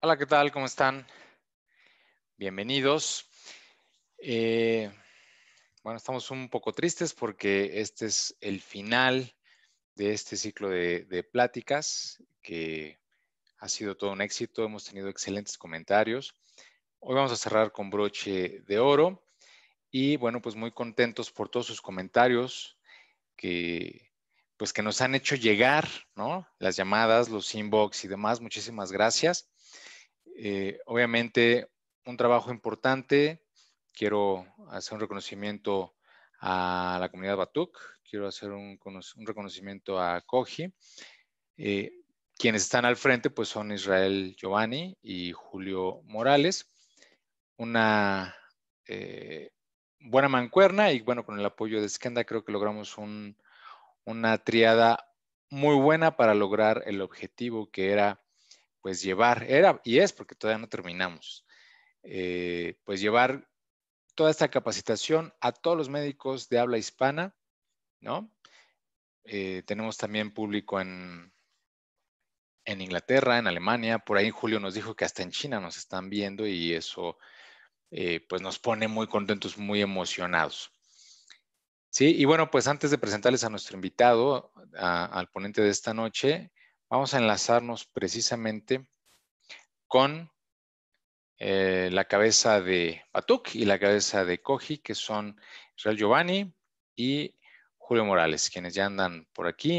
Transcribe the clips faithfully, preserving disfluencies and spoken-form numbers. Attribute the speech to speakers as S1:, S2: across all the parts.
S1: Hola, ¿qué tal? ¿Cómo están? Bienvenidos. Eh, bueno, estamos un poco tristes porque este es el final de este ciclo de, de pláticas que ha sido todo un éxito. Hemos tenido excelentes comentarios. Hoy vamos a cerrar con broche de oro y bueno, pues muy contentos por todos sus comentarios que pues que nos han hecho llegar, ¿no? Las llamadas, los inbox y demás. Muchísimas gracias. Eh, obviamente, un trabajo importante. Quiero hacer un reconocimiento a la comunidad Batuk, quiero hacer un, un reconocimiento a Koji. Eh, quienes están al frente, pues son Israel Giovanni y Julio Morales. Una eh, buena mancuerna y bueno, con el apoyo de Skenda creo que logramos un, una triada muy buena para lograr el objetivo que era pues llevar, era y es porque todavía no terminamos, eh, pues llevar toda esta capacitación a todos los médicos de habla hispana, ¿no? Eh, tenemos también público en, en Inglaterra, en Alemania, por ahí Julio nos dijo que hasta en China nos están viendo y eso eh, pues nos pone muy contentos, muy emocionados. Sí, y bueno, pues antes de presentarles a nuestro invitado, a, al ponente de esta noche, vamos a enlazarnos precisamente con eh, la cabeza de Batuk y la cabeza de Koji, que son Israel Giovanni y Julio Morales, quienes ya andan por aquí.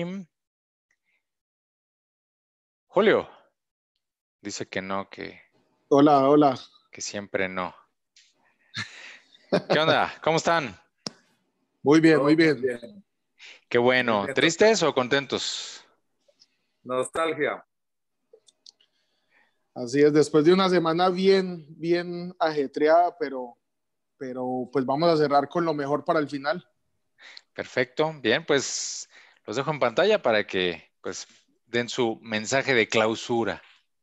S1: Julio, dice que no, que,
S2: Hola, hola.
S1: que siempre no. ¿Qué onda? ¿Cómo están?
S2: Muy bien, muy
S3: Todo muy
S2: bien.
S3: bien.
S1: Qué
S3: Muy
S1: bueno.
S3: bien,
S1: ¿Tristes o contentos?
S3: Nostalgia.
S2: Así es, después de una semana bien, bien ajetreada, pero, pero pues vamos a cerrar con lo mejor para el final.
S1: Perfecto. Bien, pues los dejo en pantalla para que pues den su mensaje de clausura.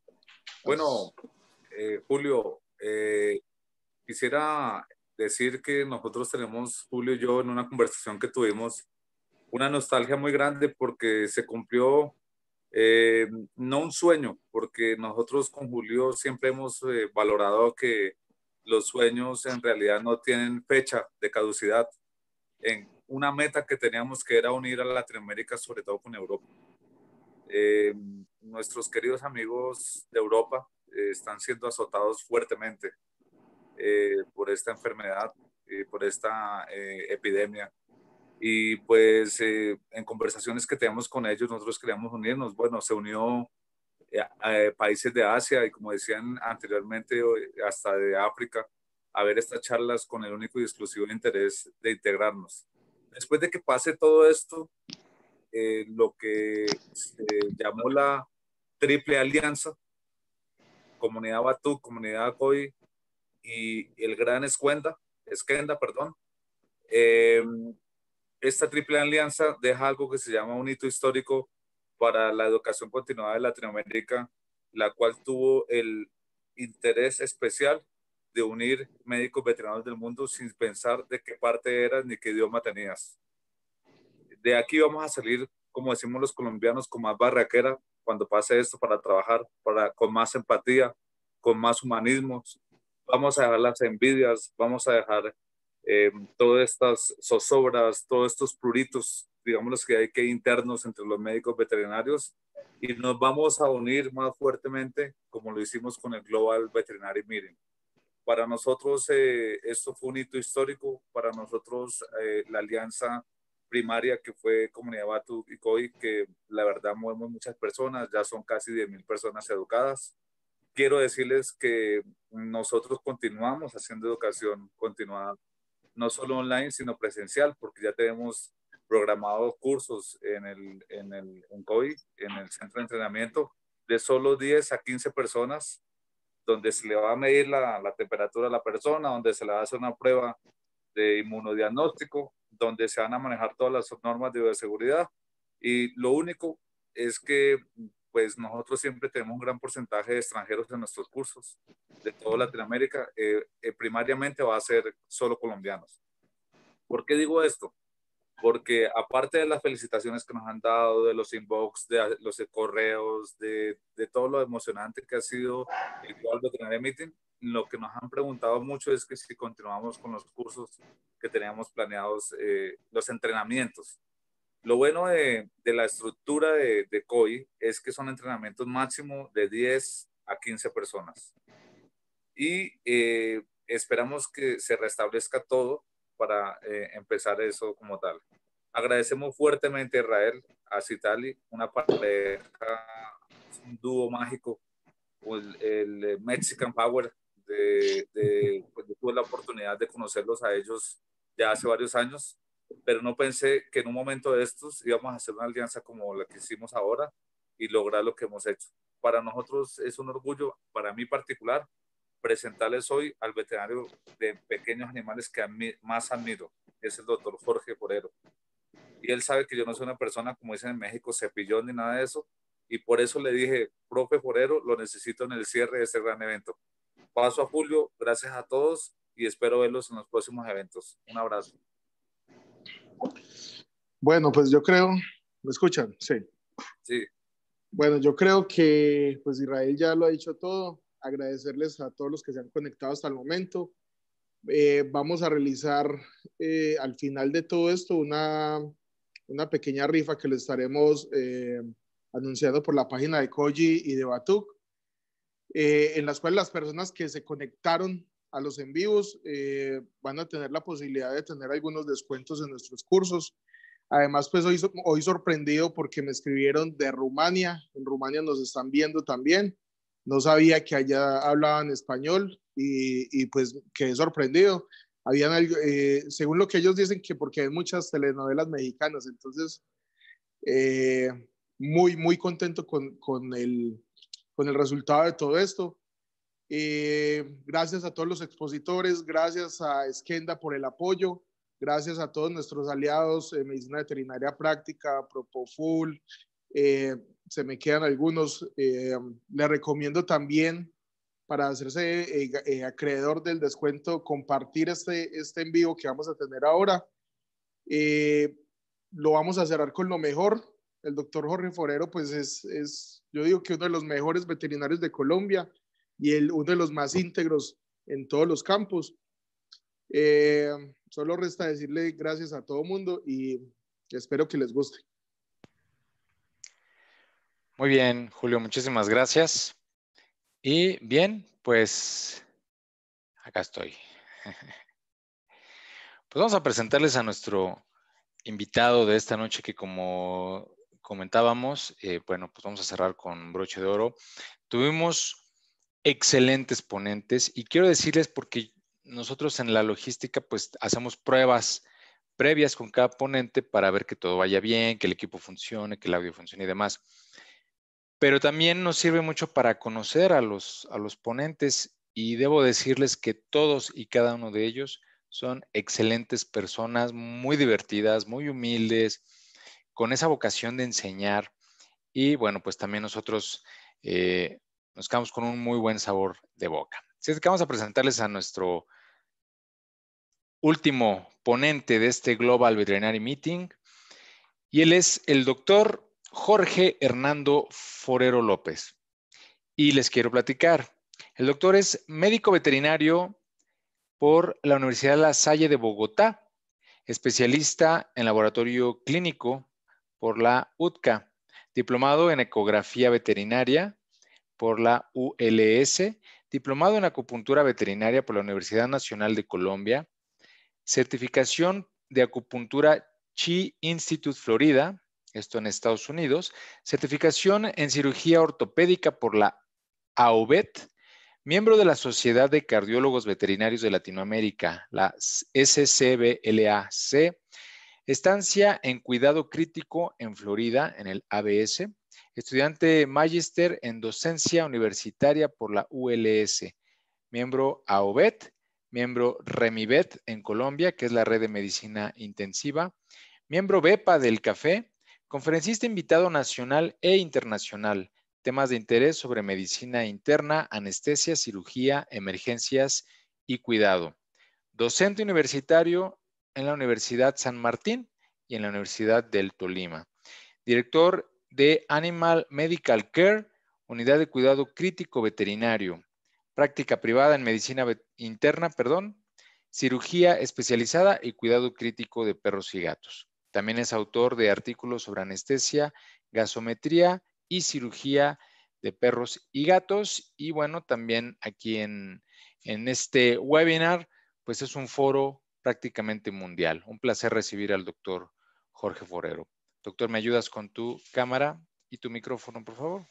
S3: Bueno, eh, Julio, eh, quisiera decir que nosotros tenemos, Julio y yo, en una conversación que tuvimos, una nostalgia muy grande porque se cumplió, eh, no un sueño, porque nosotros con Julio siempre hemos eh, valorado que los sueños en realidad no tienen fecha de caducidad. En una meta que teníamos que era unir a Latinoamérica, sobre todo con Europa. Eh, nuestros queridos amigos de Europa eh, están siendo azotados fuertemente eh, por esta enfermedad, eh, por esta eh, epidemia. Y pues eh, en conversaciones que tenemos con ellos, nosotros queríamos unirnos. Bueno, se unió eh, a países de Asia y como decían anteriormente, hasta de África, a ver estas charlas con el único y exclusivo interés de integrarnos. Después de que pase todo esto, eh, lo que se llamó la Triple Alianza, Comunidad Batú, Comunidad Coy y el Gran Escuenda, Esquenda, perdón. Eh, esta Triple Alianza deja algo que se llama un hito histórico para la educación continuada de Latinoamérica, la cual tuvo el interés especial de unir médicos veteranos del mundo sin pensar de qué parte eras ni qué idioma tenías. De aquí vamos a salir, como decimos los colombianos, con más barraquera cuando pase esto para trabajar, para, con más empatía, con más humanismo. Vamos a dejar las envidias, vamos a dejar eh, todas estas zozobras, todos estos pruritos, digamos los que hay que internos entre los médicos veterinarios y nos vamos a unir más fuertemente como lo hicimos con el Global Veterinary Meeting. Para nosotros eh, esto fue un hito histórico, para nosotros eh, la alianza primaria que fue Comunidad Batu y Coy, que la verdad movemos muchas personas, ya son casi diez mil personas educadas. Quiero decirles que nosotros continuamos haciendo educación continuada, no solo online, sino presencial, porque ya tenemos programados cursos en el, en el en Coy, en el centro de entrenamiento, de solo diez a quince personas, donde se le va a medir la, la temperatura a la persona, donde se le va a hacer una prueba de inmunodiagnóstico, donde se van a manejar todas las normas de bioseguridad. Y lo único es que pues nosotros siempre tenemos un gran porcentaje de extranjeros en nuestros cursos, de toda Latinoamérica, eh, eh, primariamente va a ser solo colombianos. ¿Por qué digo esto? porque aparte de las felicitaciones que nos han dado, de los inbox, de los correos, de, de todo lo emocionante que ha sido el Global Veterinary Meeting, lo que nos han preguntado mucho es que si continuamos con los cursos que teníamos planeados, eh, los entrenamientos. Lo bueno de, de la estructura de, de C O I es que son entrenamientos máximo de diez a quince personas. Y eh, esperamos que se restablezca todo para eh, empezar eso como tal. Agradecemos fuertemente a Israel, a Citali, una pareja, un dúo mágico, el, el Mexican Power. De, de, pues yo tuve la oportunidad de conocerlos a ellos ya hace varios años, pero no pensé que en un momento de estos íbamos a hacer una alianza como la que hicimos ahora y lograr lo que hemos hecho. Para nosotros es un orgullo, para mí particular, presentarles hoy al veterinario de pequeños animales que más admiro, es el doctor Jorge Forero. Y él sabe que yo no soy una persona, como dicen en México, cepillón ni nada de eso, y por eso le dije, profe Forero, lo necesito en el cierre de este gran evento. Paso a Julio, gracias a todos y espero verlos en los próximos eventos. Un abrazo.
S2: Bueno, pues yo creo, ¿me escuchan? Sí.
S3: Sí.
S2: Bueno, yo creo que pues Israel ya lo ha dicho todo. Agradecerles a todos los que se han conectado hasta el momento. Eh, vamos a realizar eh, al final de todo esto una, una pequeña rifa que le estaremos eh, anunciando por la página de Koji y de Batuk, eh, en las cuales las personas que se conectaron a los en vivos eh, van a tener la posibilidad de tener algunos descuentos en nuestros cursos. Además, pues hoy, hoy sorprendido porque me escribieron de Rumania. En Rumania nos están viendo también. No sabía que allá hablaban español y, y pues quedé sorprendido. Habían, eh, según lo que ellos dicen, que porque hay muchas telenovelas mexicanas. Entonces, eh, muy, muy contento con, con, el, con el resultado de todo esto. Eh, gracias a todos los expositores, gracias a Esquenda por el apoyo. Gracias a todos nuestros aliados, eh, Medicina Veterinaria Práctica, Propoful, eh, se me quedan algunos. Eh, les recomiendo también, para hacerse eh, eh, acreedor del descuento, compartir este, este en vivo que vamos a tener ahora. Eh, lo vamos a cerrar con lo mejor. El doctor Jorge Forero, pues es, es, yo digo que uno de los mejores veterinarios de Colombia y el, uno de los más íntegros en todos los campos. Eh, solo resta decirle gracias a todo mundo y espero que les guste.
S1: Muy bien, Julio, muchísimas gracias. Y bien, pues acá estoy. Pues vamos a presentarles a nuestro invitado de esta noche que, como comentábamos, eh, bueno, pues vamos a cerrar con broche de oro. Tuvimos excelentes ponentes y quiero decirles, porque nosotros en la logística pues hacemos pruebas previas con cada ponente para ver que todo vaya bien, que el equipo funcione, que el audio funcione y demás. Pero también nos sirve mucho para conocer a los, a los ponentes y debo decirles que todos y cada uno de ellos son excelentes personas, muy divertidas, muy humildes, con esa vocación de enseñar. Y bueno, pues también nosotros eh, nos quedamos con un muy buen sabor de boca. Así es que vamos a presentarles a nuestro último ponente de este Global Veterinary Meeting. Y él es el doctor Jorge Hernando Forero López. Y les quiero platicar. El doctor es médico veterinario por la Universidad La Salle de Bogotá, especialista en laboratorio clínico por la U T C A, diplomado en ecografía veterinaria por la U L S, diplomado en acupuntura veterinaria por la Universidad Nacional de Colombia, certificación de acupuntura Chi Institute Florida, esto en Estados Unidos, certificación en cirugía ortopédica por la A O V E T, miembro de la Sociedad de Cardiólogos Veterinarios de Latinoamérica, la S C B L A C, estancia en cuidado crítico en Florida, en el A B S, estudiante magíster en docencia universitaria por la U L S, miembro A O V E T, miembro REMIVET en Colombia, que es la Red de Medicina Intensiva, miembro BEPA del Café, conferencista invitado nacional e internacional, temas de interés sobre medicina interna, anestesia, cirugía, emergencias y cuidado. Docente universitario en la Universidad San Martín y en la Universidad del Tolima. Director de Animal Medical Care, Unidad de Cuidado Crítico Veterinario. Práctica privada en medicina interna, perdón, cirugía especializada y cuidado crítico de perros y gatos. También es autor de artículos sobre anestesia, gasometría y cirugía de perros y gatos. Y bueno, también aquí en, en este webinar, pues es un foro prácticamente mundial. Un placer recibir al doctor Jorge Forero. Doctor, ¿me ayudas con tu cámara y tu micrófono, por favor?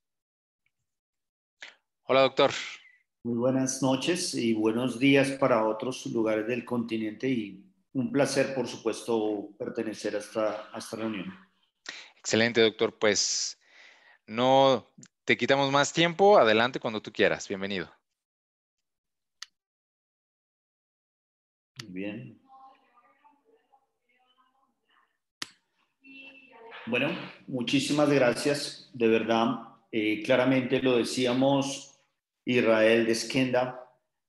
S1: Hola, doctor.
S4: Muy buenas noches y buenos días para otros lugares del continente y un placer, por supuesto, pertenecer a esta, a esta reunión.
S1: Excelente, doctor. Pues no te quitamos más tiempo. Adelante cuando tú quieras. Bienvenido.
S4: Bien. Bueno, muchísimas gracias. De verdad, eh, claramente lo decíamos, Israel de Esquenda,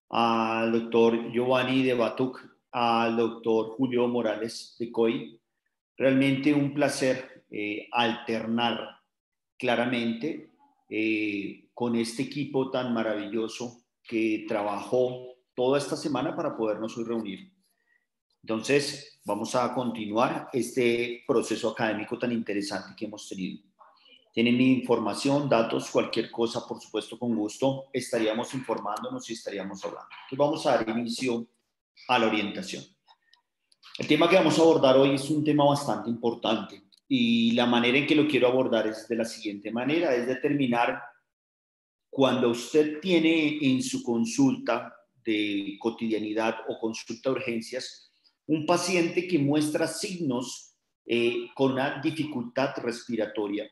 S4: al doctor Giovanni de Batuc, al doctor Julio Morales de Coy. Realmente un placer eh, alternar claramente eh, con este equipo tan maravilloso que trabajó toda esta semana para podernos hoy reunir. Entonces, vamos a continuar este proceso académico tan interesante que hemos tenido. Tienen mi información, datos, cualquier cosa, por supuesto, con gusto, estaríamos informándonos y estaríamos hablando. Entonces, vamos a dar inicio a la orientación. El tema que vamos a abordar hoy es un tema bastante importante y la manera en que lo quiero abordar es de la siguiente manera, es determinar cuando usted tiene en su consulta de cotidianidad o consulta de urgencias un paciente que muestra signos eh, con una dificultad respiratoria.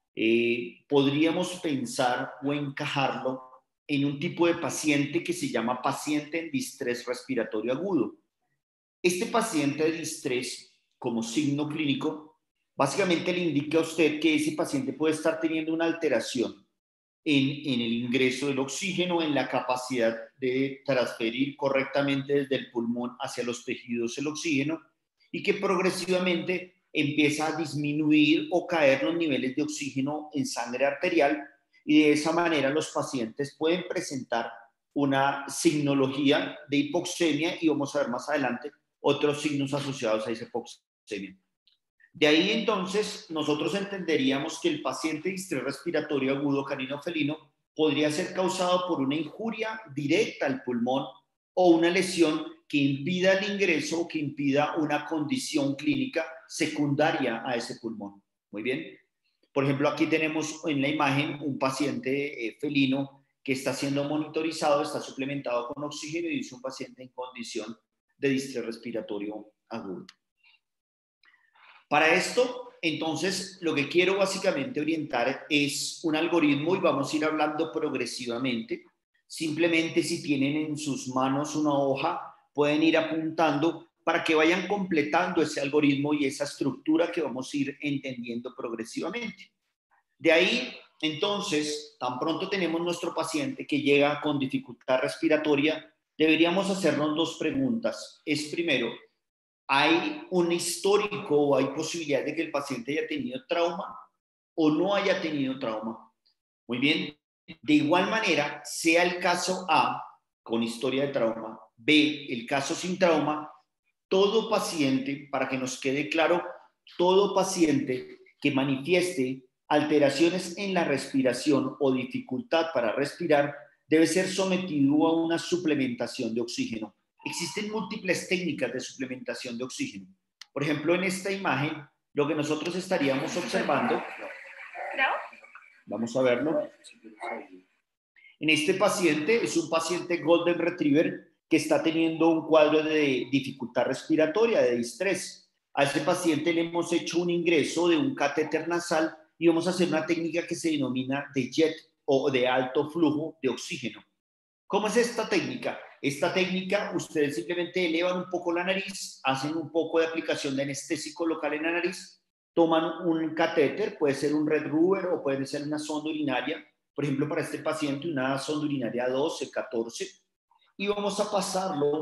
S4: Eh, podríamos pensar o encajarlo en un tipo de paciente que se llama paciente en distrés respiratorio agudo. Este paciente de distrés, como signo clínico, básicamente le indica a usted que ese paciente puede estar teniendo una alteración en, en el ingreso del oxígeno, en la capacidad de transferir correctamente desde el pulmón hacia los tejidos el oxígeno y que progresivamente empieza a disminuir o caer los niveles de oxígeno en sangre arterial y de esa manera los pacientes pueden presentar una signología de hipoxemia y vamos a ver más adelante otros signos asociados a esa hipoxemia. De ahí entonces nosotros entenderíamos que el paciente de distrés respiratorio agudo canino felino podría ser causado por una injuria directa al pulmón o una lesión que impida el ingreso o que impida una condición clínica secundaria a ese pulmón. Muy bien. Por ejemplo, aquí tenemos en la imagen un paciente eh, felino que está siendo monitorizado, está suplementado con oxígeno y es un paciente en condición de distrés respiratorio agudo. Para esto, entonces, lo que quiero básicamente orientar es un algoritmo y vamos a ir hablando progresivamente. Simplemente si tienen en sus manos una hoja, pueden ir apuntando para que vayan completando ese algoritmo y esa estructura que vamos a ir entendiendo progresivamente. De ahí, entonces, tan pronto tenemos nuestro paciente que llega con dificultad respiratoria, deberíamos hacernos dos preguntas. Es primero, ¿hay un histórico o hay posibilidad de que el paciente haya tenido trauma o no haya tenido trauma? Muy bien. De igual manera, sea el caso A, con historia de trauma, B, el caso sin trauma, todo paciente, para que nos quede claro, todo paciente que manifieste alteraciones en la respiración o dificultad para respirar debe ser sometido a una suplementación de oxígeno. Existen múltiples técnicas de suplementación de oxígeno. Por ejemplo, en esta imagen, lo que nosotros estaríamos observando, vamos a verlo. En este paciente, es un paciente Golden Retriever que está teniendo un cuadro de dificultad respiratoria, de distrés. A este paciente le hemos hecho un ingreso de un catéter nasal y vamos a hacer una técnica que se denomina de jet o de alto flujo de oxígeno. ¿Cómo es esta técnica? Esta técnica, ustedes simplemente elevan un poco la nariz, hacen un poco de aplicación de anestésico local en la nariz, toman un catéter, puede ser un red rubber o puede ser una sonda urinaria, por ejemplo, para este paciente una sonda urinaria doce, catorce, y vamos a pasarlo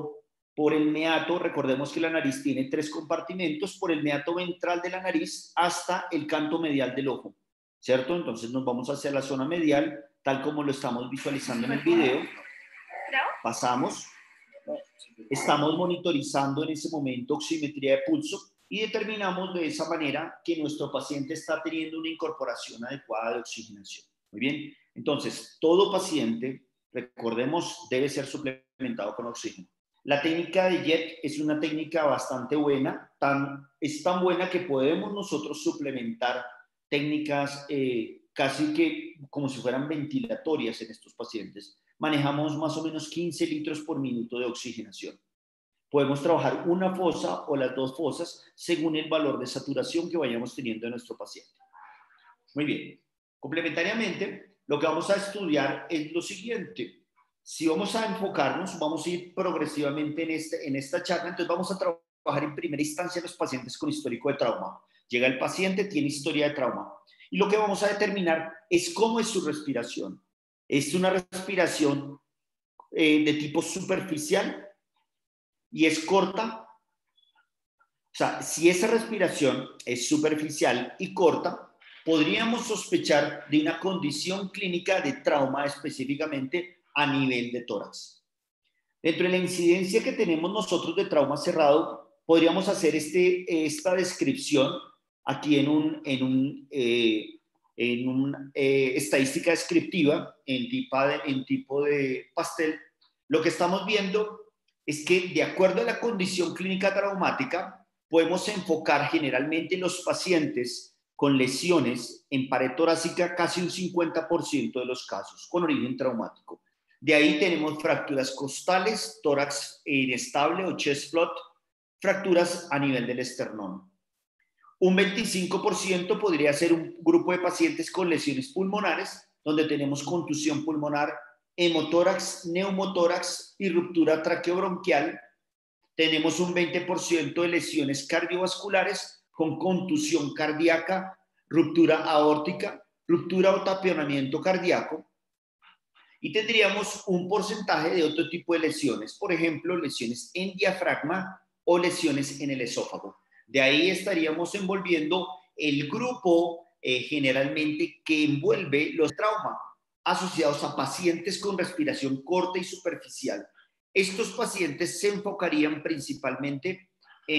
S4: por el meato, recordemos que la nariz tiene tres compartimentos, por el meato ventral de la nariz hasta el canto medial del ojo, ¿cierto? Entonces nos vamos hacia la zona medial, tal como lo estamos visualizando en el video. Pasamos, estamos monitorizando en ese momento oximetría de pulso y determinamos de esa manera que nuestro paciente está teniendo una incorporación adecuada de oxigenación. Muy bien, entonces todo paciente, recordemos, debe ser suplementado con oxígeno. La técnica de Jet es una técnica bastante buena, tan, es tan buena que podemos nosotros suplementar técnicas eh, casi que como si fueran ventilatorias en estos pacientes. Manejamos más o menos quince litros por minuto de oxigenación. Podemos trabajar una fosa o las dos fosas según el valor de saturación que vayamos teniendo en nuestro paciente. Muy bien. Complementariamente, lo que vamos a estudiar es lo siguiente. Si vamos a enfocarnos, vamos a ir progresivamente en, este, en esta charla, entonces vamos a trabajar en primera instancia los pacientes con histórico de trauma. Llega el paciente, tiene historia de trauma. Y lo que vamos a determinar es cómo es su respiración. ¿Es una respiración eh, de tipo superficial y es corta? O sea, si esa respiración es superficial y corta, podríamos sospechar de una condición clínica de trauma específicamente a nivel de tórax. Dentro de la incidencia que tenemos nosotros de trauma cerrado, podríamos hacer este, esta descripción aquí en un, en un, eh, en una eh, estadística descriptiva en, tipo de, en tipo de pastel. Lo que estamos viendo es que de acuerdo a la condición clínica traumática, podemos enfocar generalmente los pacientes con lesiones en pared torácica casi un cincuenta por ciento de los casos con origen traumático. De ahí tenemos fracturas costales, tórax inestable o chest float, fracturas a nivel del esternón. Un veinticinco por ciento podría ser un grupo de pacientes con lesiones pulmonares, donde tenemos contusión pulmonar, hemotórax, neumotórax y ruptura traqueobronquial. Tenemos un veinte por ciento de lesiones cardiovasculares con contusión cardíaca, ruptura aórtica, ruptura o taponamiento cardíaco. Y tendríamos un porcentaje de otro tipo de lesiones, por ejemplo, lesiones en diafragma o lesiones en el esófago. De ahí estaríamos envolviendo el grupo eh, generalmente que envuelve los traumas asociados a pacientes con respiración corta y superficial. Estos pacientes se enfocarían principalmente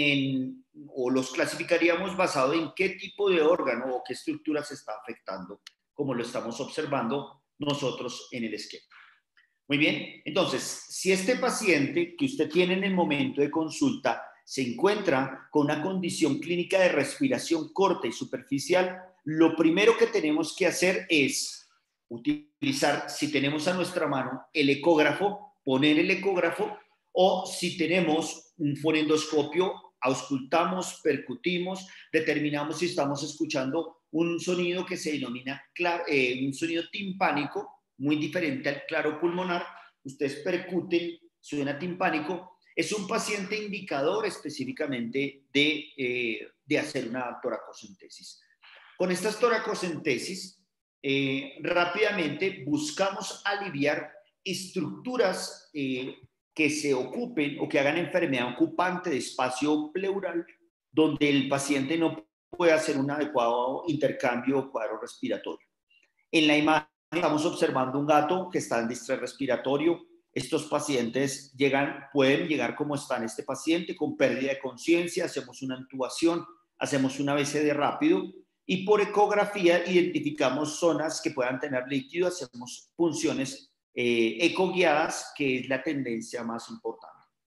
S4: en, o los clasificaríamos basado en qué tipo de órgano o qué estructura se está afectando, como lo estamos observando nosotros en el esquema. Muy bien, entonces, si este paciente que usted tiene en el momento de consulta se encuentra con una condición clínica de respiración corta y superficial, lo primero que tenemos que hacer es utilizar, si tenemos a nuestra mano el ecógrafo, poner el ecógrafo, o si tenemos un fonendoscopio, auscultamos, percutimos, determinamos si estamos escuchando un sonido que se denomina claro, eh, un sonido timpánico, muy diferente al claro pulmonar. Ustedes percuten, suena timpánico. Es un paciente indicador específicamente de, eh, de hacer una toracocentesis. Con estas toracocentesis, eh, rápidamente buscamos aliviar estructuras eh, que se ocupen o que hagan enfermedad ocupante de espacio pleural, donde el paciente no puede hacer un adecuado intercambio o cuadro respiratorio. En la imagen estamos observando un gato que está en distrés respiratorio. Estos pacientes llegan, pueden llegar como está en este paciente, con pérdida de conciencia, hacemos una intubación, hacemos un A B C D rápido y por ecografía identificamos zonas que puedan tener líquido, hacemos punciones eh, ecoguiadas, que es la tendencia más importante.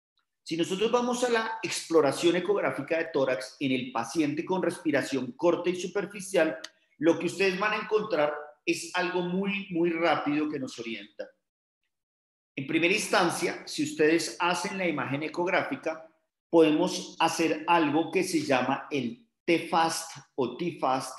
S4: Si nosotros vamos a la exploración ecográfica de tórax en el paciente con respiración corta y superficial, lo que ustedes van a encontrar es algo muy, muy rápido que nos orienta. En primera instancia, si ustedes hacen la imagen ecográfica, podemos hacer algo que se llama el T-FAST o T-FAST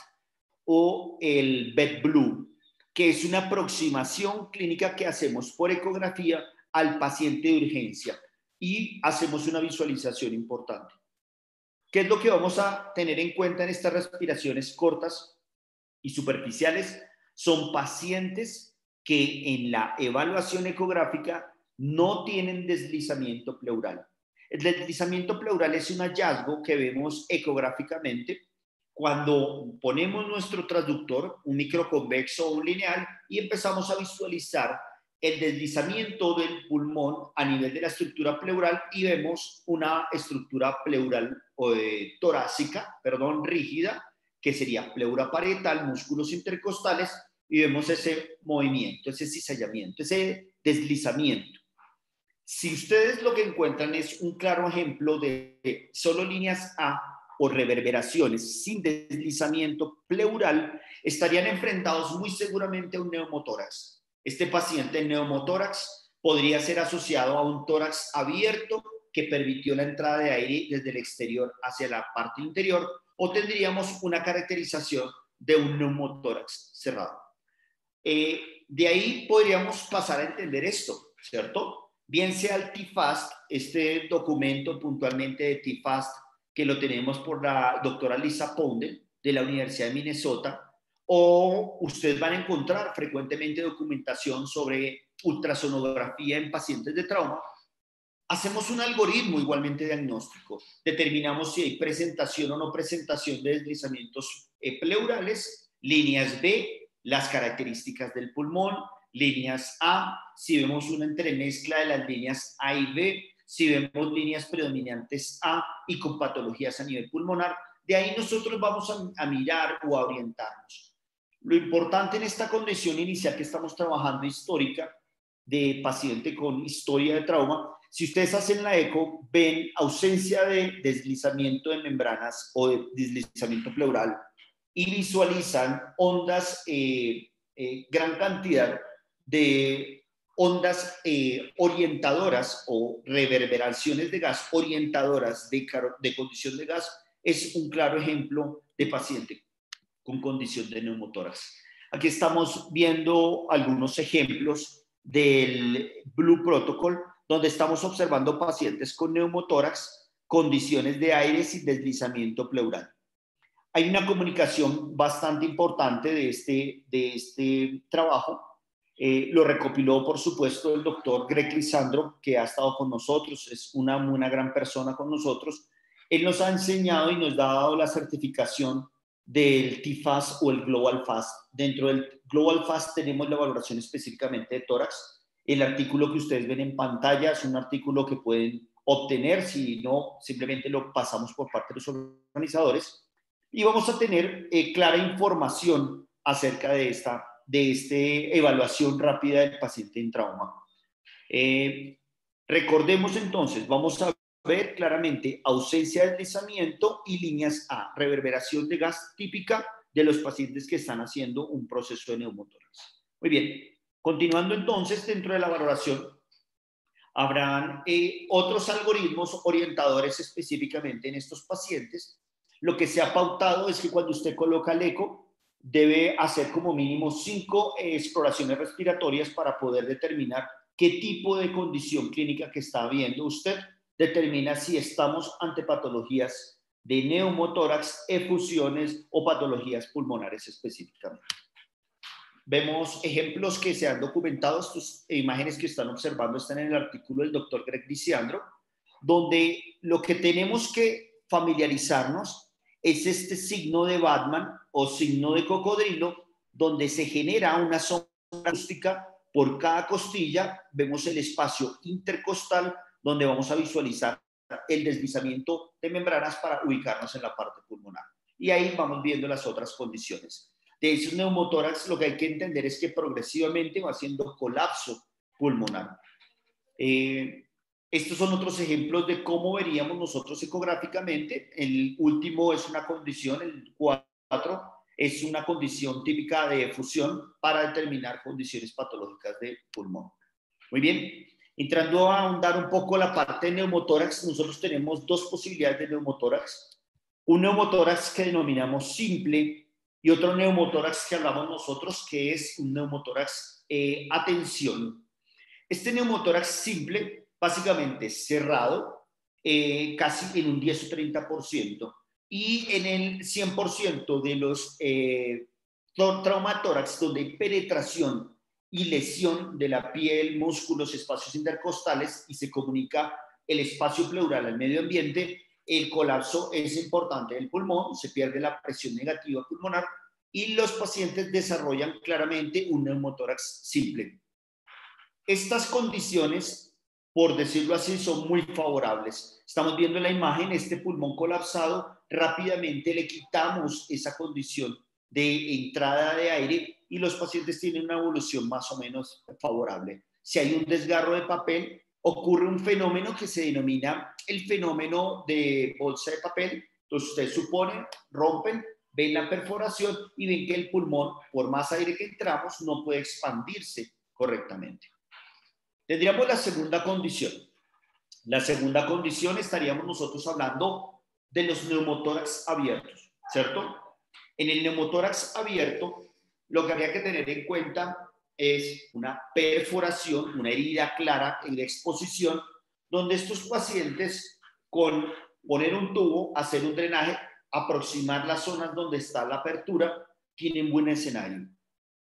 S4: o el BED-BLUE, que es una aproximación clínica que hacemos por ecografía al paciente de urgencia. Y hacemos una visualización importante. ¿Qué es lo que vamos a tener en cuenta en estas respiraciones cortas y superficiales? Son pacientes que en la evaluación ecográfica no tienen deslizamiento pleural. El deslizamiento pleural es un hallazgo que vemos ecográficamente cuando ponemos nuestro transductor, un microconvexo o un lineal, y empezamos a visualizar el deslizamiento del pulmón a nivel de la estructura pleural y vemos una estructura pleural eh, torácica, perdón, rígida, que sería pleura parietal, músculos intercostales, y vemos ese movimiento, ese cizallamiento, ese deslizamiento. Si ustedes lo que encuentran es un claro ejemplo de solo líneas A o reverberaciones sin deslizamiento pleural, estarían enfrentados muy seguramente a un neumotórax. Este paciente en neumotórax podría ser asociado a un tórax abierto que permitió la entrada de aire desde el exterior hacia la parte interior, o tendríamos una caracterización de un neumotórax cerrado. Eh, de ahí podríamos pasar a entender esto, ¿cierto? Bien sea el T FAST, este documento puntualmente de T FAST, que lo tenemos por la doctora Lisa Poundel de la Universidad de Minnesota, o ustedes van a encontrar frecuentemente documentación sobre ultrasonografía en pacientes de trauma. Hacemos un algoritmo igualmente diagnóstico, determinamos si hay presentación o no presentación de deslizamientos eh, pleurales, líneas B, las características del pulmón, líneas A, si vemos una entremezcla de las líneas A y B, si vemos líneas predominantes A y con patologías a nivel pulmonar. De ahí nosotros vamos a, a mirar o a orientarnos. Lo importante en esta condición inicial que estamos trabajando histórica de paciente con historia de trauma, si ustedes hacen la eco, ven ausencia de deslizamiento de membranas o de deslizamiento pleural y visualizan ondas, eh, eh, gran cantidad de ondas eh, orientadoras o reverberaciones de gas orientadoras de, de condición de gas. Es un claro ejemplo de paciente con condición de neumotórax. Aquí estamos viendo algunos ejemplos del Blue Protocol, donde estamos observando pacientes con neumotórax, condiciones de aire sin deslizamiento pleural. Hay una comunicación bastante importante de este, de este trabajo. Eh, lo recopiló, por supuesto, el doctor Greg Lisandro, que ha estado con nosotros, es una, una gran persona con nosotros. Él nos ha enseñado y nos ha dado la certificación del T FAST o el Global FAST. Dentro del Global FAST tenemos la valoración específicamente de tórax. El artículo que ustedes ven en pantalla es un artículo que pueden obtener, si no, simplemente lo pasamos por parte de los organizadores. Y vamos a tener eh, clara información acerca de esta de esta evaluación rápida del paciente en trauma. Eh, recordemos entonces, vamos a ver claramente ausencia de deslizamiento y líneas A, reverberación de gas típica de los pacientes que están haciendo un proceso de neumotórax. Muy bien, continuando entonces dentro de la valoración, habrán eh, otros algoritmos orientadores específicamente en estos pacientes. Lo que se ha pautado es que cuando usted coloca el eco, debe hacer como mínimo cinco eh, exploraciones respiratorias para poder determinar qué tipo de condición clínica que está viendo usted, determina si estamos ante patologías de neumotórax, efusiones o patologías pulmonares específicamente. Vemos ejemplos que se han documentado, estas imágenes que están observando están en el artículo del doctor Greg Lisandro, donde lo que tenemos que familiarizarnos es este signo de Batman o signo de cocodrilo, donde se genera una sombra acústica por cada costilla. Vemos el espacio intercostal, donde vamos a visualizar el deslizamiento de membranas para ubicarnos en la parte pulmonar. Y ahí vamos viendo las otras condiciones. De esos neumotórax, lo que hay que entender es que progresivamente va haciendo colapso pulmonar. Eh, Estos son otros ejemplos de cómo veríamos nosotros ecográficamente. El último es una condición, el cuatro, es una condición típica de efusión para determinar condiciones patológicas de pulmón. Muy bien, entrando a ahondar un poco la parte de neumotórax, nosotros tenemos dos posibilidades de neumotórax. Un neumotórax que denominamos simple y otro neumotórax que hablamos nosotros que es un neumotórax eh, a tensión. Este neumotórax simple básicamente cerrado, eh, casi en un diez o treinta por ciento, y en el cien por ciento de los eh, traumatórax donde hay penetración y lesión de la piel, músculos, espacios intercostales y se comunica el espacio pleural al medio ambiente, el colapso es importante del pulmón, se pierde la presión negativa pulmonar y los pacientes desarrollan claramente un neumotórax simple. Estas condiciones, por decirlo así, son muy favorables. Estamos viendo en la imagen este pulmón colapsado, rápidamente le quitamos esa condición de entrada de aire y los pacientes tienen una evolución más o menos favorable. Si hay un desgarro de papel, ocurre un fenómeno que se denomina el fenómeno de bolsa de papel. Entonces ustedes suponen, rompen, ven la perforación y ven que el pulmón, por más aire que entramos, no puede expandirse correctamente. Tendríamos la segunda condición. La segunda condición estaríamos nosotros hablando de los neumotórax abiertos, ¿cierto? En el neumotórax abierto, lo que habría que tener en cuenta es una perforación, una herida clara en la exposición, donde estos pacientes, con poner un tubo, hacer un drenaje, aproximar las zonas donde está la apertura, tienen buen escenario.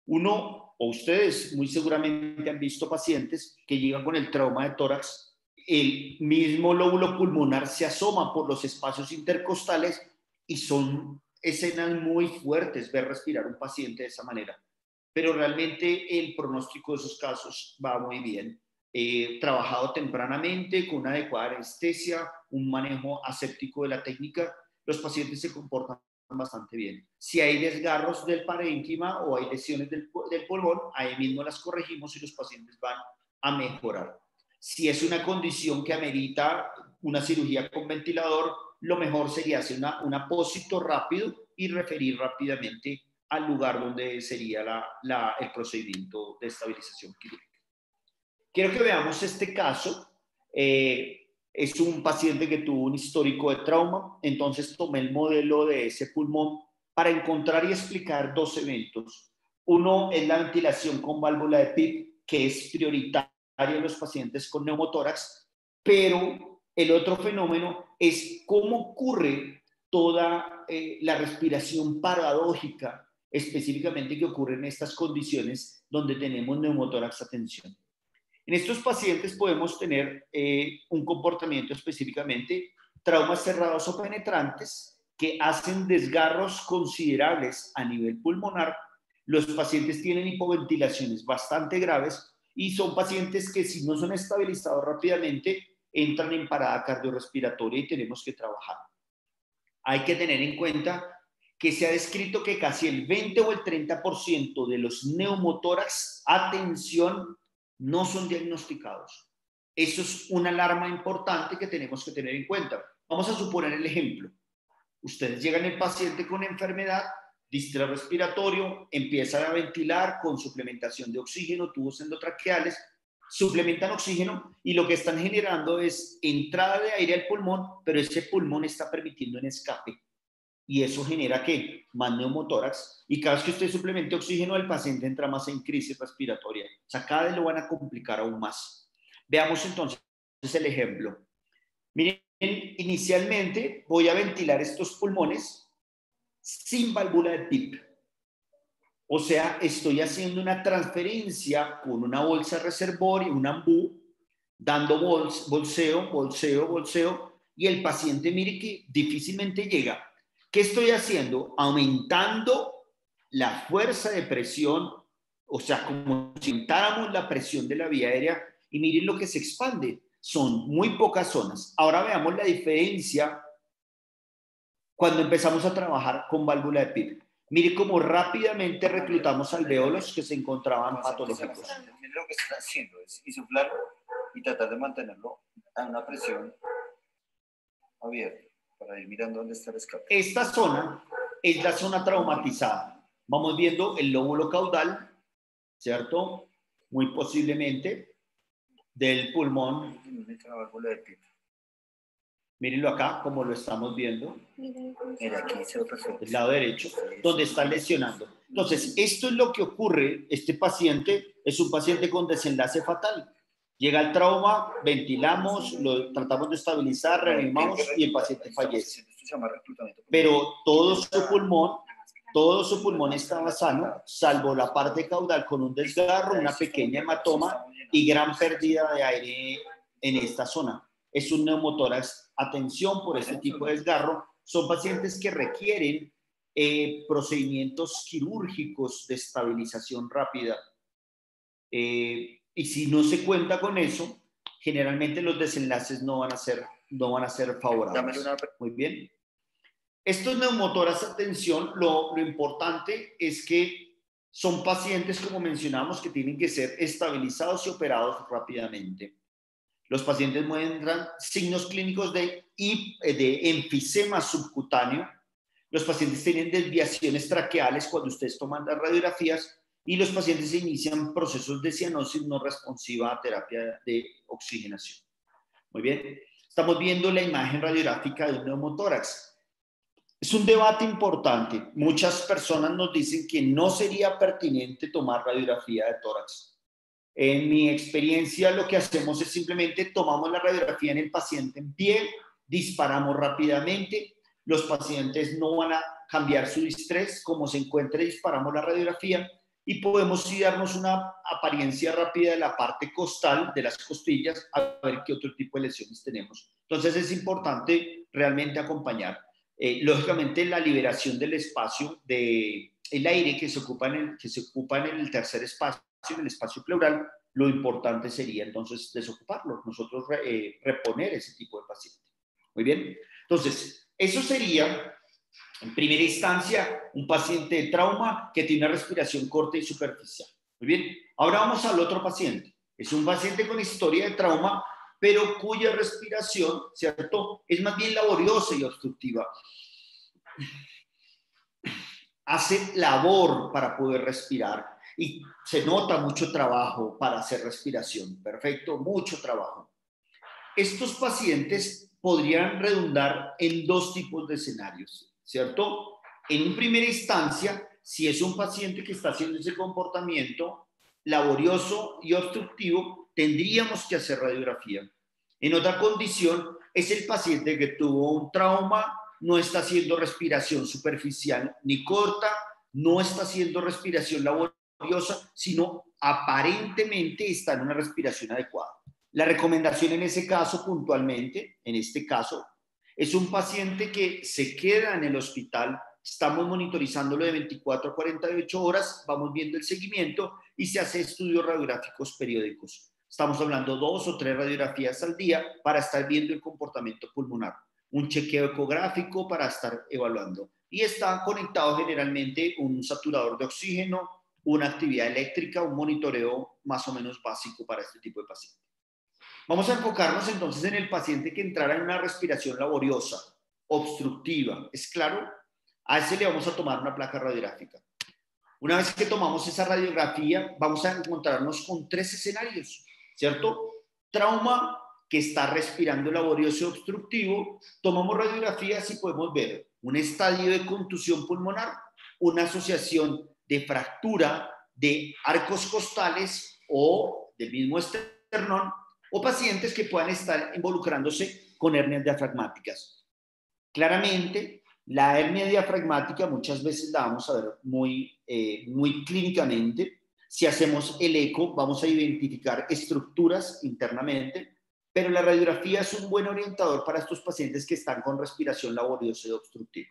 S4: Uno, o ustedes muy seguramente han visto pacientes que llegan con el trauma de tórax, el mismo lóbulo pulmonar se asoma por los espacios intercostales y son escenas muy fuertes ver respirar un paciente de esa manera. Pero realmente el pronóstico de esos casos va muy bien. Eh, trabajado tempranamente, con una adecuada anestesia, un manejo aséptico de la técnica, los pacientes se comportan bastante bien. Si hay desgarros del parénquima o hay lesiones del, del pulmón, ahí mismo las corregimos y los pacientes van a mejorar. Si es una condición que amerita una cirugía con ventilador, lo mejor sería hacer una, un apósito rápido y referir rápidamente al lugar donde sería la, la, el procedimiento de estabilización quirúrgica. Quiero que veamos este caso. Eh, es un paciente que tuvo un histórico de trauma, entonces tomé el modelo de ese pulmón para encontrar y explicar dos eventos. Uno es la ventilación con válvula de P I P, que es prioritaria en los pacientes con neumotórax, pero el otro fenómeno es cómo ocurre toda eh, la respiración paradójica, específicamente que ocurre en estas condiciones donde tenemos neumotórax a tensión. En estos pacientes podemos tener eh, un comportamiento específicamente, traumas cerrados o penetrantes que hacen desgarros considerables a nivel pulmonar. Los pacientes tienen hipoventilaciones bastante graves y son pacientes que, si no son estabilizados rápidamente, entran en parada cardiorrespiratoria y tenemos que trabajar. Hay que tener en cuenta que se ha descrito que casi el veinte o el treinta por ciento de los neumotórax a tensión no son diagnosticados. Eso es una alarma importante que tenemos que tener en cuenta. Vamos a suponer el ejemplo. Ustedes llegan el paciente con enfermedad, distrés respiratorio, empiezan a ventilar con suplementación de oxígeno, tubos endotraqueales, suplementan oxígeno y lo que están generando es entrada de aire al pulmón, pero ese pulmón está permitiendo un escape. Y eso genera, ¿qué? Más neumotórax. Y cada vez que usted suplemente oxígeno, el paciente entra más en crisis respiratoria. O sea, cada vez lo van a complicar aún más. Veamos entonces el ejemplo. Miren, inicialmente voy a ventilar estos pulmones sin válvula de P I P. O sea, estoy haciendo una transferencia con una bolsa reservoria, un ambú, dando bols, bolseo, bolseo, bolseo, y el paciente, mire que difícilmente llega. ¿Qué estoy haciendo? Aumentando la fuerza de presión, o sea, como si aumentáramos la presión de la vía aérea, y miren lo que se expande. Son muy pocas zonas. Ahora veamos la diferencia cuando empezamos a trabajar con válvula de P I P. Mire cómo rápidamente reclutamos alvéolos que se encontraban patológicos.
S5: Mire lo que están haciendo es insuflar y tratar de mantenerlo a una presión abierta para ir mirando dónde está el escape.
S4: Esta zona es la zona traumatizada. Vamos viendo el lóbulo caudal, ¿cierto? Muy posiblemente del pulmón.
S5: La válvula de P I P.
S4: Mírenlo acá, como lo estamos viendo.
S5: Mira, aquí se ve perfecto.
S4: Del lado derecho, donde está lesionando. Entonces, esto es lo que ocurre. Este paciente es un paciente con desenlace fatal. Llega el trauma, ventilamos, lo tratamos de estabilizar, reanimamos y el paciente fallece. Pero todo su pulmón, todo su pulmón estaba sano, salvo la parte caudal con un desgarro, una pequeña hematoma y gran pérdida de aire en esta zona. es un neumotórax. Atención por este tipo de desgarro. Son pacientes que requieren eh, procedimientos quirúrgicos de estabilización rápida. Eh, y si no se cuenta con eso, generalmente los desenlaces no van a ser, no van a ser favorables. Muy bien. Estos neumotórax, atención, lo, lo importante es que son pacientes, como mencionamos, que tienen que ser estabilizados y operados rápidamente. Los pacientes muestran signos clínicos de, de enfisema subcutáneo. Los pacientes tienen desviaciones traqueales cuando ustedes toman las radiografías y los pacientes inician procesos de cianosis no responsiva a terapia de oxigenación. Muy bien. Estamos viendo la imagen radiográfica de un neumotórax. Es un debate importante. Muchas personas nos dicen que no sería pertinente tomar radiografía de tórax. En mi experiencia, lo que hacemos es simplemente tomamos la radiografía en el paciente en pie, disparamos rápidamente, los pacientes no van a cambiar su distrés, como se encuentre, disparamos la radiografía y podemos sí darnos una apariencia rápida de la parte costal, de las costillas, a ver qué otro tipo de lesiones tenemos. Entonces es importante realmente acompañar. Eh, lógicamente la liberación del espacio, del aire que se, ocupa en el, que se ocupa en el tercer espacio, en el espacio pleural, lo importante sería entonces desocuparlo, nosotros eh, reponer ese tipo de paciente. Muy bien, entonces eso sería en primera instancia un paciente de trauma que tiene una respiración corta y superficial. Muy bien, ahora vamos al otro paciente. Es un paciente con historia de trauma, pero cuya respiración, ¿cierto?, es más bien laboriosa y obstructiva. Hace labor para poder respirar y se nota mucho trabajo para hacer respiración. Perfecto, mucho trabajo. Estos pacientes podrían redundar en dos tipos de escenarios, ¿cierto? En primera instancia, si es un paciente que está haciendo ese comportamiento laborioso y obstructivo, tendríamos que hacer radiografía. En otra condición, es el paciente que tuvo un trauma, no está haciendo respiración superficial ni corta, no está haciendo respiración laboriosa, sino aparentemente está en una respiración adecuada. La recomendación en ese caso, puntualmente, en este caso, es un paciente que se queda en el hospital, estamos monitorizándolo de veinticuatro a cuarenta y ocho horas, vamos viendo el seguimiento y se hace estudios radiográficos periódicos. Estamos hablando dos o tres radiografías al día para estar viendo el comportamiento pulmonar. Un chequeo ecográfico para estar evaluando. Y está conectado generalmente un saturador de oxígeno, una actividad eléctrica, un monitoreo más o menos básico para este tipo de paciente. Vamos a enfocarnos entonces en el paciente que entrara en una respiración laboriosa, obstructiva. ¿Es claro? A ese le vamos a tomar una placa radiográfica. Una vez que tomamos esa radiografía, vamos a encontrarnos con tres escenarios, ¿cierto? Trauma que está respirando laborioso y obstructivo, tomamos radiografías y podemos ver un estadio de contusión pulmonar, una asociación de fractura de arcos costales o del mismo esternón, o pacientes que puedan estar involucrándose con hernias diafragmáticas. Claramente, la hernia diafragmática muchas veces la vamos a ver muy, eh, muy clínicamente. Si hacemos el eco, vamos a identificar estructuras internamente, pero la radiografía es un buen orientador para estos pacientes que están con respiración laboriosa y obstructiva.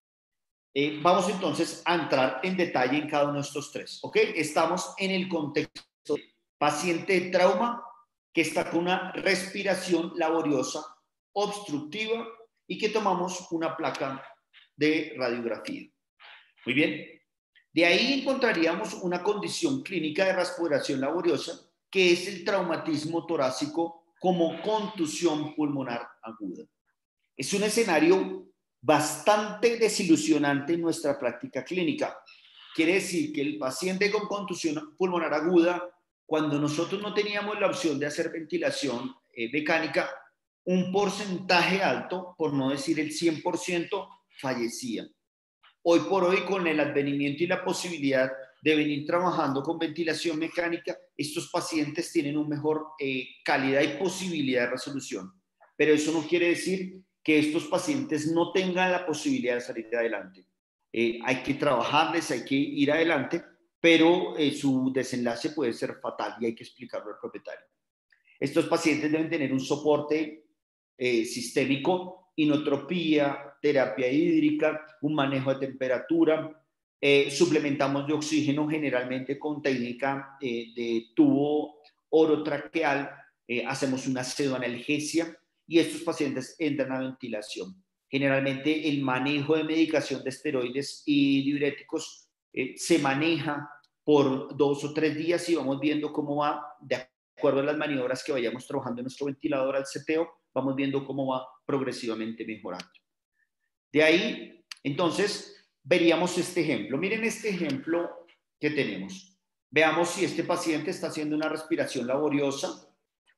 S4: Eh, vamos entonces a entrar en detalle en cada uno de estos tres, ¿ok? Estamos en el contexto de paciente de trauma que está con una respiración laboriosa, obstructiva y que tomamos una placa de radiografía. Muy bien. De ahí encontraríamos una condición clínica de respiración laboriosa que es el traumatismo torácico como contusión pulmonar aguda. Es un escenario bastante desilusionante en nuestra práctica clínica. Quiere decir que el paciente con contusión pulmonar aguda, cuando nosotros no teníamos la opción de hacer ventilación eh, mecánica, un porcentaje alto, por no decir el cien por ciento, fallecía. Hoy por hoy, con el advenimiento y la posibilidad de venir trabajando con ventilación mecánica, estos pacientes tienen una mejor eh, calidad y posibilidad de resolución. Pero eso no quiere decir que estos pacientes no tengan la posibilidad de salir adelante. Eh, hay que trabajarles, hay que ir adelante, pero eh, su desenlace puede ser fatal y hay que explicarlo al propietario. Estos pacientes deben tener un soporte eh, sistémico, inotropía, terapia hídrica, un manejo de temperatura. Eh, suplementamos de oxígeno generalmente con técnica eh, de tubo orotraqueal, eh, hacemos una pseudoanalgesia y estos pacientes entran a ventilación. Generalmente el manejo de medicación de esteroides y diuréticos eh, se maneja por dos o tres días y vamos viendo cómo va, de acuerdo a las maniobras que vayamos trabajando en nuestro ventilador al seteo, vamos viendo cómo va progresivamente mejorando. De ahí, entonces, veríamos este ejemplo. Miren este ejemplo que tenemos. Veamos si este paciente está haciendo una respiración laboriosa.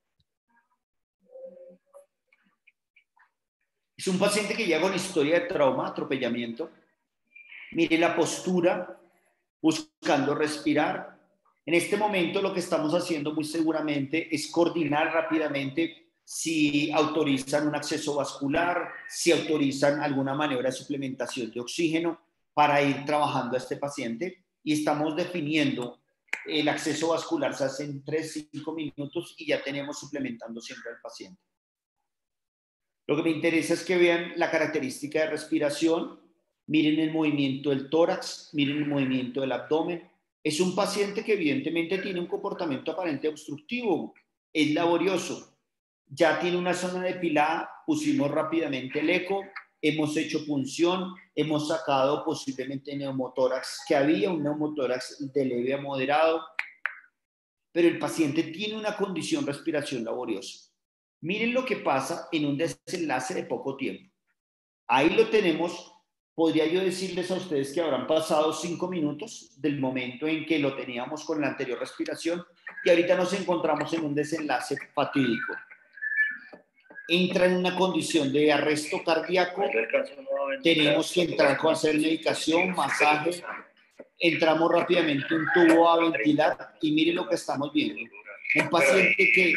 S4: Es un paciente que llega con historia de trauma, atropellamiento. Mire la postura, buscando respirar. En este momento lo que estamos haciendo muy seguramente es coordinar rápidamente si autorizan un acceso vascular, si autorizan alguna maniobra de suplementación de oxígeno para ir trabajando a este paciente. Y estamos definiendo el acceso vascular, se hace en tres a cinco minutos y ya tenemos suplementando siempre al paciente. Lo que me interesa es que vean la característica de respiración, miren el movimiento del tórax, miren el movimiento del abdomen. Es un paciente que evidentemente tiene un comportamiento aparente obstructivo, es laborioso, ya tiene una zona depilada, pusimos rápidamente el eco, hemos hecho punción, hemos sacado posiblemente neumotórax, que había un neumotórax de leve a moderado, pero el paciente tiene una condición de respiración laboriosa. Miren lo que pasa en un desenlace de poco tiempo. Ahí lo tenemos. Podría yo decirles a ustedes que habrán pasado cinco minutos del momento en que lo teníamos con la anterior respiración y ahorita nos encontramos en un desenlace fatídico. Entra en una condición de arresto cardíaco, tenemos que entrar con hacer medicación, masaje, entramos rápidamente un tubo a ventilar y miren lo que estamos viendo. Un paciente que...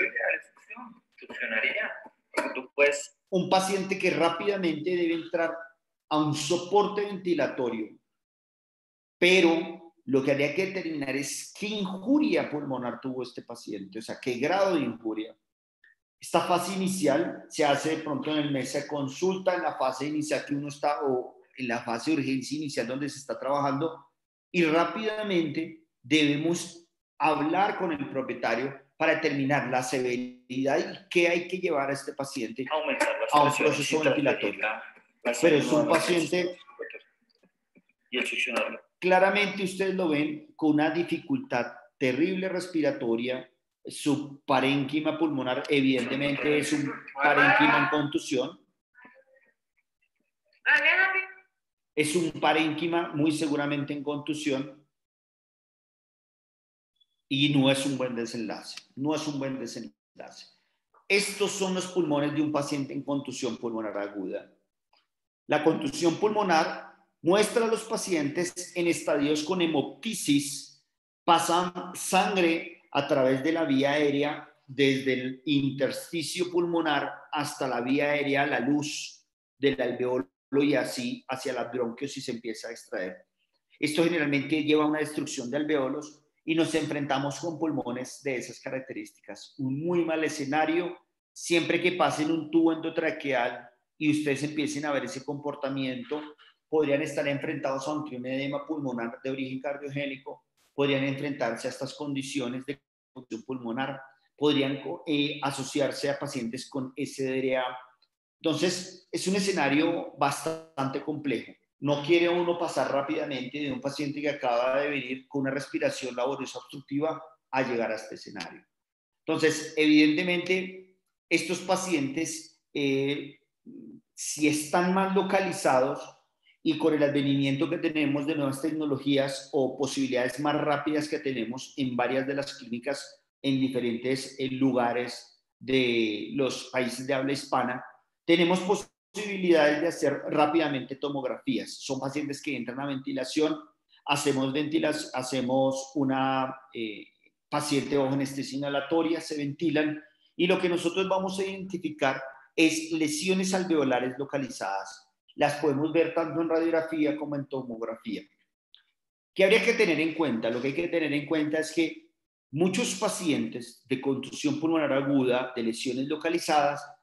S4: Un paciente que rápidamente debe entrar a un soporte ventilatorio, pero lo que habría que determinar es qué injuria pulmonar tuvo este paciente, o sea, qué grado de injuria. Esta fase inicial se hace de pronto en el mes de consulta, en la fase inicial que uno está, o en la fase de urgencia inicial donde se está trabajando, y rápidamente debemos hablar con el propietario para determinar la severidad y qué hay que llevar a este paciente a un proceso ventilatorio. Pero es un paciente, claramente ustedes lo ven, con una dificultad terrible respiratoria. Su parénquima pulmonar evidentemente es un parénquima en contusión. Es un parénquima muy seguramente en contusión. Y no es un buen desenlace, no es un buen desenlace. Estos son los pulmones de un paciente en contusión pulmonar aguda. La contusión pulmonar muestra a los pacientes en estadios con hemoptisis, pasan sangre a través de la vía aérea, desde el intersticio pulmonar hasta la vía aérea, la luz del alveolo y así hacia las bronquios y se empieza a extraer. Esto generalmente lleva a una destrucción de alveolos y nos enfrentamos con pulmones de esas características. Un muy mal escenario, siempre que pasen un tubo endotraqueal y ustedes empiecen a ver ese comportamiento, podrían estar enfrentados a un edema pulmonar de origen cardiogénico, podrían enfrentarse a estas condiciones de contusión pulmonar, podrían eh, asociarse a pacientes con S D R A. Entonces, es un escenario bastante complejo. No quiere uno pasar rápidamente de un paciente que acaba de venir con una respiración laboriosa obstructiva a llegar a este escenario. Entonces, evidentemente, estos pacientes, eh, si están mal localizados y con el advenimiento que tenemos de nuevas tecnologías o posibilidades más rápidas que tenemos en varias de las clínicas en diferentes eh, lugares de los países de habla hispana, tenemos posibilidades posibilidades de hacer rápidamente tomografías. Son pacientes que entran a ventilación, hacemos, ventilas, hacemos una eh, paciente bajo anestesia inhalatoria, se ventilan y lo que nosotros vamos a identificar es lesiones alveolares localizadas. Las podemos ver tanto en radiografía como en tomografía. ¿Qué habría que tener en cuenta? Lo que hay que tener en cuenta es que muchos pacientes de contusión pulmonar aguda, de lesiones localizadas,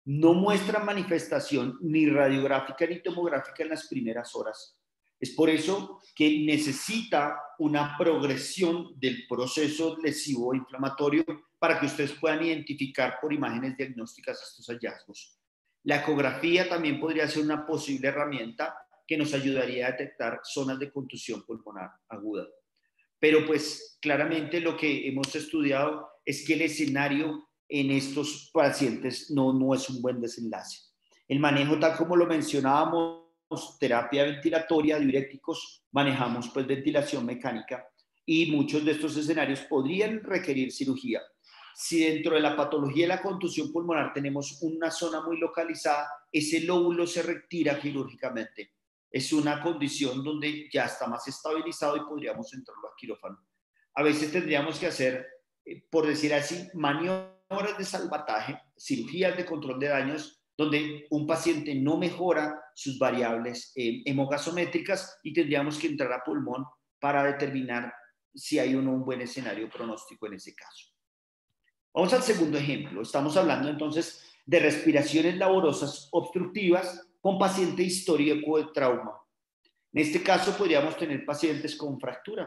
S4: no muestran manifestación ni radiográfica ni tomográfica en las primeras horas. Es por eso que necesita una progresión del proceso lesivo inflamatorio para que ustedes puedan identificar por imágenes diagnósticas estos hallazgos. La ecografía también podría ser una posible herramienta que nos ayudaría a detectar zonas de contusión pulmonar aguda. Pero pues claramente lo que hemos estudiado es que el escenario en estos pacientes no, no es un buen desenlace. El manejo, tal como lo mencionábamos, terapia ventilatoria, diuréticos, manejamos pues ventilación mecánica y muchos de estos escenarios podrían requerir cirugía. Si dentro de la patología de la contusión pulmonar tenemos una zona muy localizada, ese lóbulo se retira quirúrgicamente. Es una condición donde ya está más estabilizado y podríamos entrarlo a quirófano. A veces tendríamos que hacer, eh, por decir así, maniobras de salvataje, cirugías de control de daños, donde un paciente no mejora sus variables eh, hemogasométricas y tendríamos que entrar a pulmón para determinar si hay uno un buen escenario pronóstico en ese caso. Vamos al segundo ejemplo. Estamos hablando entonces de respiraciones laborosas obstructivas con paciente histórico de trauma. En este caso podríamos tener pacientes con fractura.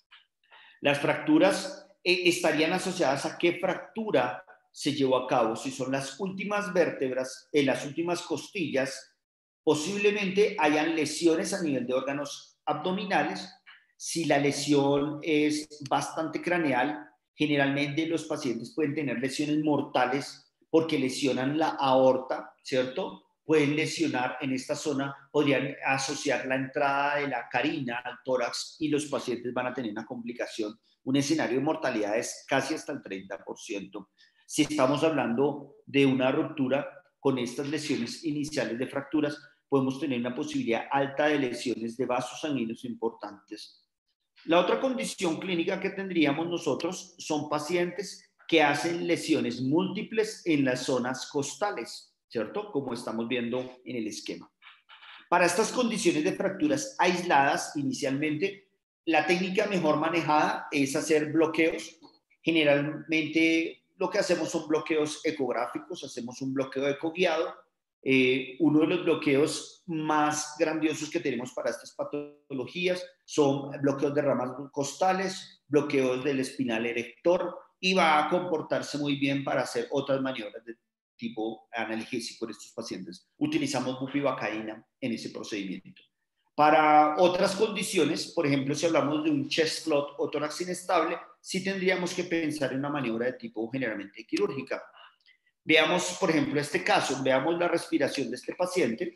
S4: Las fracturas eh, estarían asociadas a qué fractura se llevó a cabo. Si son las últimas vértebras, en las últimas costillas, posiblemente hayan lesiones a nivel de órganos abdominales. Si la lesión es bastante craneal, generalmente los pacientes pueden tener lesiones mortales porque lesionan la aorta, ¿cierto? Pueden lesionar en esta zona, podrían asociar la entrada de la carina al tórax y los pacientes van a tener una complicación. Un escenario de mortalidad es casi hasta el treinta por ciento. Si estamos hablando de una ruptura con estas lesiones iniciales de fracturas, podemos tener una posibilidad alta de lesiones de vasos sanguíneos importantes. La otra condición clínica que tendríamos nosotros son pacientes que hacen lesiones múltiples en las zonas costales, ¿cierto? Como estamos viendo en el esquema. Para estas condiciones de fracturas aisladas, inicialmente, la técnica mejor manejada es hacer bloqueos. Generalmente lo que hacemos son bloqueos ecográficos, hacemos un bloqueo ecoguiado. Eh, uno de los bloqueos más grandiosos que tenemos para estas patologías son bloqueos de ramas costales, bloqueos del espinal erector, y va a comportarse muy bien para hacer otras maniobras de tipo analgésico en estos pacientes. Utilizamos bupivacaína en ese procedimiento. Para otras condiciones, por ejemplo, si hablamos de un chest float o tórax inestable, sí tendríamos que pensar en una maniobra de tipo generalmente quirúrgica. Veamos, por ejemplo, este caso. Veamos la respiración de este paciente.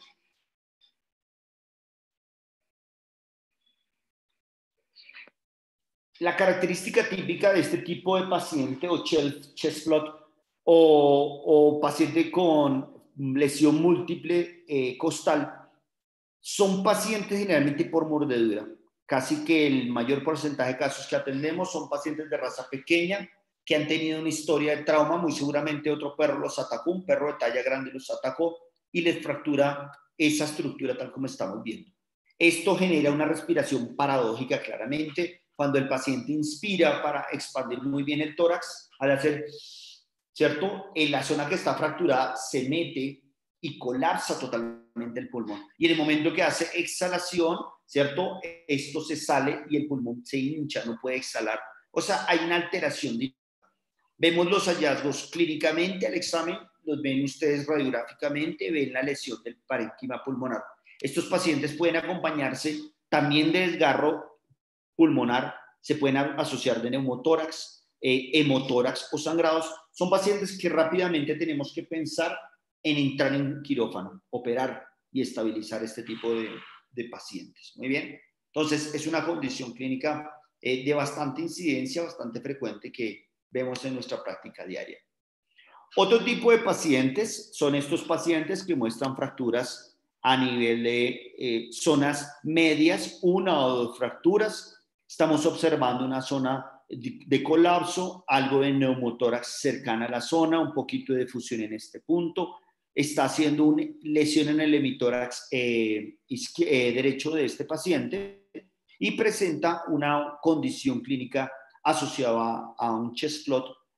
S4: La característica típica de este tipo de paciente o chest float o, o paciente con lesión múltiple eh, costal son pacientes generalmente por mordedura. Casi que el mayor porcentaje de casos que atendemos son pacientes de raza pequeña que han tenido una historia de trauma. Muy seguramente otro perro los atacó, un perro de talla grande los atacó y les fractura esa estructura tal como estamos viendo. Esto genera una respiración paradójica claramente. Cuando el paciente inspira para expandir muy bien el tórax, al hacer, ¿cierto? En la zona que está fracturada se mete y colapsa totalmente el pulmón. Y en el momento que hace exhalación, ¿cierto? Esto se sale y el pulmón se hincha, no puede exhalar. O sea, hay una alteración. Vemos los hallazgos clínicamente al examen, los ven ustedes radiográficamente, ven la lesión del parénquima pulmonar. Estos pacientes pueden acompañarse también de desgarro pulmonar, se pueden asociar de neumotórax, eh, hemotórax o sangrados. Son pacientes que rápidamente tenemos que pensar en entrar en quirófano, operar y estabilizar este tipo de, de pacientes. Muy bien. Entonces, es una condición clínica eh, de bastante incidencia, bastante frecuente que vemos en nuestra práctica diaria. Otro tipo de pacientes son estos pacientes que muestran fracturas a nivel de eh, zonas medias, una o dos fracturas. Estamos observando una zona de, de colapso, algo de neumotórax cercana a la zona, un poquito de fusión en este punto. Está haciendo una lesión en el hemitórax eh, eh, derecho de este paciente y presenta una condición clínica asociada a un chest float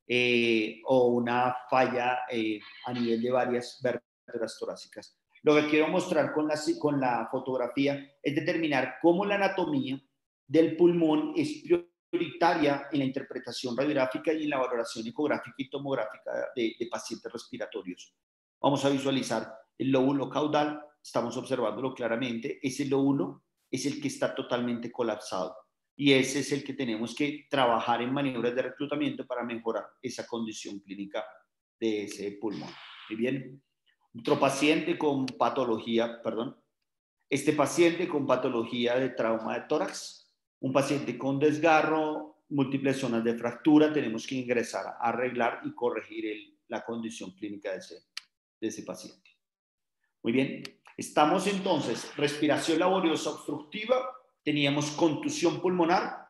S4: eh, o una falla eh, a nivel de varias vértebras torácicas. Lo que quiero mostrar con la, con la fotografía es determinar cómo la anatomía del pulmón es prioritaria en la interpretación radiográfica y en la valoración ecográfica y tomográfica de, de pacientes respiratorios. Vamos a visualizar el lóbulo caudal, estamos observándolo claramente, ese lóbulo es el que está totalmente colapsado y ese es el que tenemos que trabajar en maniobras de reclutamiento para mejorar esa condición clínica de ese pulmón. Muy bien. Otro paciente con patología, perdón, este paciente con patología de trauma de tórax, un paciente con desgarro, múltiples zonas de fractura, tenemos que ingresar a arreglar y corregir el, la condición clínica de ese, de ese paciente. Muy bien, estamos entonces, respiración laboriosa obstructiva, teníamos contusión pulmonar,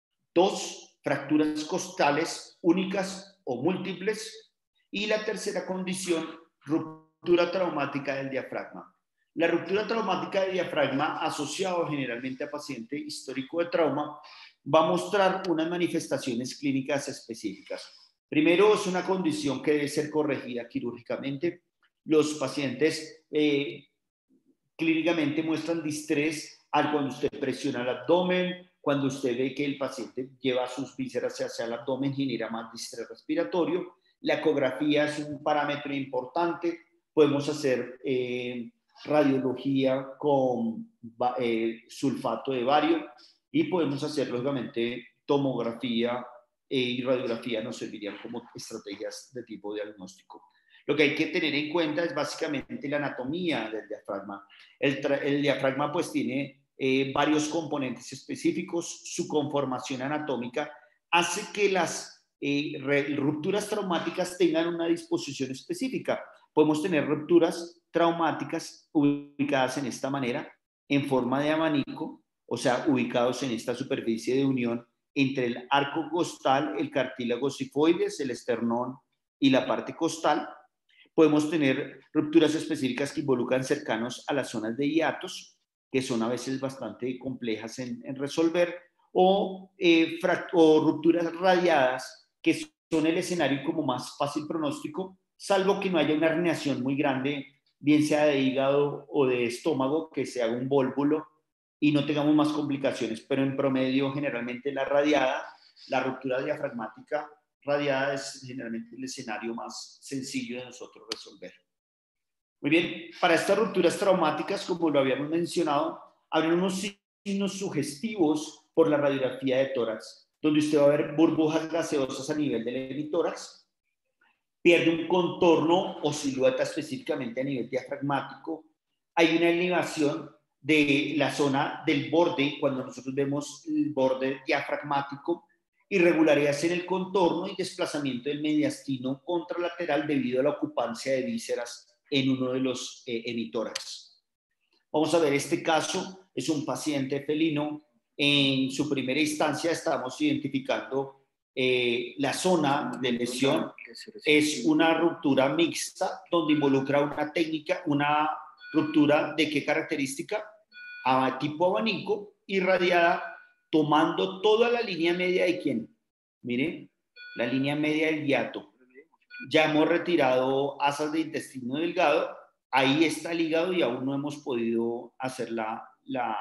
S4: dos fracturas costales únicas o múltiples, y la tercera condición, ruptura traumática del diafragma. La ruptura traumática del diafragma, asociado generalmente a paciente histórico de trauma, va a mostrar unas manifestaciones clínicas específicas. Primero, es una condición que debe ser corregida quirúrgicamente. Los pacientes eh, clínicamente muestran distrés al cuando usted presiona el abdomen, cuando usted ve que el paciente lleva sus vísceras hacia el abdomen, genera más distrés respiratorio. La ecografía es un parámetro importante. Podemos hacer eh, radiología con eh, sulfato de bario y podemos hacer, lógicamente, tomografía eh, y radiografía nos servirían como estrategias de tipo diagnóstico. Lo que hay que tener en cuenta es básicamente la anatomía del diafragma. El, el diafragma pues tiene eh, varios componentes específicos. Su conformación anatómica hace que las eh, rupturas traumáticas tengan una disposición específica. Podemos tener rupturas traumáticas ubicadas en esta manera, en forma de abanico, o sea, ubicados en esta superficie de unión entre el arco costal, el cartílago sifoides, el esternón y la parte costal. Podemos tener rupturas específicas que involucran cercanos a las zonas de hiatos, que son a veces bastante complejas en, en resolver, o, eh, o rupturas radiadas, que son el escenario como más fácil pronóstico, salvo que no haya una herniación muy grande, bien sea de hígado o de estómago, que se haga un vólvulo y no tengamos más complicaciones. Pero en promedio, generalmente la radiada, la ruptura diafragmática radiada es generalmente el escenario más sencillo de nosotros resolver. Muy bien, para estas rupturas traumáticas, como lo habíamos mencionado, habrá unos signos sugestivos por la radiografía de tórax, donde usted va a ver burbujas gaseosas a nivel del hemitórax, pierde un contorno o silueta específicamente a nivel diafragmático, hay una elevación de la zona del borde, cuando nosotros vemos el borde diafragmático, irregularidades en el contorno y desplazamiento del mediastino contralateral debido a la ocupancia de vísceras en uno de los eh, hemitórax. Vamos a ver este caso, es un paciente felino. En su primera instancia estamos identificando eh, la zona de lesión. Es una ruptura mixta donde involucra una técnica, una ruptura de qué característica, a tipo abanico, irradiada, tomando toda la línea media de quién. Miren, la línea media del hiato. Ya hemos retirado asas de intestino delgado, ahí está el hígado y aún no hemos podido hacer la, la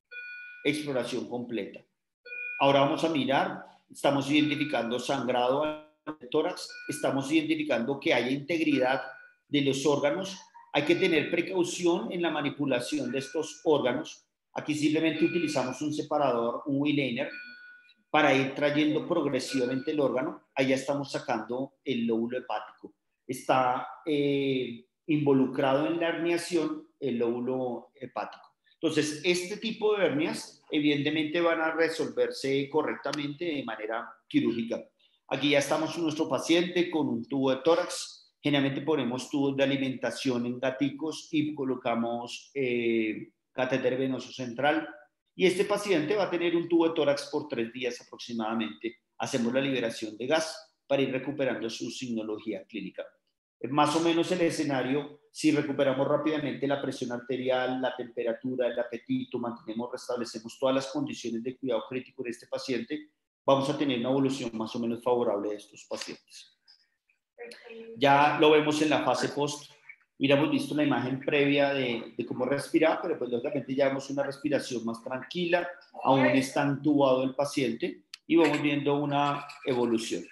S4: exploración completa. Ahora vamos a mirar, estamos identificando sangrado al tórax, estamos identificando que haya integridad de los órganos. Hay que tener precaución en la manipulación de estos órganos. Aquí simplemente utilizamos un separador, un Wiener, para ir trayendo progresivamente el órgano. Allá estamos sacando el lóbulo hepático. Está eh, involucrado en la herniación el lóbulo hepático. Entonces, este tipo de hernias evidentemente van a resolverse correctamente de manera quirúrgica. Aquí ya estamos con nuestro paciente con un tubo de tórax. Generalmente ponemos tubos de alimentación en gaticos y colocamos eh, catéter venoso central. Y este paciente va a tener un tubo de tórax por tres días aproximadamente. Hacemos la liberación de gas para ir recuperando su signología clínica. Es más o menos el escenario. Si recuperamos rápidamente la presión arterial, la temperatura, el apetito, mantenemos, restablecemos todas las condiciones de cuidado crítico de este paciente, vamos a tener una evolución más o menos favorable de estos pacientes. Ya lo vemos en la fase post. Hubiéramos visto una imagen previa de, de cómo respirar, pero pues lógicamente ya vemos una respiración más tranquila, aún está entubado el paciente y vamos viendo una evolución.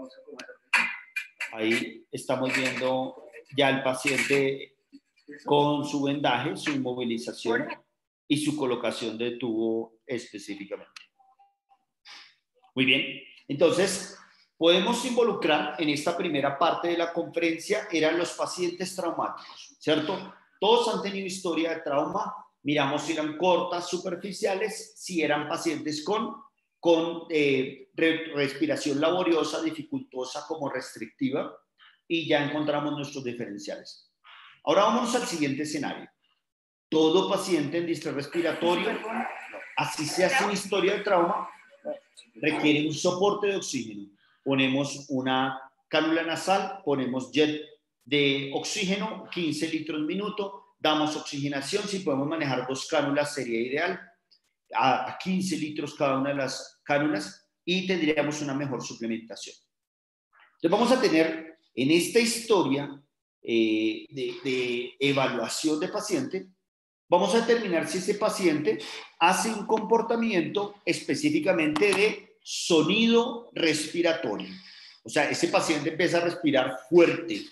S4: Ahí estamos viendo ya el paciente con su vendaje, su inmovilización y su colocación de tubo específicamente. Muy bien, entonces podemos involucrar en esta primera parte de la conferencia eran los pacientes traumáticos, ¿cierto? Todos han tenido historia de trauma, miramos si eran cortas, superficiales, si eran pacientes con, con eh, re, respiración laboriosa, dificultosa como restrictiva, y ya encontramos nuestros diferenciales. Ahora vámonos al siguiente escenario. Todo paciente en distrés respiratorio, así sea sin historia de trauma, requiere un soporte de oxígeno. Ponemos una cánula nasal, ponemos jet de oxígeno, quince litros minuto, damos oxigenación, si podemos manejar dos cánulas sería ideal, a quince litros cada una de las cánulas y tendríamos una mejor suplementación. Entonces vamos a tener en esta historia eh, de, de evaluación de paciente, vamos a determinar si ese paciente hace un comportamiento específicamente de sonido respiratorio. O sea, ese paciente empieza a respirar fuerte.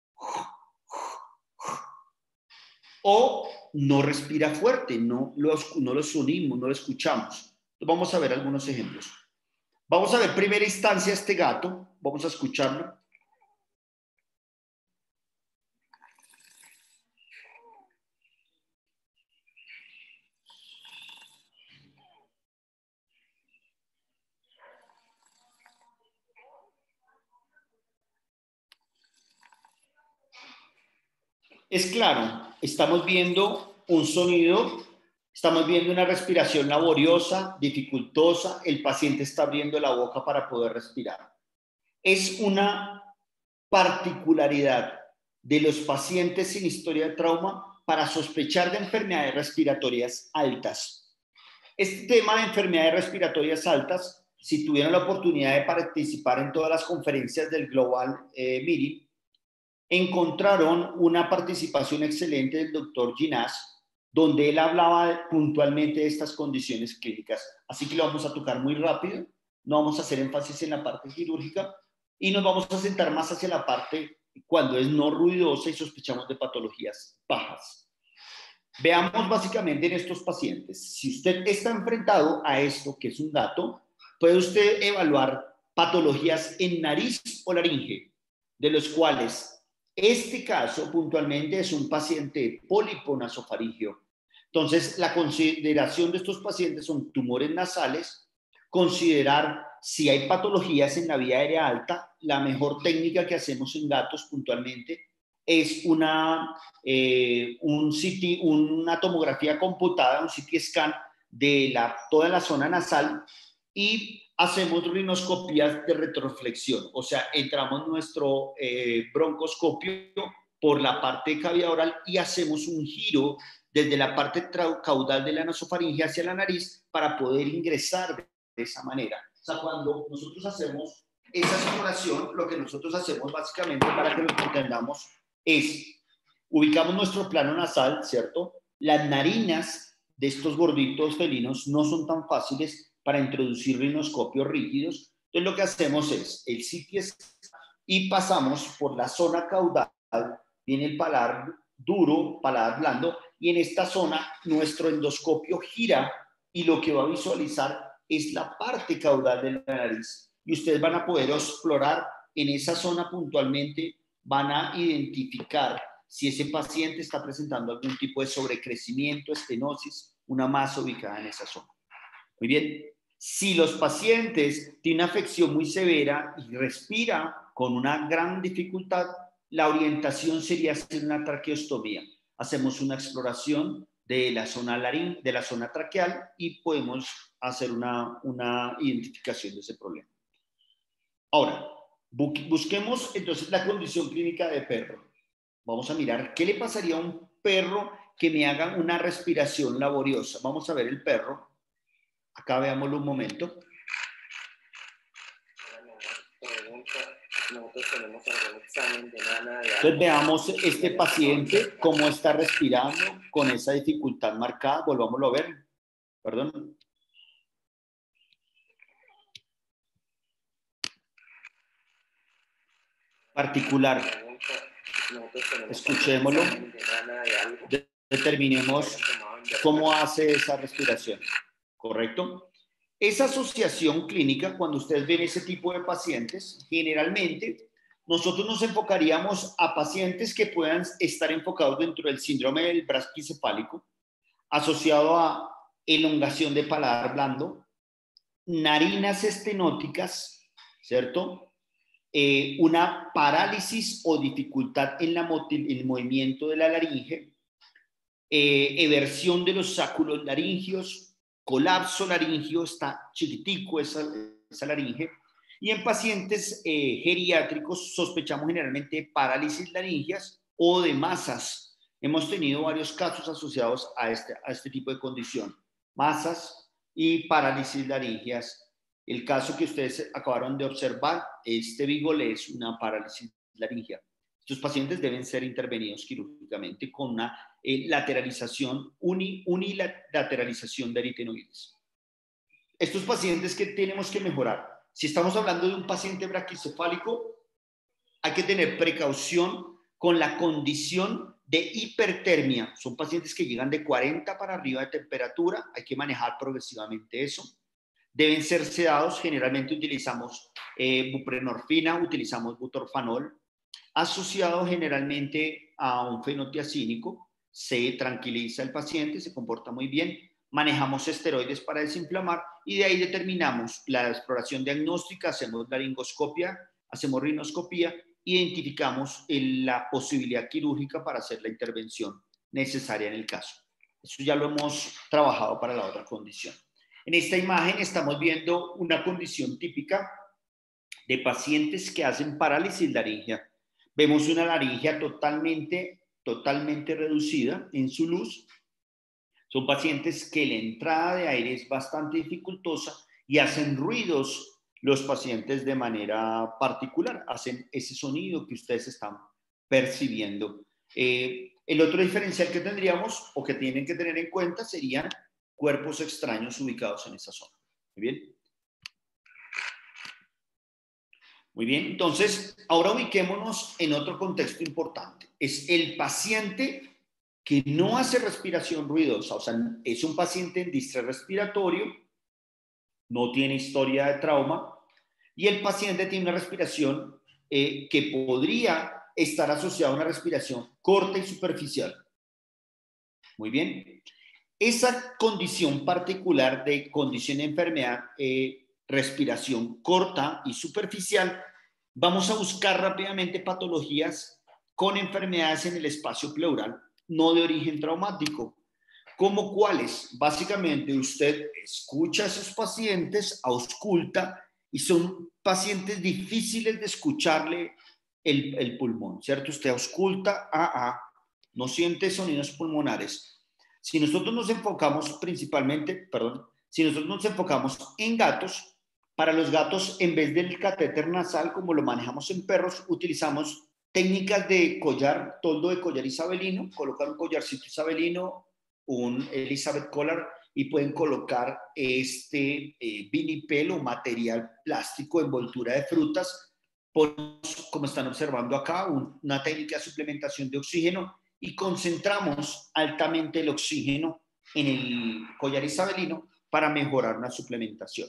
S4: O no respira fuerte, no lo, no lo sonimos, no lo escuchamos. Entonces vamos a ver algunos ejemplos. Vamos a ver primera instancia este gato. Vamos a escucharlo. Es claro, estamos viendo un sonido, estamos viendo una respiración laboriosa, dificultosa, el paciente está abriendo la boca para poder respirar. Es una particularidad de los pacientes sin historia de trauma para sospechar de enfermedades respiratorias altas. Este tema de enfermedades respiratorias altas, si tuvieron la oportunidad de participar en todas las conferencias del Global eh, Meeting, encontraron una participación excelente del doctor Ginás, donde él hablaba puntualmente de estas condiciones clínicas. Así que lo vamos a tocar muy rápido, no vamos a hacer énfasis en la parte quirúrgica y nos vamos a sentar más hacia la parte cuando es no ruidosa y sospechamos de patologías bajas. Veamos básicamente en estos pacientes. Si usted está enfrentado a esto, que es un dato, puede usted evaluar patologías en nariz o laringe, de los cuales este caso puntualmente es un paciente de pólipo nasofaringeo. Entonces, la consideración de estos pacientes son tumores nasales, considerar si hay patologías en la vía aérea alta. La mejor técnica que hacemos en gatos puntualmente es una, eh, un C T, una tomografía computada, un C T scan de la, toda la zona nasal y hacemos rinoscopías de retroflexión, o sea, entramos nuestro eh, broncoscopio por la parte de cavidad oral y hacemos un giro desde la parte caudal de la nasofaringe hacia la nariz para poder ingresar de esa manera. O sea, cuando nosotros hacemos esa exploración, lo que nosotros hacemos básicamente para que lo entendamos es, ubicamos nuestro plano nasal, ¿cierto? Las narinas de estos gorditos felinos no son tan fáciles para introducir rinoscopios rígidos. Entonces lo que hacemos es el C T y pasamos por la zona caudal, viene el paladar duro, paladar blando, y en esta zona nuestro endoscopio gira y lo que va a visualizar es la parte caudal de la nariz. Y ustedes van a poder explorar en esa zona puntualmente, van a identificar si ese paciente está presentando algún tipo de sobrecrecimiento, estenosis, una masa ubicada en esa zona. Muy bien, si los pacientes tienen una afección muy severa y respira con una gran dificultad, la orientación sería hacer una traqueostomía. Hacemos una exploración de la zona larín, de la zona traqueal y podemos hacer una, una identificación de ese problema. Ahora, busquemos entonces la condición clínica de perro. Vamos a mirar qué le pasaría a un perro que me haga una respiración laboriosa. Vamos a ver el perro. Acá veámoslo un momento.
S5: nosotros tenemos algún examen de nana de
S4: Entonces veamos este paciente cómo está respirando con esa dificultad marcada. Volvámoslo a ver. Perdón. Particular. Escuchémoslo. Determinemos cómo hace esa respiración. ¿Correcto? Esa asociación clínica, cuando ustedes ven ese tipo de pacientes, generalmente nosotros nos enfocaríamos a pacientes que puedan estar enfocados dentro del síndrome del braquicefálico, asociado a elongación de paladar blando, narinas estenóticas, ¿cierto? Eh, una parálisis o dificultad en, la en el movimiento de la laringe, eh, eversión de los sáculos laringios, colapso laringio, está chiquitico esa, esa laringe, y en pacientes eh, geriátricos sospechamos generalmente parálisis laringias o de masas. Hemos tenido varios casos asociados a este, a este tipo de condición, masas y parálisis laringias. El caso que ustedes acabaron de observar, este Bigolé es una parálisis laringea. Estos pacientes deben ser intervenidos quirúrgicamente con una eh, lateralización, uni, unilateralización de aritenoides. Estos pacientes que tenemos que mejorar. Si estamos hablando de un paciente braquicefálico, hay que tener precaución con la condición de hipertermia. Son pacientes que llegan de cuarenta para arriba de temperatura, hay que manejar progresivamente eso. Deben ser sedados, generalmente utilizamos eh, buprenorfina, utilizamos butorfanol, asociado generalmente a un fenotiazínico, se tranquiliza el paciente, se comporta muy bien, manejamos esteroides para desinflamar y de ahí determinamos la exploración diagnóstica, hacemos laringoscopia, hacemos rinoscopía, identificamos el, la posibilidad quirúrgica para hacer la intervención necesaria en el caso. Eso ya lo hemos trabajado para la otra condición. En esta imagen estamos viendo una condición típica de pacientes que hacen parálisis laringea. Vemos una laringea totalmente, totalmente reducida en su luz. Son pacientes que la entrada de aire es bastante dificultosa y hacen ruidos los pacientes de manera particular. Hacen ese sonido que ustedes están percibiendo. Eh, el otro diferencial que tendríamos o que tienen que tener en cuenta serían cuerpos extraños ubicados en esa zona. Muy bien. Muy bien, entonces, ahora ubiquémonos en otro contexto importante. Es el paciente que no hace respiración ruidosa, o sea, es un paciente en distrés respiratorio, no tiene historia de trauma, y el paciente tiene una respiración eh, que podría estar asociada a una respiración corta y superficial. Muy bien. Esa condición particular de condición de enfermedad, eh, respiración corta y superficial, vamos a buscar rápidamente patologías con enfermedades en el espacio pleural, no de origen traumático. ¿Cómo cuáles? Básicamente usted escucha a esos pacientes, ausculta, y son pacientes difíciles de escucharle el, el pulmón, ¿cierto? Usted ausculta, ah, ah, no siente sonidos pulmonares. Si nosotros nos enfocamos principalmente, perdón, si nosotros nos enfocamos en gatos, para los gatos, en vez del catéter nasal, como lo manejamos en perros, utilizamos técnicas de collar, toldo de collar isabelino, colocar un collarcito isabelino, un Elizabeth Collar, y pueden colocar este eh, vinipel o material plástico, envoltura de frutas, ponemos, como están observando acá, un, una técnica de suplementación de oxígeno, y concentramos altamente el oxígeno en el collar isabelino para mejorar una suplementación.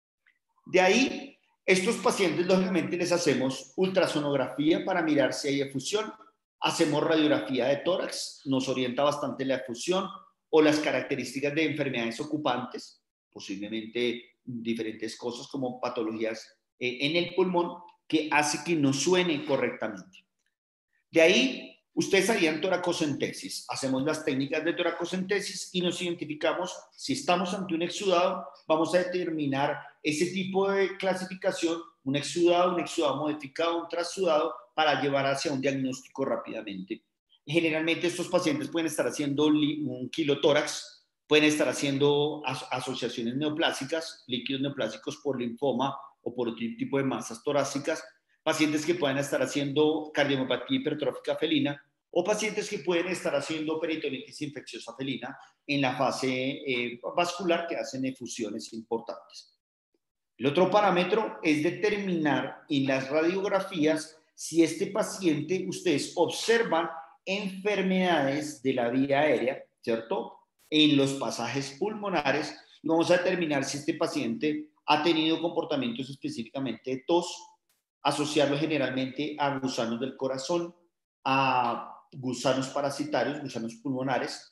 S4: De ahí, estos pacientes, lógicamente, les hacemos ultrasonografía para mirar si hay efusión, hacemos radiografía de tórax, nos orienta bastante la efusión o las características de enfermedades ocupantes, posiblemente diferentes cosas como patologías eh, en el pulmón que hace que no suene correctamente. De ahí, ustedes harían toracocentesis. Hacemos las técnicas de toracocentesis y nos identificamos si estamos ante un exudado, vamos a determinar ese tipo de clasificación, un exudado, un exudado modificado, un trasudado, para llevar hacia un diagnóstico rápidamente. Generalmente estos pacientes pueden estar haciendo un kilotórax, pueden estar haciendo as asociaciones neoplásicas, líquidos neoplásicos por linfoma o por otro tipo de masas torácicas, pacientes que puedan estar haciendo cardiomopatía hipertrófica felina o pacientes que pueden estar haciendo peritonitis infecciosa felina en la fase eh, vascular que hacen efusiones importantes. El otro parámetro es determinar en las radiografías si este paciente, ustedes observan enfermedades de la vía aérea, ¿cierto? En los pasajes pulmonares, y vamos a determinar si este paciente ha tenido comportamientos específicamente de tos, asociarlo generalmente a gusanos del corazón, a gusanos parasitarios, gusanos pulmonares.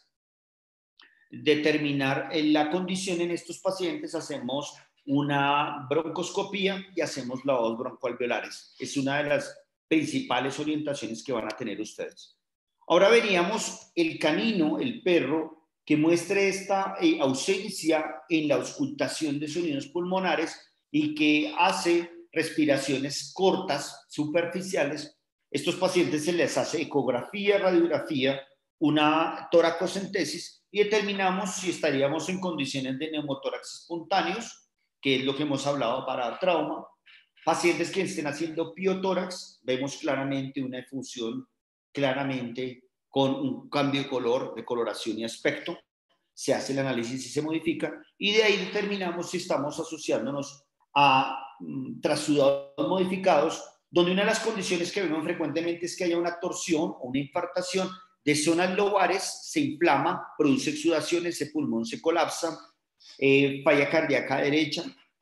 S4: Determinar la condición en estos pacientes, hacemos una broncoscopía y hacemos lavados broncoalveolares. Es una de las principales orientaciones que van a tener ustedes. Ahora veríamos el canino, el perro, que muestre esta eh, ausencia en la auscultación de sonidos pulmonares y que hace respiraciones cortas, superficiales. Estos pacientes se les hace ecografía, radiografía, una toracocentesis y determinamos si estaríamos en condiciones de neumotórax espontáneos, que es lo que hemos hablado para trauma. Pacientes que estén haciendo piotórax, vemos claramente una efusión, claramente con un cambio de color, de coloración y aspecto. Se hace el análisis y se modifica, y de ahí determinamos si estamos asociándonos a mm, trasudados modificados, donde una de las condiciones que vemos frecuentemente es que haya una torsión o una infartación de zonas lobares, se inflama, produce exudación, ese pulmón se colapsa, eh, falla cardíaca derecha,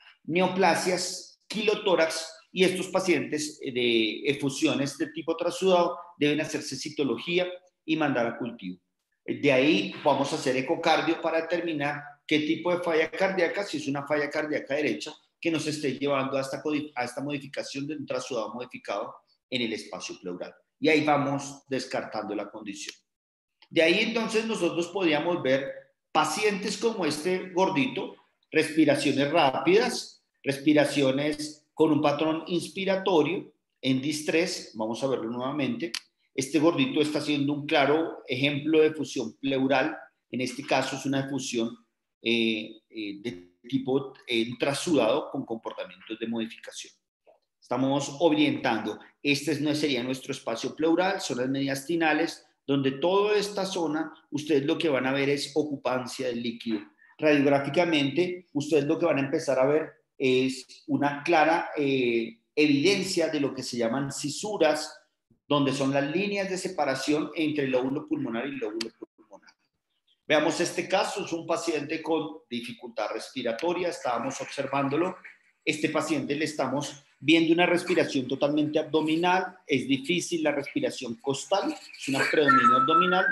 S4: neoplasias, quilotórax, y estos pacientes de efusiones de tipo trasudado deben hacerse citología y mandar a cultivo. De ahí vamos a hacer ecocardio para determinar qué tipo de falla cardíaca, si es una falla cardíaca derecha, que nos esté llevando a esta, a esta modificación de un trasudado modificado en el espacio pleural. Y ahí vamos descartando la condición. De ahí entonces nosotros podíamos ver pacientes como este gordito, respiraciones rápidas, respiraciones con un patrón inspiratorio en distrés, vamos a verlo nuevamente. Este gordito está haciendo un claro ejemplo de efusión pleural, en este caso es una efusión eh, eh, de tipo eh, trasudado con comportamientos de modificación. Estamos orientando, este no sería nuestro espacio pleural, son las mediastinales, donde toda esta zona, ustedes lo que van a ver es ocupancia del líquido. Radiográficamente, ustedes lo que van a empezar a ver es una clara eh, evidencia de lo que se llaman cisuras, donde son las líneas de separación entre el lóbulo pulmonar y el lóbulo pulmonar. Veamos este caso, es un paciente con dificultad respiratoria, estábamos observándolo. Este paciente le estamos viendo una respiración totalmente abdominal, es difícil la respiración costal, es una predominio abdominal,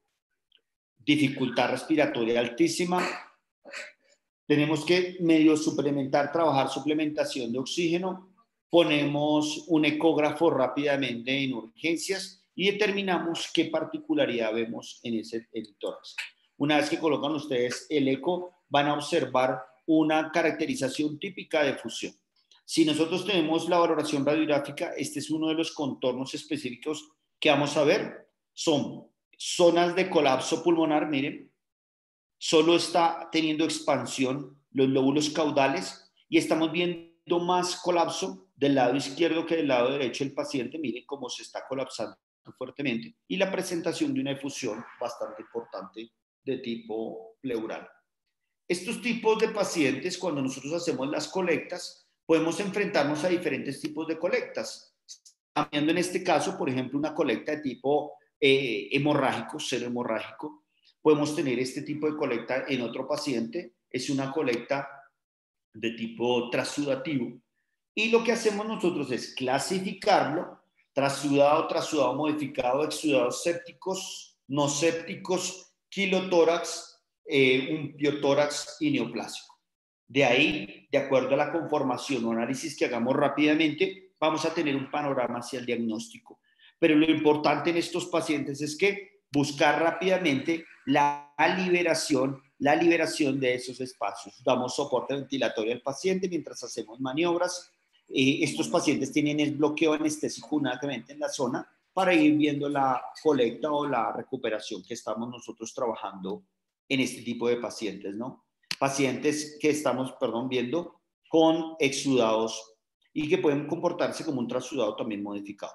S4: dificultad respiratoria altísima. Tenemos que medio suplementar, trabajar suplementación de oxígeno. Ponemos un ecógrafo rápidamente en urgencias y determinamos qué particularidad vemos en ese el tórax. Una vez que colocan ustedes el eco, van a observar una caracterización típica de efusión. Si nosotros tenemos la valoración radiográfica, este es uno de los contornos específicos que vamos a ver. Son zonas de colapso pulmonar, miren, solo está teniendo expansión los lóbulos caudales y estamos viendo más colapso del lado izquierdo que del lado derecho del paciente. Miren cómo se está colapsando fuertemente y la presentación de una efusión bastante importante de tipo pleural. Estos tipos de pacientes, cuando nosotros hacemos las colectas, podemos enfrentarnos a diferentes tipos de colectas. Cambiando en este caso, por ejemplo, una colecta de tipo eh, hemorrágico, cero hemorrágico. Podemos tener este tipo de colecta en otro paciente. Es una colecta de tipo trasudativo. Y lo que hacemos nosotros es clasificarlo, trasudado, trasudado modificado, exudados sépticos, no sépticos, quilotórax, eh, un piotórax y neoplásico. De ahí, de acuerdo a la conformación o análisis que hagamos rápidamente, vamos a tener un panorama hacia el diagnóstico. Pero lo importante en estos pacientes es que buscar rápidamente la liberación, la liberación de esos espacios. Damos soporte ventilatorio al paciente mientras hacemos maniobras. Eh, estos pacientes tienen el bloqueo anestésico únicamente en la zona para ir viendo la colecta o la recuperación que estamos nosotros trabajando en este tipo de pacientes, ¿no? Pacientes que estamos, perdón, viendo con exudados y que pueden comportarse como un trasudado también modificado.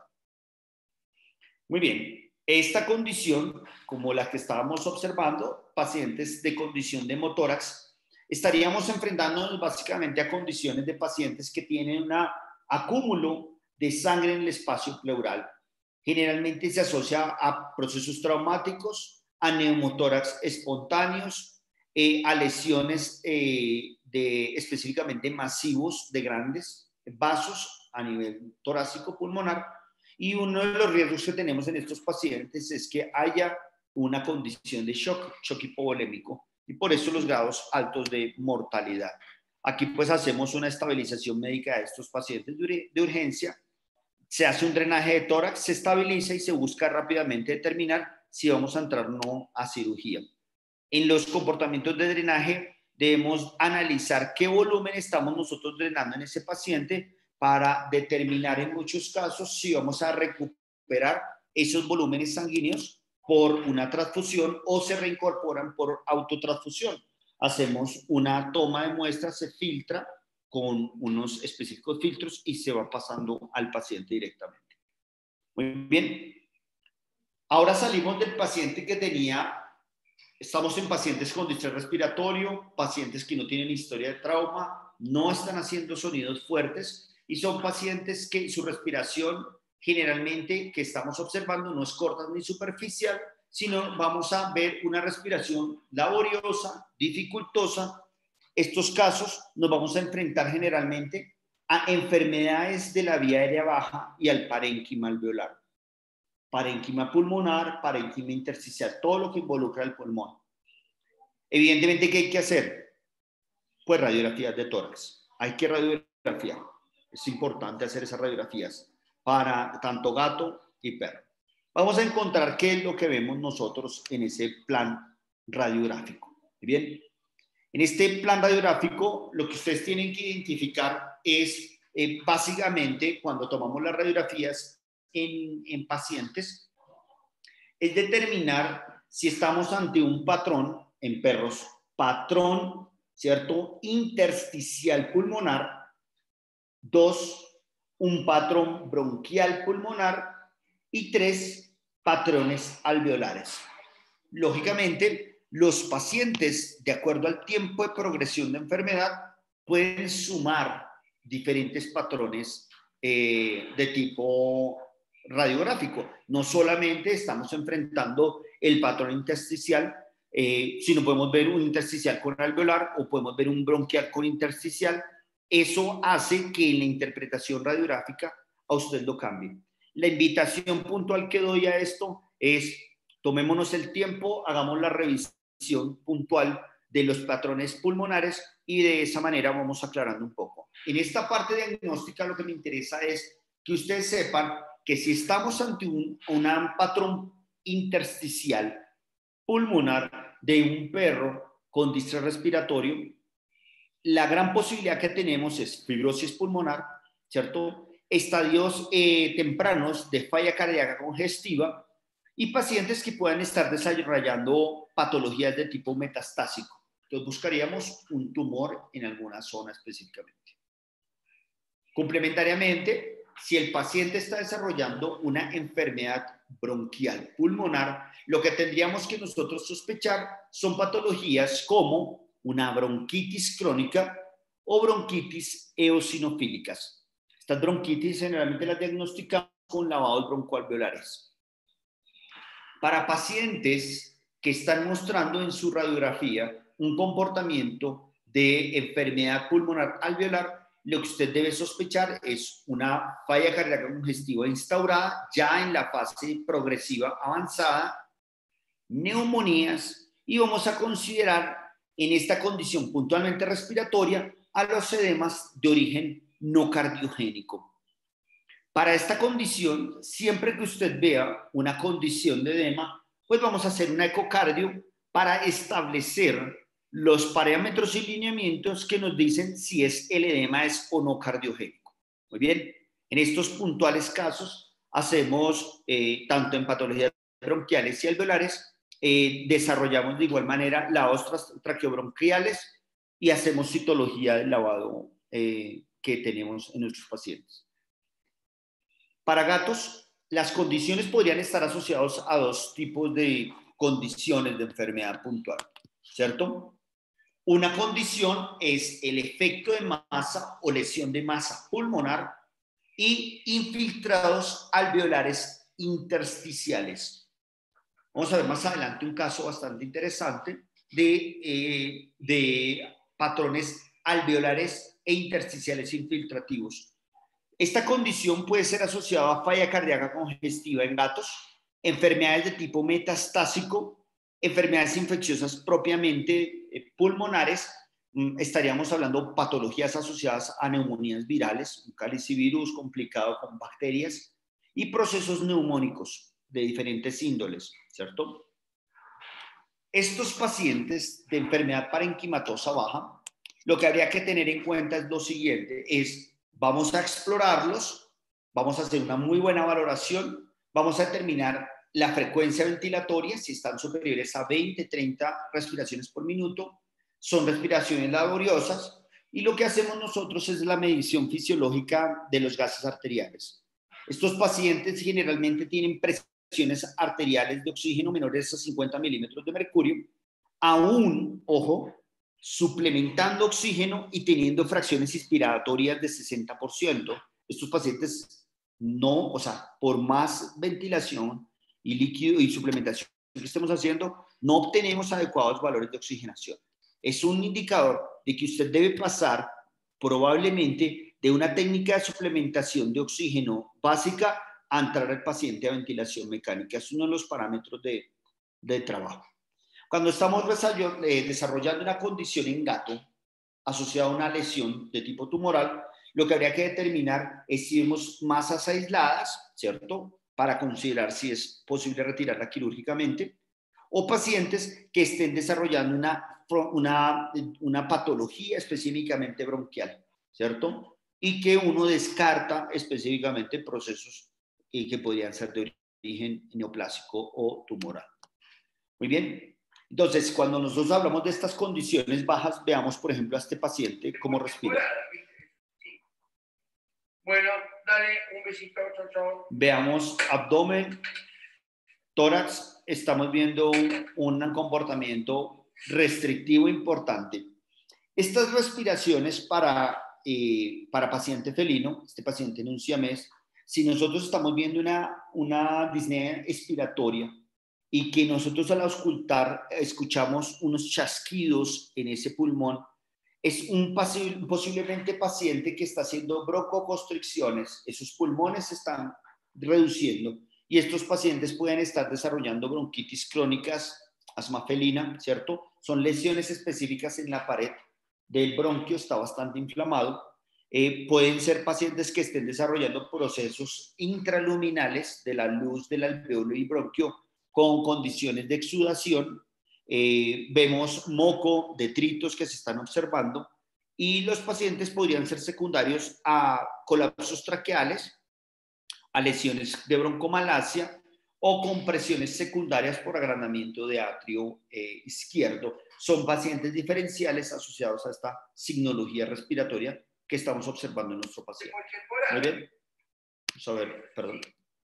S4: Muy bien, esta condición, como la que estábamos observando, pacientes de condición de hemotórax, estaríamos enfrentándonos básicamente a condiciones de pacientes que tienen un acúmulo de sangre en el espacio pleural. Generalmente se asocia a procesos traumáticos, a neumotórax espontáneos, eh, a lesiones eh, de, específicamente masivos de grandes vasos a nivel torácico pulmonar, y uno de los riesgos que tenemos en estos pacientes es que haya una condición de shock, shock hipovolémico, y por eso los grados altos de mortalidad. Aquí pues hacemos una estabilización médica de estos pacientes de urgencia, se hace un drenaje de tórax, se estabiliza y se busca rápidamente determinar si vamos a entrar o no a cirugía. En los comportamientos de drenaje debemos analizar qué volumen estamos nosotros drenando en ese paciente para determinar en muchos casos si vamos a recuperar esos volúmenes sanguíneos por una transfusión o se reincorporan por autotransfusión. Hacemos una toma de muestras, se filtra con unos específicos filtros y se va pasando al paciente directamente. Muy bien. Ahora salimos del paciente que tenía, estamos en pacientes con distrés respiratorio, pacientes que no tienen historia de trauma, no están haciendo sonidos fuertes y son pacientes que su respiración generalmente que estamos observando no es corta ni superficial, sino vamos a ver una respiración laboriosa, dificultosa. Estos casos nos vamos a enfrentar generalmente a enfermedades de la vía aérea baja y al parénquima alveolar. Parénquima pulmonar, parénquima intersticial, todo lo que involucra el pulmón. Evidentemente, ¿qué hay que hacer? Pues radiografías de tórax. Hay que radiografiar. Es importante hacer esas radiografías para tanto gato y perro. Vamos a encontrar qué es lo que vemos nosotros en ese plan radiográfico. Bien. En este plan radiográfico, lo que ustedes tienen que identificar es eh, básicamente cuando tomamos las radiografías en, en pacientes, es determinar si estamos ante un patrón en perros, patrón, ¿cierto? Intersticial pulmonar, dos, un patrón bronquial pulmonar y tres, patrones alveolares. Lógicamente, los pacientes, de acuerdo al tiempo de progresión de enfermedad, pueden sumar diferentes patrones eh, de tipo radiográfico. No solamente estamos enfrentando el patrón intersticial, eh, sino podemos ver un intersticial con alveolar o podemos ver un bronquial con intersticial. Eso hace que en la interpretación radiográfica a usted lo cambie. La invitación puntual que doy a esto es: tomémonos el tiempo, hagamos la revisión puntual de los patrones pulmonares y de esa manera vamos aclarando un poco. En esta parte diagnóstica lo que me interesa es que ustedes sepan que si estamos ante un, un patrón intersticial pulmonar de un perro con distrés respiratorio, la gran posibilidad que tenemos es fibrosis pulmonar, ¿cierto? Estadios eh, tempranos de falla cardíaca congestiva y pacientes que puedan estar desarrollando patologías de tipo metastásico. Entonces buscaríamos un tumor en alguna zona específicamente. Complementariamente, si el paciente está desarrollando una enfermedad bronquial pulmonar, lo que tendríamos que nosotros sospechar son patologías como una bronquitis crónica o bronquitis eosinofílicas. Estas bronquitis generalmente las diagnosticamos con lavados broncoalveolares. Para pacientes que están mostrando en su radiografía un comportamiento de enfermedad pulmonar alveolar, lo que usted debe sospechar es una falla cardíaca congestiva instaurada ya en la fase progresiva avanzada, neumonías, y vamos a considerar en esta condición puntualmente respiratoria a los edemas de origen no cardiogénico. Para esta condición, siempre que usted vea una condición de edema, pues vamos a hacer una ecocardio para establecer los parámetros y lineamientos que nos dicen si es el edema es o no cardiogénico. Muy bien, en estos puntuales casos hacemos, eh, tanto en patologías bronquiales y alveolares, eh, desarrollamos de igual manera lavados traqueobronquiales y hacemos citología del lavado eh, que tenemos en nuestros pacientes. Para gatos, las condiciones podrían estar asociadas a dos tipos de condiciones de enfermedad puntual, ¿cierto? Una condición es el efecto de masa o lesión de masa pulmonar y infiltrados alveolares intersticiales. Vamos a ver más adelante un caso bastante interesante de, eh, de patrones alveolares e intersticiales infiltrativos. Esta condición puede ser asociada a falla cardíaca congestiva en gatos, enfermedades de tipo metastásico, enfermedades infecciosas propiamente eh, pulmonares. Mm, estaríamos hablando de patologías asociadas a neumonías virales, un calicivirus complicado con bacterias y procesos neumónicos de diferentes índoles, ¿cierto? Estos pacientes de enfermedad parenquimatosa baja, lo que habría que tener en cuenta es lo siguiente, es vamos a explorarlos, vamos a hacer una muy buena valoración, vamos a determinar la frecuencia ventilatoria, si están superiores a veinte, treinta respiraciones por minuto, son respiraciones laboriosas, y lo que hacemos nosotros es la medición fisiológica de los gases arteriales. Estos pacientes generalmente tienen presiones arteriales de oxígeno menores a cincuenta milímetros de mercurio, aún, ojo, suplementando oxígeno y teniendo fracciones inspiratorias de sesenta por ciento. Estos pacientes no, o sea, por más ventilación y líquido y suplementación que estemos haciendo, no obtenemos adecuados valores de oxigenación. Es un indicador de que usted debe pasar probablemente de una técnica de suplementación de oxígeno básica a entrar al paciente a ventilación mecánica. Es uno de los parámetros de, de trabajo. Cuando estamos desarrollando una condición en gato asociada a una lesión de tipo tumoral, lo que habría que determinar es si vemos masas aisladas, ¿cierto? Para considerar si es posible retirarla quirúrgicamente, o pacientes que estén desarrollando una, una, una patología específicamente bronquial, ¿cierto? Y que uno descarta específicamente procesos eh, que podrían ser de origen neoplásico o tumoral. Muy bien. Entonces, cuando nosotros hablamos de estas condiciones bajas, veamos, por ejemplo, a este paciente cómo respira.
S6: Bueno, dale un besito, chao, chao.
S4: Veamos abdomen, tórax, estamos viendo un, un comportamiento restrictivo importante. Estas respiraciones para, eh, para paciente felino, este paciente en un siamés, si nosotros estamos viendo una, una disnea expiratoria, y que nosotros al auscultar escuchamos unos chasquidos en ese pulmón, es un pasible, posiblemente paciente que está haciendo broncoconstricciones, esos pulmones se están reduciendo y estos pacientes pueden estar desarrollando bronquitis crónicas, asma felina, ¿cierto? Son lesiones específicas en la pared del bronquio, está bastante inflamado. Eh, pueden ser pacientes que estén desarrollando procesos intraluminales de la luz del alveolo y bronquio, con condiciones de exudación, eh, vemos moco, detritos que se están observando y los pacientes podrían ser secundarios a colapsos traqueales, a lesiones de broncomalacia o compresiones secundarias por agrandamiento de atrio eh, izquierdo. Son pacientes diferenciales asociados a esta signología respiratoria que estamos observando en nuestro paciente. Muy bien. Vamos a ver, perdón.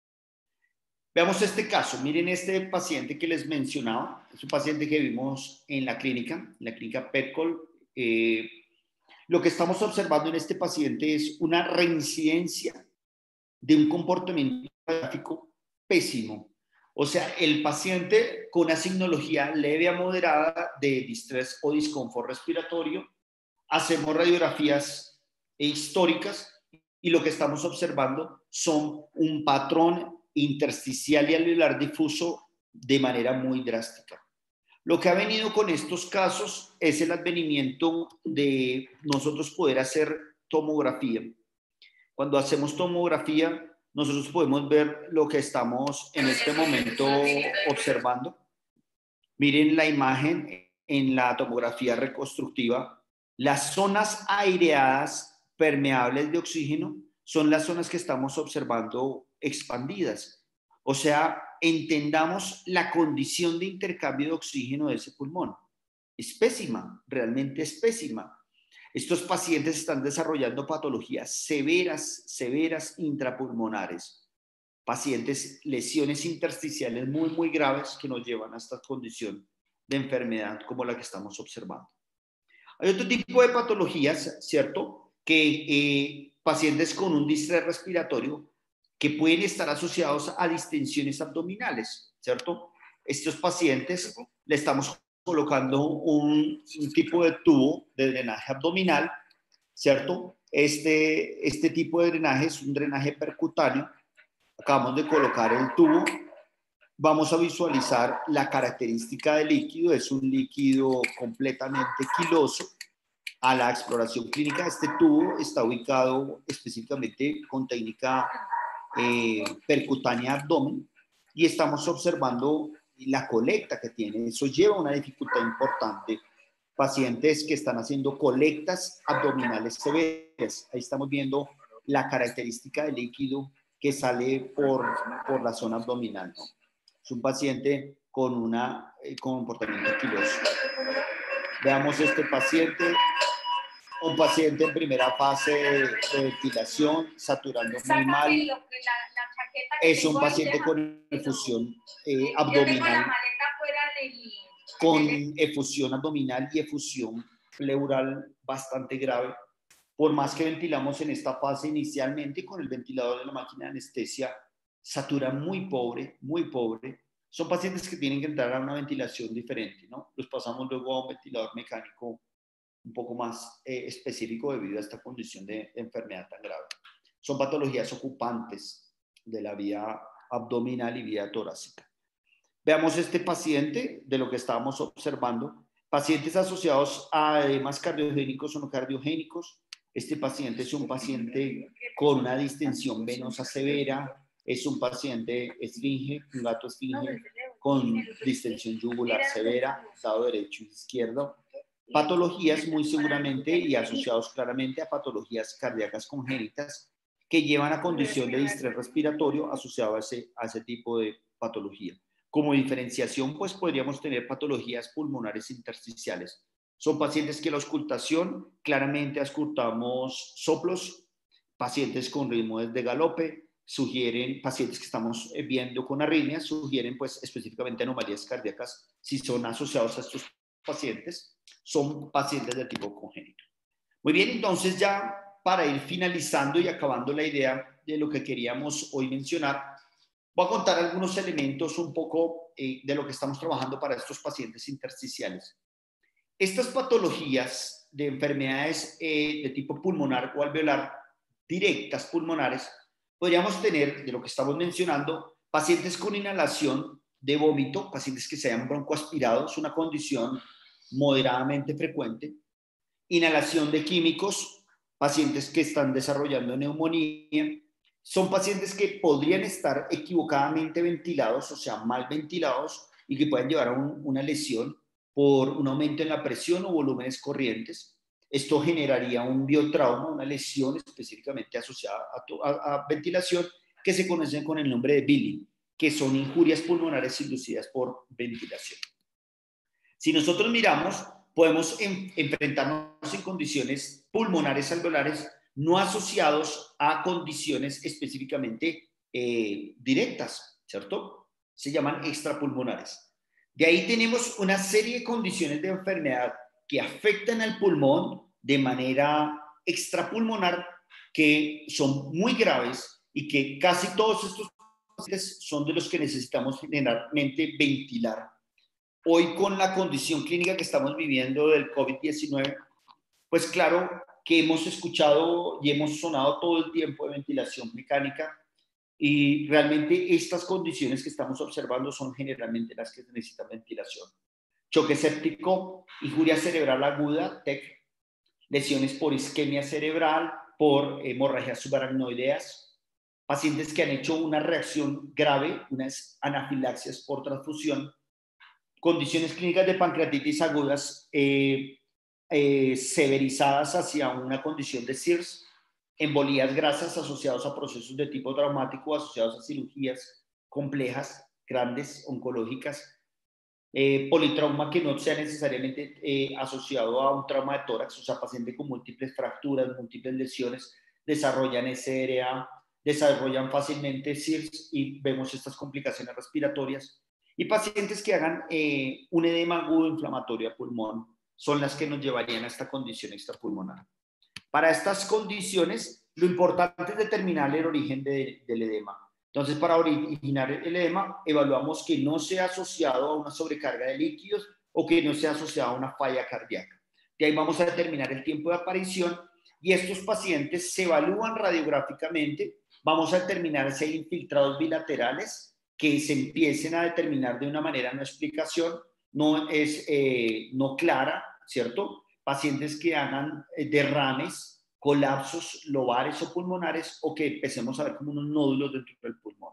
S4: Veamos este caso. Miren este paciente que les mencionaba. Es un paciente que vimos en la clínica, en la clínica Petcol. Eh, lo que estamos observando en este paciente es una reincidencia de un comportamiento gráfico pésimo. O sea, el paciente con una signología leve a moderada de distrés o disconfort respiratorio. Hacemos radiografías históricas y lo que estamos observando son un patrón intersticial y alveolar difuso de manera muy drástica. Lo que ha venido con estos casos es el advenimiento de nosotros poder hacer tomografía. Cuando hacemos tomografía, nosotros podemos ver lo que estamos en este momento observando. Miren la imagen en la tomografía reconstructiva. Las zonas aireadas permeables de oxígeno son las zonas que estamos observando expandidas. O sea, entendamos la condición de intercambio de oxígeno de ese pulmón. Es pésima, realmente es pésima. Estos pacientes están desarrollando patologías severas, severas intrapulmonares, pacientes, lesiones intersticiales muy, muy graves que nos llevan a esta condición de enfermedad como la que estamos observando. Hay otro tipo de patologías, ¿cierto? Que eh, pacientes con un distrés respiratorio que pueden estar asociados a distensiones abdominales, ¿cierto? Estos pacientes le estamos colocando un, un tipo de tubo de drenaje abdominal, ¿cierto? Este, este tipo de drenaje es un drenaje percutáneo. Acabamos de colocar el tubo. Vamos a visualizar la característica del líquido. Es un líquido completamente quiloso. A la exploración clínica, este tubo está ubicado específicamente con técnica eh, percutánea abdomen y estamos observando la colecta que tiene. Eso lleva una dificultad importante. Pacientes que están haciendo colectas abdominales severas. Ahí estamos viendo la característica del líquido que sale por, por la zona abdominal, ¿no? Es un paciente con un eh, comportamiento quiloso. Veamos este paciente. Un paciente en primera fase de ventilación, saturando muy mal. Es un paciente con efusión eh, abdominal, con efusión abdominal y efusión pleural bastante grave. Por más que ventilamos en esta fase inicialmente con el ventilador de la máquina de anestesia, satura muy pobre, muy pobre. Son pacientes que tienen que entrar a una ventilación diferente, ¿no? Los pasamos luego a un ventilador mecánico un poco más eh, específico debido a esta condición de, de enfermedad tan grave. Son patologías ocupantes de la vía abdominal y vía torácica. Veamos este paciente de lo que estábamos observando. Pacientes asociados a edemas cardiogénicos o no cardiogénicos. Este paciente es un paciente con una distensión venosa severa. Es un paciente esfinge, un gato esfinge con distensión yugular severa, lado derecho y izquierdo. Patologías muy seguramente y asociados claramente a patologías cardíacas congénitas que llevan a condición de distrés respiratorio asociado a ese, a ese tipo de patología. Como diferenciación, pues podríamos tener patologías pulmonares intersticiales. Son pacientes que la auscultación, claramente auscultamos soplos, pacientes con ritmo de galope, sugieren, pacientes que estamos viendo con arritmias, sugieren pues específicamente anomalías cardíacas si son asociados a estos pacientes. Son pacientes de tipo congénito. Muy bien, entonces ya para ir finalizando y acabando la idea de lo que queríamos hoy mencionar, voy a contar algunos elementos un poco eh, de lo que estamos trabajando para estos pacientes intersticiales. Estas patologías de enfermedades eh, de tipo pulmonar o alveolar, directas pulmonares, podríamos tener, de lo que estamos mencionando, pacientes con inhalación de vómito, pacientes que se hayan broncoaspirado, es una condición moderadamente frecuente. Inhalación de químicos, pacientes que están desarrollando neumonía. Son pacientes que podrían estar equivocadamente ventilados, o sea, mal ventilados, y que pueden llevar a un, una lesión por un aumento en la presión o volúmenes corrientes. Esto generaría un biotrauma, una lesión específicamente asociada a, a, a ventilación, que se conocen con el nombre de billing, que son injurias pulmonares inducidas por ventilación. Si nosotros miramos, podemos en, enfrentarnos en condiciones pulmonares alveolares no asociados a condiciones específicamente eh, directas, ¿cierto? Se llaman extrapulmonares. De ahí tenemos una serie de condiciones de enfermedad que afectan al pulmón de manera extrapulmonar, que son muy graves y que casi todos estos pacientes son de los que necesitamos generalmente ventilar. Hoy, con la condición clínica que estamos viviendo del COVID diecinueve, pues claro que hemos escuchado y hemos sonado todo el tiempo de ventilación mecánica, y realmente estas condiciones que estamos observando son generalmente las que necesitan ventilación. Choque séptico, injuria cerebral aguda, T E C, lesiones por isquemia cerebral, por hemorragias subaracnoideas, pacientes que han hecho una reacción grave, unas anafilaxias por transfusión, condiciones clínicas de pancreatitis agudas eh, eh, severizadas hacia una condición de C I R S, embolías grasas asociadas a procesos de tipo traumático, asociados a cirugías complejas, grandes, oncológicas, eh, politrauma que no sea necesariamente eh, asociado a un trauma de tórax, o sea, paciente con múltiples fracturas, múltiples lesiones, desarrollan S R A, desarrollan fácilmente S I R S y vemos estas complicaciones respiratorias. Y pacientes que hagan eh, un edema agudo inflamatorio a pulmón son las que nos llevarían a esta condición extrapulmonar. Para estas condiciones, lo importante es determinar el origen de, del edema. Entonces, para originar el edema, evaluamos que no sea asociado a una sobrecarga de líquidos o que no sea asociado a una falla cardíaca. De ahí vamos a determinar el tiempo de aparición y estos pacientes se evalúan radiográficamente. Vamos a determinar si hay infiltrados bilaterales que se empiecen a determinar de una manera, no explicación, no es eh, no clara, ¿cierto? Pacientes que hagan eh, derrames, colapsos lobares o pulmonares o que empecemos a ver como unos nódulos dentro del pulmón.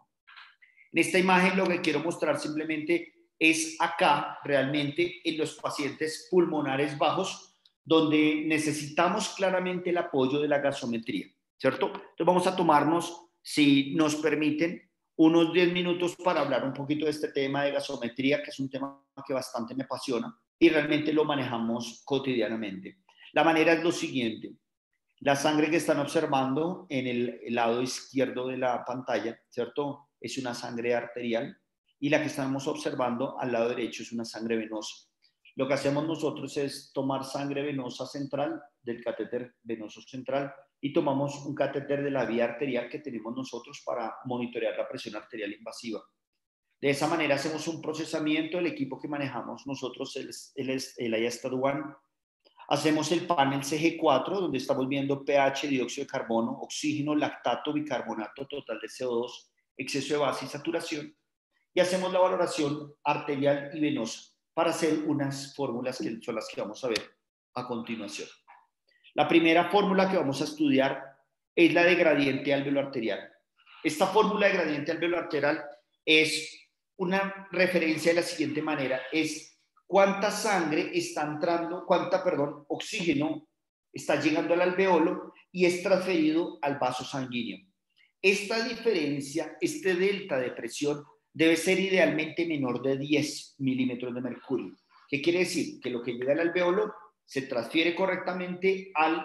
S4: En esta imagen lo que quiero mostrar simplemente es acá realmente en los pacientes pulmonares bajos donde necesitamos claramente el apoyo de la gasometría, ¿cierto? Entonces vamos a tomarnos, si nos permiten, unos diez minutos para hablar un poquito de este tema de gasometría, que es un tema que bastante me apasiona y realmente lo manejamos cotidianamente. La manera es lo siguiente. La sangre que están observando en el, el lado izquierdo de la pantalla, ¿cierto? Es una sangre arterial y la que estamos observando al lado derecho es una sangre venosa. Lo que hacemos nosotros es tomar sangre venosa central del catéter venoso central y tomamos un catéter de la vía arterial que tenemos nosotros para monitorear la presión arterial invasiva. De esa manera hacemos un procesamiento, el equipo que manejamos nosotros es el, el, el I A S T A uno. Hacemos el panel C G cuatro, donde estamos viendo pH, dióxido de carbono, oxígeno, lactato, bicarbonato, total de C O dos, exceso de base y saturación. Y hacemos la valoración arterial y venosa para hacer unas fórmulas que son las que vamos a ver a continuación. La primera fórmula que vamos a estudiar es la de gradiente alveolo-arterial. Esta fórmula de gradiente alveolo-arterial es una referencia de la siguiente manera, es cuánta sangre está entrando, cuánta, perdón, oxígeno está llegando al alveolo y es transferido al vaso sanguíneo. Esta diferencia, este delta de presión, debe ser idealmente menor de diez milímetros de mercurio. ¿Qué quiere decir? Que lo que llega al alveolo se transfiere correctamente al,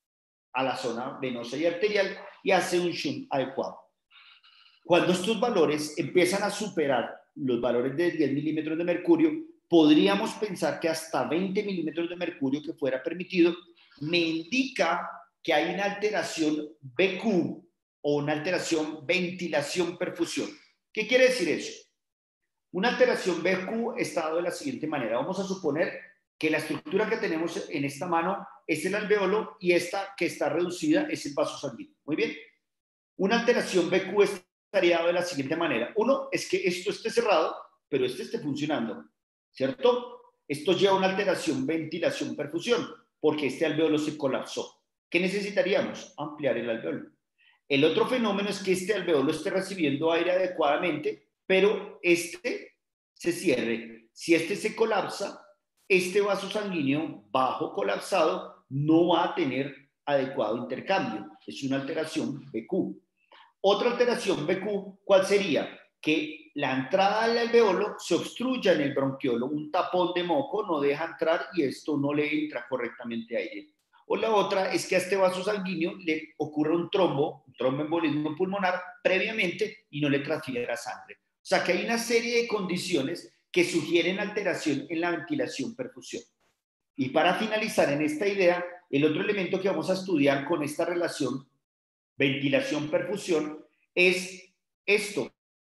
S4: a la zona venosa y arterial y hace un shunt adecuado. Cuando estos valores empiezan a superar los valores de diez milímetros de mercurio, podríamos pensar que hasta veinte milímetros de mercurio que fuera permitido me indica que hay una alteración B Q o una alteración ventilación-perfusión. ¿Qué quiere decir eso? Una alteración B Q está dado de la siguiente manera. Vamos a suponer que la estructura que tenemos en esta mano es el alveolo y esta que está reducida es el vaso sanguíneo. Muy bien. Una alteración B Q estaría dado de la siguiente manera. Uno es que esto esté cerrado, pero este esté funcionando, ¿cierto? Esto lleva a una alteración ventilación-perfusión porque este alveolo se colapsó. ¿Qué necesitaríamos? Ampliar el alveolo. El otro fenómeno es que este alveolo esté recibiendo aire adecuadamente, pero este se cierre. Si este se colapsa, este vaso sanguíneo bajo colapsado no va a tener adecuado intercambio. Es una alteración B Q. Otra alteración B Q, ¿cuál sería? Que la entrada al alveolo se obstruya en el bronquiolo, un tapón de moco no deja entrar y esto no le entra correctamente aire. O la otra es que a este vaso sanguíneo le ocurre un trombo, un tromboembolismo pulmonar previamente y no le transfiera sangre. O sea que hay una serie de condiciones que sugieren alteración en la ventilación-perfusión. Y para finalizar en esta idea, el otro elemento que vamos a estudiar con esta relación ventilación-perfusión es esto,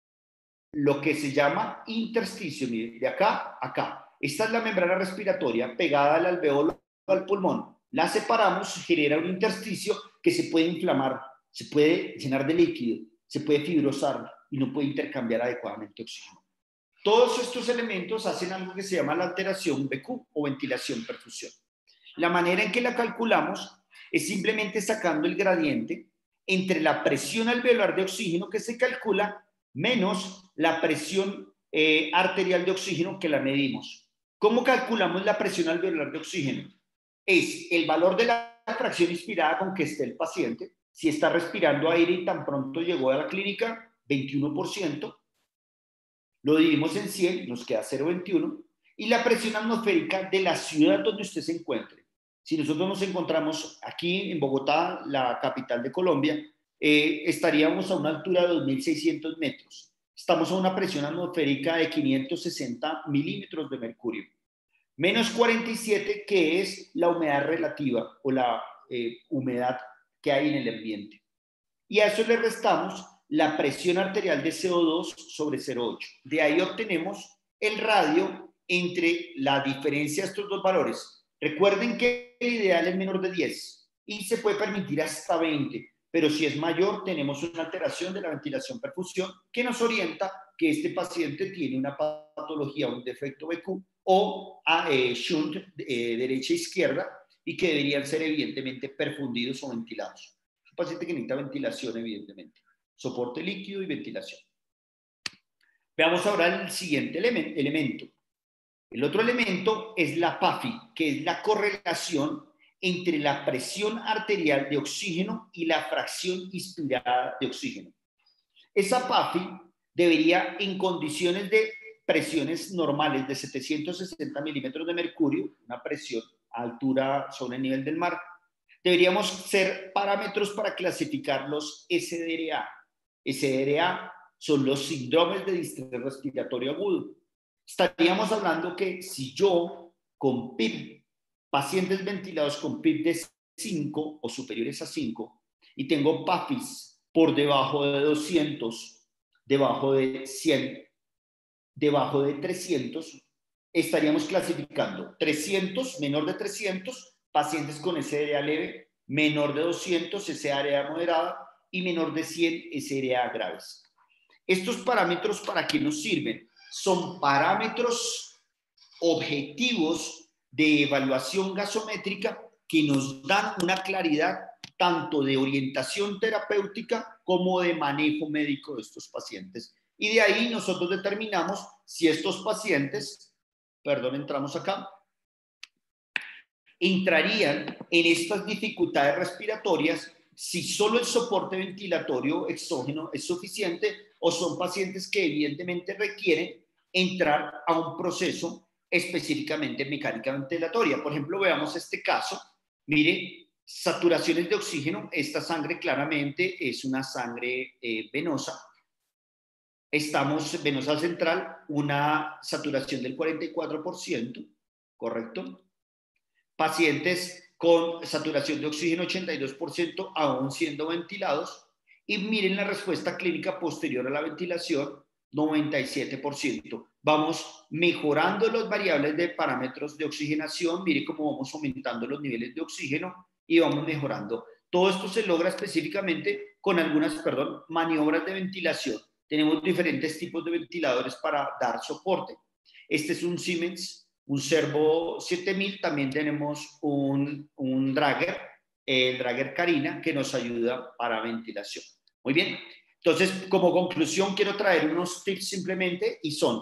S4: lo que se llama intersticio, de acá a acá. Esta es la membrana respiratoria pegada al alveolo al pulmón. La separamos, genera un intersticio que se puede inflamar, se puede llenar de líquido, se puede fibrosar y no puede intercambiar adecuadamente oxígeno. Todos estos elementos hacen algo que se llama la alteración B Q o ventilación-perfusión. La manera en que la calculamos es simplemente sacando el gradiente entre la presión alveolar de oxígeno que se calcula menos la presión eh, arterial de oxígeno que la medimos. ¿Cómo calculamos la presión alveolar de oxígeno? Es el valor de la fracción inspirada con que esté el paciente, si está respirando aire y tan pronto llegó a la clínica, veintiuno por ciento, Lo dividimos en cien, nos queda cero coma veintiuno, y la presión atmosférica de la ciudad donde usted se encuentre. Si nosotros nos encontramos aquí en Bogotá, la capital de Colombia, eh, estaríamos a una altura de dos mil seiscientos metros. Estamos a una presión atmosférica de quinientos sesenta milímetros de mercurio. Menos cuarenta y siete, que es la humedad relativa o la eh, humedad que hay en el ambiente. Y a eso le restamos la presión arterial de C O dos sobre cero coma ocho. De ahí obtenemos el radio entre la diferencia de estos dos valores. Recuerden que el ideal es menor de diez y se puede permitir hasta veinte, pero si es mayor tenemos una alteración de la ventilación-perfusión que nos orienta que este paciente tiene una patología, un defecto B Q o a, eh, shunt eh, derecha-izquierda y que deberían ser evidentemente perfundidos o ventilados. Es un paciente que necesita ventilación evidentemente, soporte líquido y ventilación. Veamos ahora el siguiente element, elemento. El otro elemento es la P A F I, que es la correlación entre la presión arterial de oxígeno y la fracción inspirada de oxígeno. Esa P A F I debería, en condiciones de presiones normales de setecientos sesenta milímetros de mercurio, una presión a altura sobre el nivel del mar, deberíamos ser parámetros para clasificar los S D R A. S D R A son los síndromes de distrés respiratorio agudo. Estaríamos hablando que si yo con P I B, pacientes ventilados con P I B de cinco o superiores a cinco, y tengo P A F Is por debajo de doscientos, debajo de cien, debajo de trescientos, estaríamos clasificando trescientos, menor de trescientos, pacientes con S D R A leve, menor de doscientos, S D R A moderada, y menor de cien, S D R A graves. Estos parámetros, ¿para qué nos sirven? Son parámetros objetivos de evaluación gasométrica que nos dan una claridad tanto de orientación terapéutica como de manejo médico de estos pacientes. Y de ahí nosotros determinamos si estos pacientes, perdón, entramos acá, entrarían en estas dificultades respiratorias si solo el soporte ventilatorio exógeno es suficiente o son pacientes que evidentemente requieren entrar a un proceso específicamente mecánica ventilatoria. Por ejemplo, veamos este caso. Mire, saturaciones de oxígeno. Esta sangre claramente es una sangre eh, venosa. Estamos, venosa central, una saturación del cuarenta y cuatro por ciento, ¿correcto? Pacientes con saturación de oxígeno ochenta y dos por ciento aún siendo ventilados. Y miren la respuesta clínica posterior a la ventilación, noventa y siete por ciento. Vamos mejorando las variables de parámetros de oxigenación. Mire cómo vamos aumentando los niveles de oxígeno y vamos mejorando. Todo esto se logra específicamente con algunas, perdón, maniobras de ventilación. Tenemos diferentes tipos de ventiladores para dar soporte. Este es un Siemens, un Servo siete mil. También tenemos un, un Drager, el Drager Carina, que nos ayuda para ventilación. Muy bien. Entonces, como conclusión, quiero traer unos tips simplemente, y son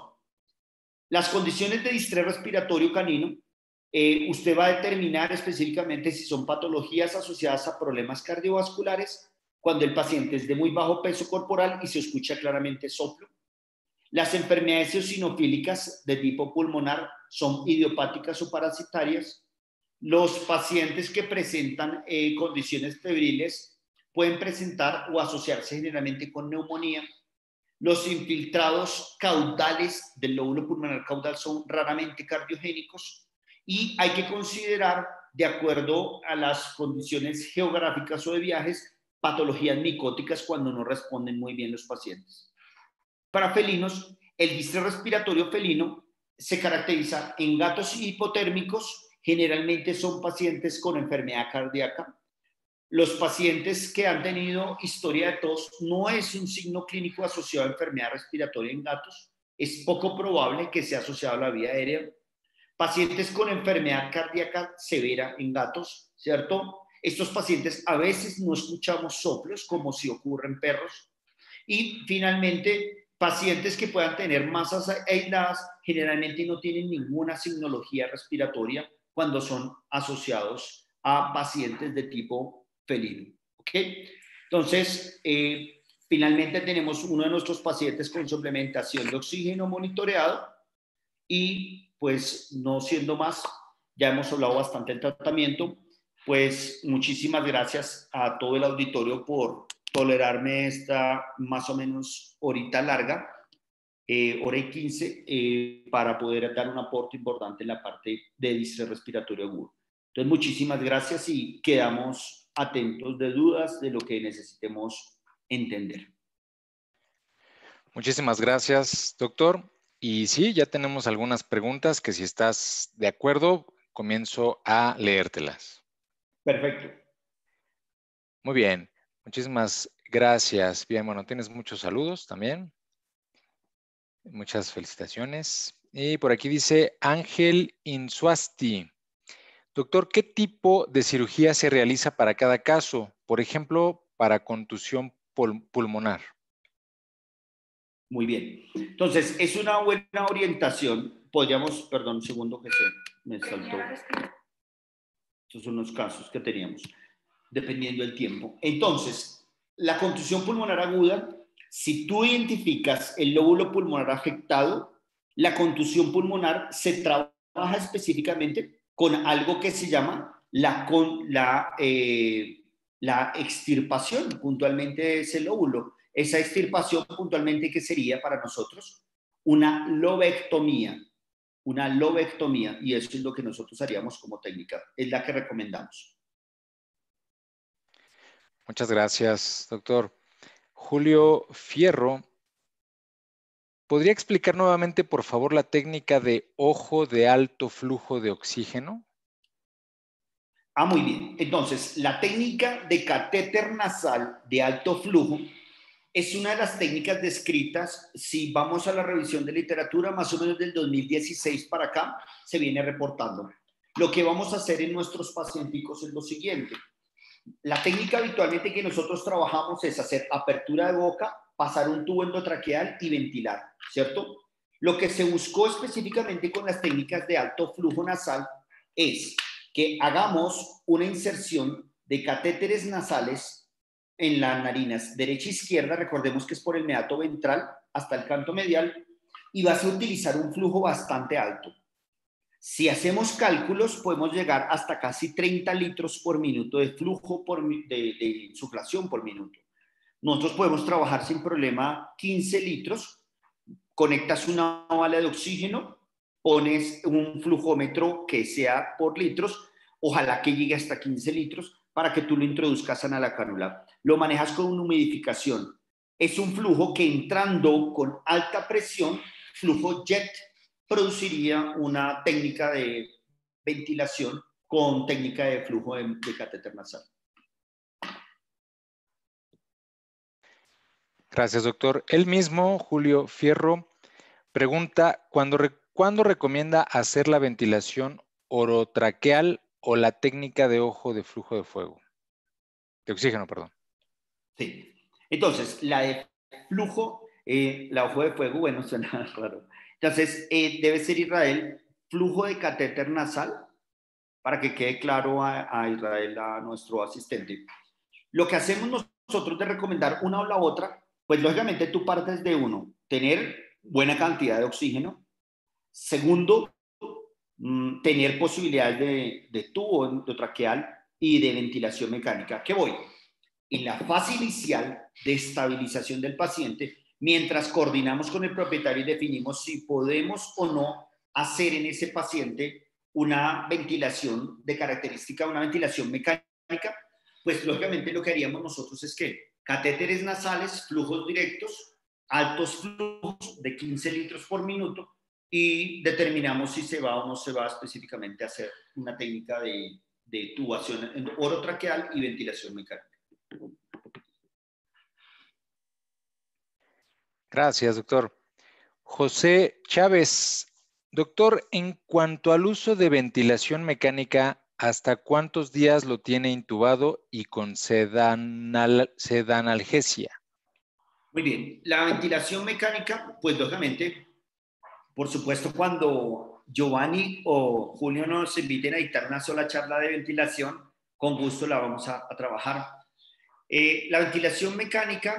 S4: las condiciones de distrés respiratorio canino. Eh, usted va a determinar específicamente si son patologías asociadas a problemas cardiovasculares cuando el paciente es de muy bajo peso corporal y se escucha claramente soplo. Las enfermedades eosinofílicas de tipo pulmonar son idiopáticas o parasitarias. Los pacientes que presentan eh, condiciones febriles pueden presentar o asociarse generalmente con neumonía. Los infiltrados caudales del lóbulo pulmonar caudal son raramente cardiogénicos y hay que considerar, de acuerdo a las condiciones geográficas o de viajes, patologías micóticas cuando no responden muy bien los pacientes. Para felinos, el distrés respiratorio felino se caracteriza en gatos hipotérmicos, generalmente son pacientes con enfermedad cardíaca. Los pacientes que han tenido historia de tos no es un signo clínico asociado a enfermedad respiratoria en gatos. Es poco probable que sea asociado a la vía aérea. Pacientes con enfermedad cardíaca severa en gatos, ¿cierto? Estos pacientes a veces no escuchamos soplos como si ocurre en perros. Y finalmente, pacientes que puedan tener masas aisladas generalmente no tienen ninguna signología respiratoria cuando son asociados a pacientes de tipo felino. ¿Ok? Entonces, eh, Finalmente tenemos uno de nuestros pacientes con suplementación de oxígeno monitoreado y pues no siendo más, ya hemos hablado bastante del tratamiento, pues muchísimas gracias a todo el auditorio por tolerarme esta más o menos horita larga, eh, hora y quince, eh, para poder dar un aporte importante en la parte de distrés respiratorio agudo. Entonces, muchísimas gracias y quedamos atentos de dudas de lo que necesitemos entender.
S1: Muchísimas gracias, doctor. Y sí, ya tenemos algunas preguntas que si estás de acuerdo, comienzo a leértelas.
S4: Perfecto.
S1: Muy bien, muchísimas gracias. Bien, bueno, tienes muchos saludos también. Muchas felicitaciones. Y por aquí dice Ángel Insuasti. Doctor, ¿qué tipo de cirugía se realiza para cada caso? Por ejemplo, para contusión pul- pulmonar.
S4: Muy bien. Entonces, es una buena orientación. Podríamos, perdón, un segundo que se me saltó. Estos son los casos que teníamos, dependiendo del tiempo. Entonces, la contusión pulmonar aguda, si tú identificas el lóbulo pulmonar afectado, la contusión pulmonar se trabaja específicamente con algo que se llama la, con, la, eh, la extirpación puntualmente de ese lóbulo. Esa extirpación puntualmente, ¿qué sería para nosotros? Una lobectomía. Una lobectomía, y eso es lo que nosotros haríamos como técnica, es la que recomendamos.
S1: Muchas gracias, doctor. Julio Fierro, ¿podría explicar nuevamente, por favor, la técnica de ojo de alto flujo de oxígeno?
S4: Ah, muy bien. Entonces, la técnica de catéter nasal de alto flujo es una de las técnicas descritas, si vamos a la revisión de literatura, más o menos del dos mil dieciséis para acá, se viene reportando. Lo que vamos a hacer en nuestros pacienticos es lo siguiente. La técnica habitualmente que nosotros trabajamos es hacer apertura de boca, pasar un tubo endotraqueal y ventilar, ¿cierto? Lo que se buscó específicamente con las técnicas de alto flujo nasal es que hagamos una inserción de catéteres nasales en las narinas derecha e izquierda, recordemos que es por el meato ventral hasta el canto medial, y vas a utilizar un flujo bastante alto. Si hacemos cálculos, podemos llegar hasta casi treinta litros por minuto de flujo por, de, de insuflación por minuto. Nosotros podemos trabajar sin problema quince litros, conectas una bala de oxígeno, pones un flujómetro que sea por litros, ojalá que llegue hasta quince litros, para que tú lo introduzcas en la cánula. Lo manejas con una humidificación. Es un flujo que entrando con alta presión, flujo jet, produciría una técnica de ventilación con técnica de flujo de, de catéter nasal.
S1: Gracias, doctor. Él mismo, Julio Fierro, pregunta, ¿cuándo, re, ¿cuándo recomienda hacer la ventilación orotraqueal o la técnica de ojo de flujo de fuego? De oxígeno, perdón.
S4: Sí. Entonces, la de flujo, eh, la ojo de fuego, bueno, suena raro. Entonces, eh, debe ser Israel, flujo de catéter nasal, para que quede claro a, a Israel, a nuestro asistente. Lo que hacemos nosotros de recomendar una o la otra, pues lógicamente tú partes de uno, tener buena cantidad de oxígeno. Segundo, mmm, tener posibilidades de, de tubo endotraqueal y de ventilación mecánica. ¿Qué voy? En la fase inicial de estabilización del paciente, mientras coordinamos con el propietario y definimos si podemos o no hacer en ese paciente una ventilación de característica, una ventilación mecánica, pues lógicamente lo que haríamos nosotros es que catéteres nasales, flujos directos, altos flujos de quince litros por minuto, y determinamos si se va o no se va específicamente a hacer una técnica de, de tubación orotraqueal y ventilación mecánica.
S1: Gracias, doctor. José Chávez, doctor, en cuanto al uso de ventilación mecánica, ¿hasta cuántos días lo tiene intubado y con sedanal, sedanalgesia?
S4: Muy bien, la ventilación mecánica, pues lógicamente, por supuesto, cuando Giovanni o Julio nos inviten a dictar una sola charla de ventilación, con gusto la vamos a, a trabajar. Eh, la ventilación mecánica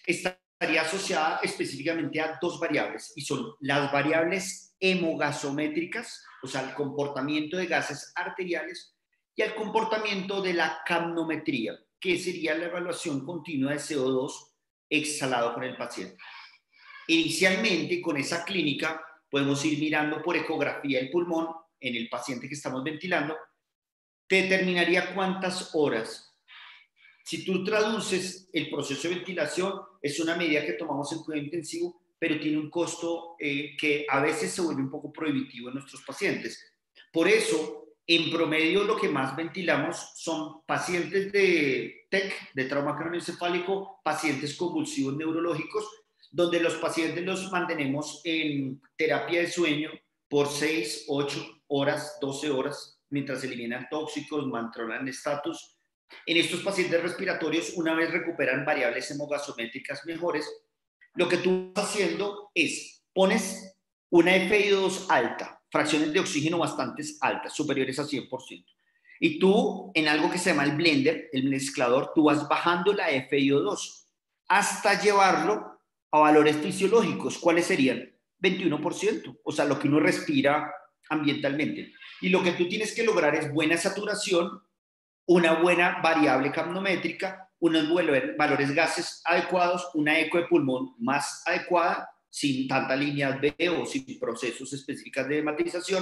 S4: estaría asociada específicamente a dos variables, y son las variables hemogasométricas, o sea, el comportamiento de gases arteriales, y el comportamiento de la capnometría, que sería la evaluación continua de C O dos exhalado por el paciente. Inicialmente, con esa clínica, podemos ir mirando por ecografía el pulmón en el paciente que estamos ventilando, te determinaría cuántas horas. Si tú traduces el proceso de ventilación, es una medida que tomamos en cuidado intensivo, pero tiene un costo eh, que a veces se vuelve un poco prohibitivo en nuestros pacientes. Por eso, en promedio, lo que más ventilamos son pacientes de T E C, de trauma craneoencefálico, pacientes convulsivos neurológicos, donde los pacientes los mantenemos en terapia de sueño por seis, ocho horas, doce horas, mientras eliminan tóxicos, controlan estatus. En estos pacientes respiratorios, una vez recuperan variables hemogasométricas mejores, lo que tú estás haciendo es, pones una F I O dos alta, fracciones de oxígeno bastante altas, superiores a cien por ciento. Y tú, en algo que se llama el blender, el mezclador, tú vas bajando la F I O dos hasta llevarlo a valores fisiológicos. ¿Cuáles serían? veintiuno por ciento, o sea, lo que uno respira ambientalmente. Y lo que tú tienes que lograr es buena saturación, una buena variable capnométrica, unos valores gases adecuados, una eco de pulmón más adecuada, sin tanta línea B o sin procesos específicos de hematización.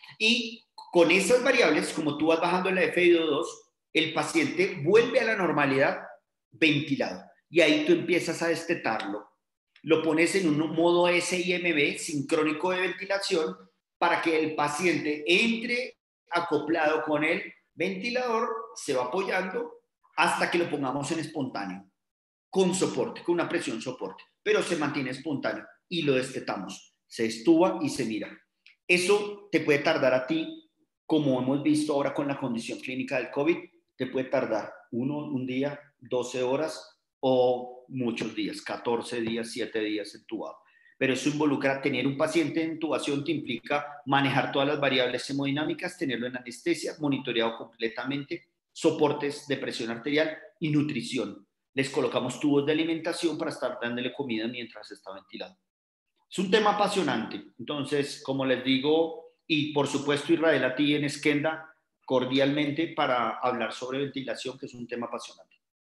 S4: Y con esas variables, como tú vas bajando la F I O dos, el paciente vuelve a la normalidad ventilado. Y ahí tú empiezas a destetarlo. Lo pones en un modo S I M B, sincrónico de ventilación, para que el paciente entre acoplado con el ventilador, se va apoyando hasta que lo pongamos en espontáneo, con soporte, con una presión soporte, pero se mantiene espontáneo y lo destetamos, se estuba y se mira. Eso te puede tardar a ti, como hemos visto ahora con la condición clínica del COVID, te puede tardar uno, un día, doce horas o muchos días, catorce días, siete días entubado. Pero eso involucra tener un paciente en intubación, te implica manejar todas las variables hemodinámicas, tenerlo en anestesia, monitoreado completamente, soportes de presión arterial y nutrición. Les colocamos tubos de alimentación para estar dándole comida mientras está ventilando. Es un tema apasionante. Entonces, como les digo, y por supuesto Israel a ti en Skenda, cordialmente para hablar sobre ventilación, que es un tema apasionante.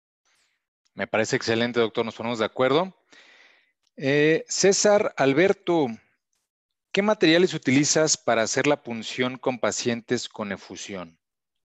S1: Me parece excelente, doctor, nos ponemos de acuerdo. Eh, César Alberto, ¿qué materiales utilizas para hacer la punción con pacientes con efusión?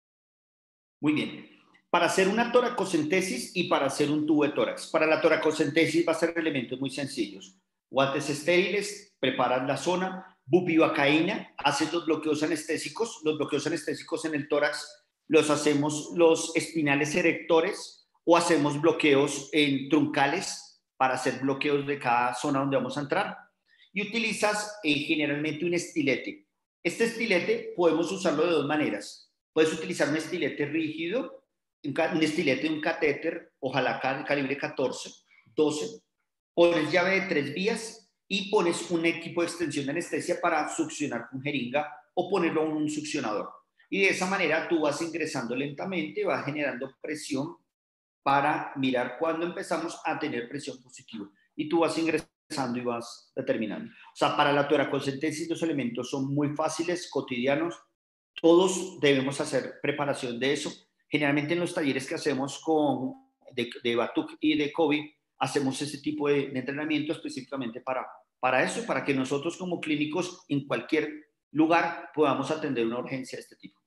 S4: Muy bien. Para hacer una toracocentesis y para hacer un tubo de tórax. Para la toracocentesis va a ser elementos muy sencillos. Guantes estériles, preparas la zona, bupivacaína, haces los bloqueos anestésicos. Los bloqueos anestésicos en el tórax los hacemos los espinales erectores o hacemos bloqueos en truncales para hacer bloqueos de cada zona donde vamos a entrar. Y utilizas eh, generalmente un estilete. Este estilete podemos usarlo de dos maneras. Puedes utilizar un estilete rígido, un, un estilete de un catéter, ojalá cal, calibre catorce, doce. Pones llave de tres vías y pones un equipo de extensión de anestesia para succionar con jeringa o ponerlo en un succionador. Y de esa manera tú vas ingresando lentamente, vas generando presión para mirar cuándo empezamos a tener presión positiva. Y tú vas ingresando y vas determinando. O sea, para la toracocentesis los elementos son muy fáciles, cotidianos. Todos debemos hacer preparación de eso. Generalmente en los talleres que hacemos con, de, de Batuk y de COVID, hacemos ese tipo de, de entrenamiento específicamente para, para eso, para que nosotros como clínicos en cualquier lugar podamos atender una urgencia de este tipo.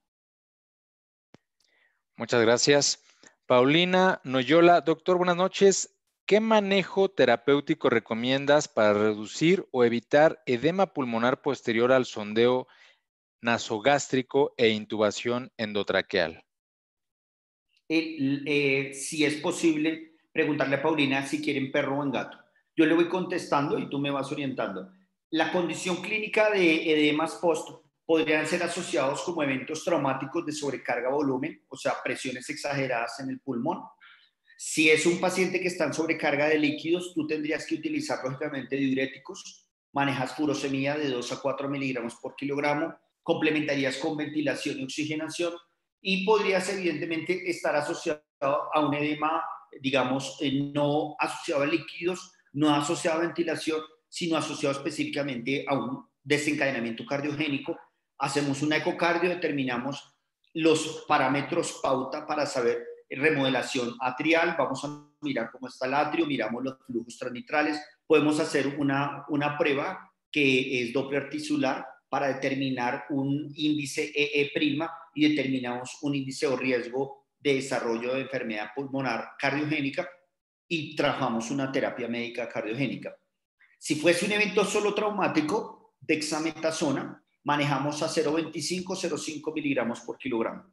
S1: Muchas gracias. Paulina Noyola, doctor, buenas noches. ¿Qué manejo terapéutico recomiendas para reducir o evitar edema pulmonar posterior al sondeo nasogástrico e intubación endotraqueal?
S4: Eh, eh, si es posible, preguntarle a Paulina si quieren perro o en gato. Yo le voy contestando y tú me vas orientando. La condición clínica de edemas post podrían ser asociados como eventos traumáticos de sobrecarga volumen, o sea, presiones exageradas en el pulmón. Si es un paciente que está en sobrecarga de líquidos, tú tendrías que utilizar lógicamente diuréticos, manejas furosemida de dos a cuatro miligramos por kilogramo, complementarías con ventilación y oxigenación y podrías evidentemente estar asociado a un edema digamos, eh, no asociado a líquidos, no asociado a ventilación, sino asociado específicamente a un desencadenamiento cardiogénico. Hacemos una ecocardio, determinamos los parámetros pauta para saber remodelación atrial, vamos a mirar cómo está el atrio, miramos los flujos transmitrales, podemos hacer una, una prueba que es Doppler tisular para determinar un índice E E' y determinamos un índice o riesgo de desarrollo de enfermedad pulmonar cardiogénica y trabajamos una terapia médica cardiogénica. Si fuese un evento solo traumático, dexametasona, manejamos a cero punto veinticinco a cero punto cinco miligramos por kilogramo.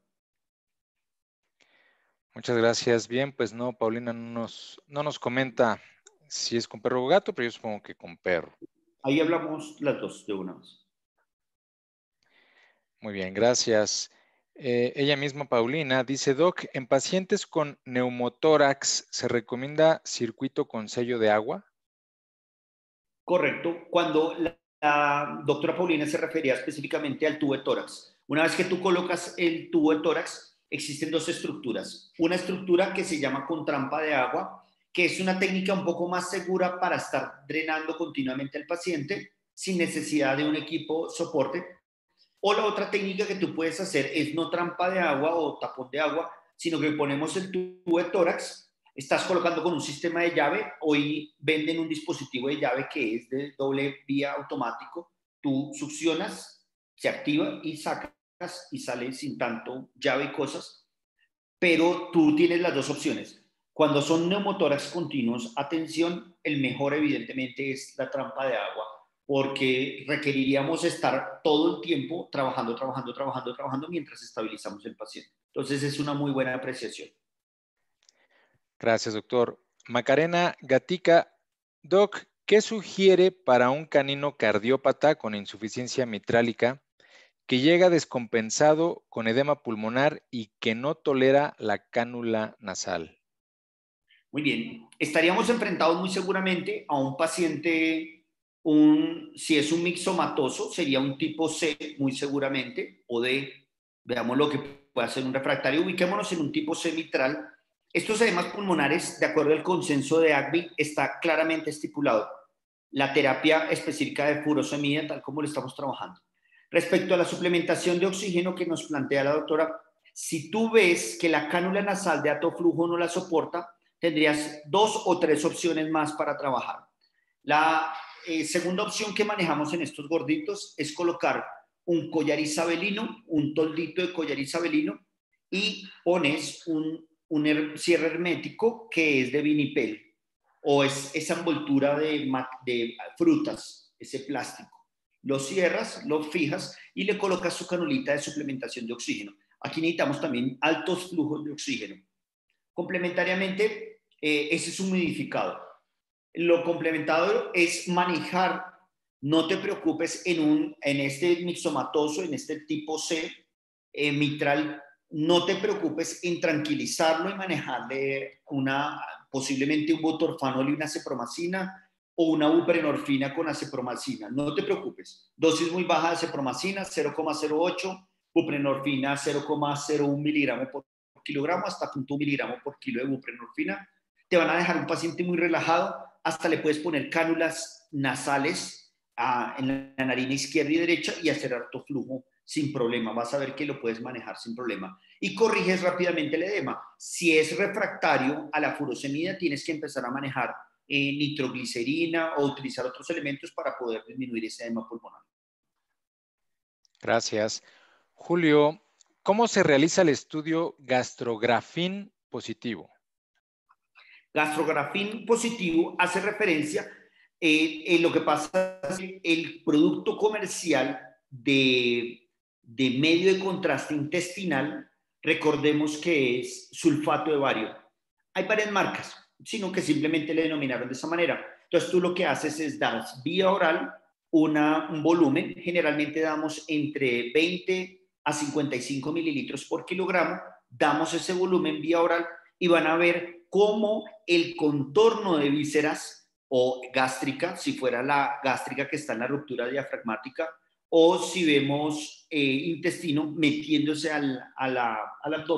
S1: Muchas gracias. Bien, pues no, Paulina no nos, no nos comenta si es con perro o gato, pero yo supongo que con perro.
S4: Ahí hablamos las dos de una vez.
S1: Muy bien, gracias. Eh, ella misma, Paulina, dice, Doc, en pacientes con neumotórax, ¿se recomienda circuito con sello de agua?
S4: Correcto. Cuando la, la doctora Paulina se refería específicamente al tubo de tórax. Una vez que tú colocas el tubo de tórax, existen dos estructuras. Una estructura que se llama con trampa de agua, que es una técnica un poco más segura para estar drenando continuamente al paciente sin necesidad de un equipo soporte. O la otra técnica que tú puedes hacer es no trampa de agua o tapón de agua, sino que ponemos el tubo de tórax, estás colocando con un sistema de llave. Hoy venden un dispositivo de llave que es de doble vía automático. Tú succionas, se activa y sacas y sale sin tanto llave y cosas. Pero tú tienes las dos opciones. Cuando son neumotórax continuos, atención, el mejor evidentemente es la trampa de agua, porque requeriríamos estar todo el tiempo trabajando, trabajando, trabajando, trabajando mientras estabilizamos el paciente. Entonces es una muy buena apreciación.
S1: Gracias, doctor. Macarena Gatica, Doc, ¿qué sugiere para un canino cardiópata con insuficiencia mitrálica que llega descompensado con edema pulmonar y que no tolera la cánula nasal?
S4: Muy bien. Estaríamos enfrentados muy seguramente a un paciente, un, si es un mixomatoso, sería un tipo C muy seguramente, o D, veamos lo que puede ser un refractario. Ubiquémonos en un tipo C mitral. Estos edemas pulmonares, de acuerdo al consenso de A C V I, está claramente estipulado la terapia específica de furosemida, tal como lo estamos trabajando. Respecto a la suplementación de oxígeno que nos plantea la doctora, si tú ves que la cánula nasal de alto flujo no la soporta, tendrías dos o tres opciones más para trabajar. La eh, segunda opción que manejamos en estos gorditos es colocar un collar isabelino, un toldito de collar isabelino, y pones un, un her- cierre hermético que es de vinipel, o es esa envoltura de, de frutas, ese plástico. Lo cierras, lo fijas y le colocas su canulita de suplementación de oxígeno. Aquí necesitamos también altos flujos de oxígeno. Complementariamente, eh, ese es un humidificador. Lo complementado es manejar, no te preocupes en, un, en este mixomatoso, en este tipo C eh, mitral, no te preocupes en tranquilizarlo y manejarle una, posiblemente un butorfanol y una cepromacina o una buprenorfina con acepromacina. No te preocupes. Dosis muy baja de acepromacina, cero coma cero ocho, buprenorfina cero coma cero uno miligramos por kilogramo hasta cero punto uno miligramos por kilo de buprenorfina. Te van a dejar un paciente muy relajado. Hasta le puedes poner cánulas nasales a, en la narina izquierda y derecha y hacer harto flujo sin problema. Vas a ver que lo puedes manejar sin problema. Y corriges rápidamente el edema. Si es refractario a la furosemida, tienes que empezar a manejar eh, nitroglicerina o utilizar otros elementos para poder disminuir ese edema pulmonar.
S1: Gracias. Julio, ¿cómo se realiza el estudio gastrografín positivo?
S4: Gastrografín positivo hace referencia eh, en lo que pasa es que el producto comercial de, de medio de contraste intestinal, recordemos que es sulfato de bario. Hay varias marcas, sino que simplemente le denominaron de esa manera. Entonces tú lo que haces es dar vía oral una, un volumen, generalmente damos entre veinte a cincuenta y cinco mililitros por kilogramo, damos ese volumen vía oral y van a ver cómo el contorno de vísceras o gástrica, si fuera la gástrica que está en la ruptura diafragmática, o si vemos eh, intestino metiéndose al, a la, al abdomen,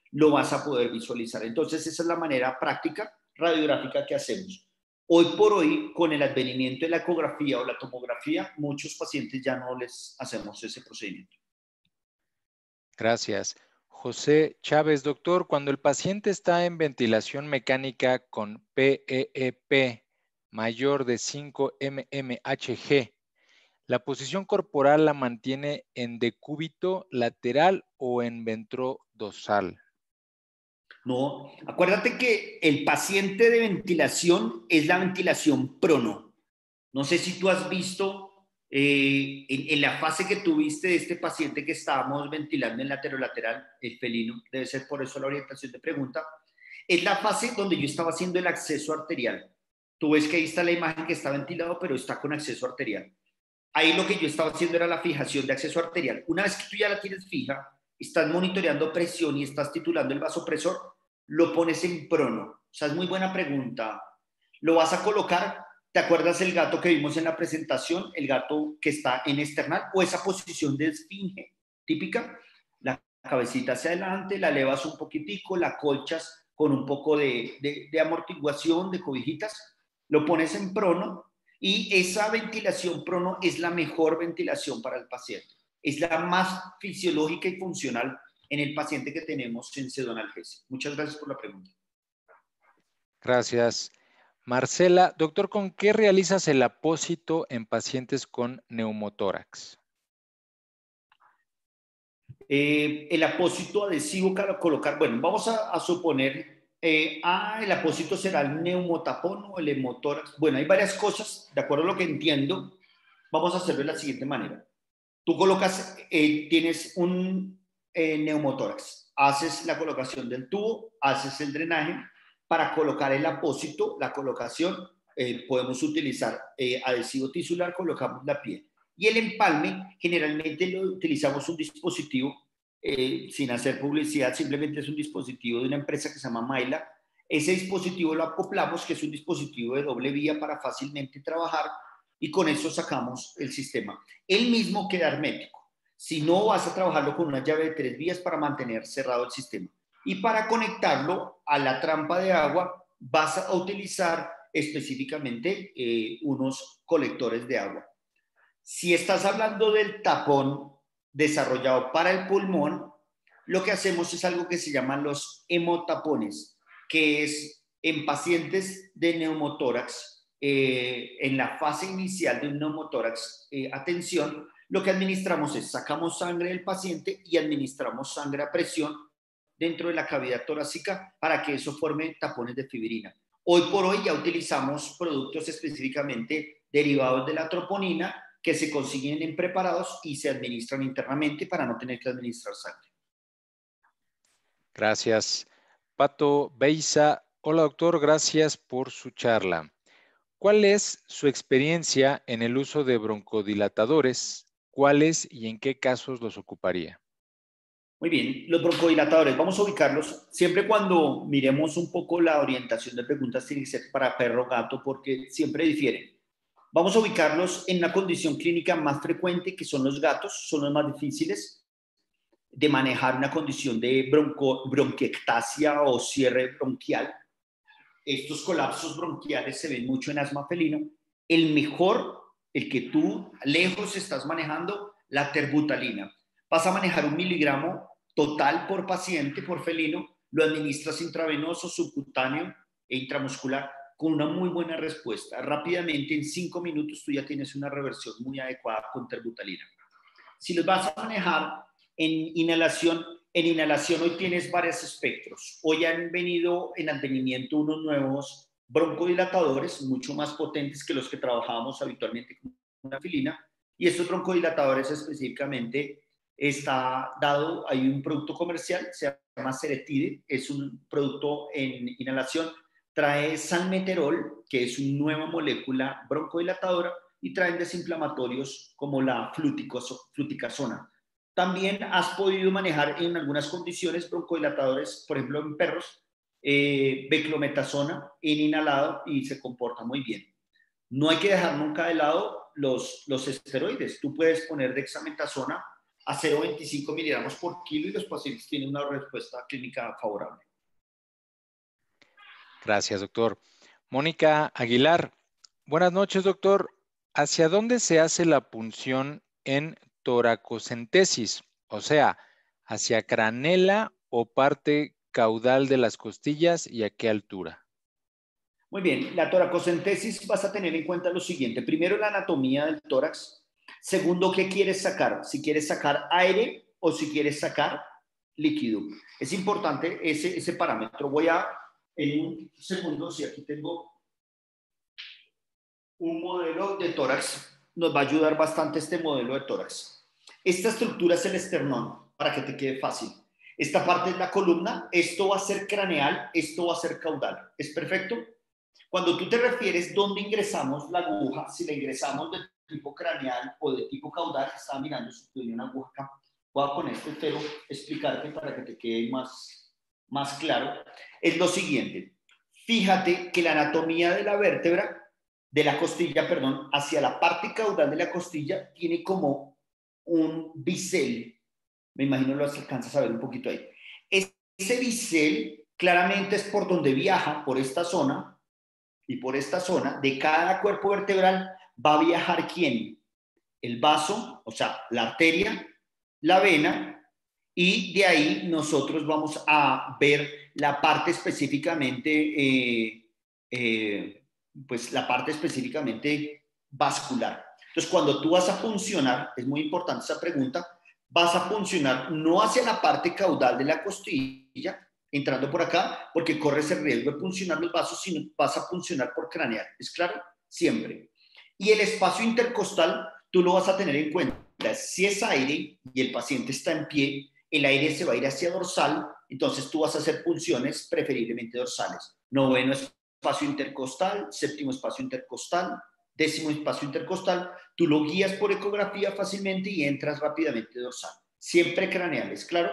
S4: lo vas a poder visualizar. Entonces, esa es la manera práctica radiográfica que hacemos. Hoy por hoy, con el advenimiento de la ecografía o la tomografía, muchos pacientes ya no les hacemos ese procedimiento.
S1: Gracias. José Chávez, doctor, cuando el paciente está en ventilación mecánica con P E E P mayor de cinco milimetros Hg, ¿la posición corporal la mantiene en decúbito lateral o en ventrodorsal?
S4: No, acuérdate que el paciente de ventilación es la ventilación prono. No sé si tú has visto eh, en, en la fase que tuviste de este paciente que estábamos ventilando en laterolateral, el felino, debe ser por eso la orientación de pregunta, es la fase donde yo estaba haciendo el acceso arterial. Tú ves que ahí está la imagen que está ventilado, pero está con acceso arterial. Ahí lo que yo estaba haciendo era la fijación de acceso arterial. Una vez que tú ya la tienes fija, estás monitoreando presión y estás titulando el vasopresor, lo pones en prono. O sea, es muy buena pregunta. Lo vas a colocar, ¿te acuerdas el gato que vimos en la presentación? El gato que está en esternal o esa posición de esfinge típica. La cabecita hacia adelante, la elevas un poquitico, la colchas con un poco de, de, de amortiguación, de cobijitas, lo pones en prono y esa ventilación prono es la mejor ventilación para el paciente. Es la más fisiológica y funcional en el paciente que tenemos en pseudonalgesia. Muchas gracias por la pregunta.
S1: Gracias. Marcela, doctor, ¿con qué realizas el apósito en pacientes con neumotórax?
S4: Eh, el apósito adhesivo para colocar, bueno, vamos a, a suponer, eh, ah, el apósito será el neumotapón o el hemotórax. Bueno, hay varias cosas, de acuerdo a lo que entiendo, vamos a hacerlo de la siguiente manera. Tú colocas, eh, tienes un eh, neumotórax, haces la colocación del tubo, haces el drenaje. Para colocar el apósito, la colocación, eh, podemos utilizar eh, adhesivo tisular, colocamos la piel. Y el empalme, generalmente lo utilizamos un dispositivo, eh, sin hacer publicidad, simplemente es un dispositivo de una empresa que se llama Myla. Ese dispositivo lo acoplamos, que es un dispositivo de doble vía para fácilmente trabajar, y con eso sacamos el sistema. El mismo queda hermético. Si no, vas a trabajarlo con una llave de tres vías para mantener cerrado el sistema. Y para conectarlo a la trampa de agua, vas a utilizar específicamente eh, unos colectores de agua. Si estás hablando del tapón desarrollado para el pulmón, lo que hacemos es algo que se llaman los hemotapones, que es en pacientes de neumotórax, eh, en la fase inicial de un neumotórax, eh, atención, lo que administramos es sacamos sangre del paciente y administramos sangre a presión dentro de la cavidad torácica para que eso forme tapones de fibrina. Hoy por hoy ya utilizamos productos específicamente derivados de la troponina que se consiguen en preparados y se administran internamente para no tener que administrar sangre.
S1: Gracias. Pato Beiza, hola doctor, gracias por su charla. ¿Cuál es su experiencia en el uso de broncodilatadores? ¿Cuáles y en qué casos los ocuparía?
S4: Muy bien, los broncodilatadores, vamos a ubicarlos. Siempre cuando miremos un poco la orientación de preguntas tiene que ser para perro gato porque siempre difieren. Vamos a ubicarlos en una condición clínica más frecuente que son los gatos, son los más difíciles de manejar una condición de bronco, bronquiectasia o cierre bronquial. Estos colapsos bronquiales se ven mucho en asma felino. El mejor, el que tú lejos estás manejando, la terbutalina. Vas a manejar un miligramo total por paciente, por felino, lo administras intravenoso, subcutáneo e intramuscular con una muy buena respuesta. Rápidamente, en cinco minutos, tú ya tienes una reversión muy adecuada con terbutalina. Si los vas a manejar en inhalación, en inhalación hoy tienes varios espectros. Hoy han venido en advenimiento unos nuevos broncodilatadores, mucho más potentes que los que trabajábamos habitualmente con una filina, y estos broncodilatadores específicamente está dado, hay un producto comercial, se llama Ceretide, es un producto en inhalación, trae salmeterol, que es una nueva molécula broncodilatadora, y traen desinflamatorios como la fluticasona. También has podido manejar en algunas condiciones broncodilatadores, por ejemplo en perros, eh, beclometasona en inhalado y se comporta muy bien. No hay que dejar nunca de lado los, los esteroides. Tú puedes poner dexametasona a cero coma veinticinco miligramos por kilo y los pacientes tienen una respuesta clínica favorable.
S1: Gracias, doctor. Mónica Aguilar. Buenas noches, doctor. ¿Hacia dónde se hace la punción en toracocentesis? O sea, ¿hacia canela o parte caudal de las costillas y a qué altura?
S4: Muy bien, la toracocentesis vas a tener en cuenta lo siguiente. Primero, la anatomía del tórax. Segundo, ¿qué quieres sacar? Si quieres sacar aire o si quieres sacar líquido. Es importante ese, ese parámetro. Voy a, en un segundo, si aquí tengo un modelo de tórax, nos va a ayudar bastante este modelo de tórax. Esta estructura es el esternón, para que te quede fácil. Esta parte es la columna, esto va a ser craneal, esto va a ser caudal. ¿Es perfecto? Cuando tú te refieres dónde ingresamos la aguja, si la ingresamos de tipo craneal o de tipo caudal, estaba mirando si tenía una aguja acá. Voy a poner este, pero explicarte para que te quede más, más claro. Es lo siguiente. Fíjate que la anatomía de la vértebra, de la costilla, perdón, hacia la parte caudal de la costilla, tiene como un bisel. Me imagino lo alcanzas a ver un poquito ahí. Ese bisel claramente es por donde viaja, por esta zona, y por esta zona, de cada cuerpo vertebral, va a viajar ¿quién? El vaso, o sea, la arteria, la vena, y de ahí nosotros vamos a ver la parte específicamente, eh, eh, pues la parte específicamente vascular. Entonces, cuando tú vas a funcionar, es muy importante esa pregunta, vas a funcionar no hacia la parte caudal de la costilla, entrando por acá, porque corres el riesgo de puncionar los vasos, sino vas a funcionar por craneal. ¿Es claro? Siempre. Y el espacio intercostal, tú lo vas a tener en cuenta. Si es aire y el paciente está en pie, el aire se va a ir hacia dorsal, entonces tú vas a hacer punciones preferiblemente dorsales. Noveno espacio intercostal, séptimo espacio intercostal, décimo espacio intercostal, tú lo guías por ecografía fácilmente y entras rápidamente dorsal. Siempre craneal, ¿es claro?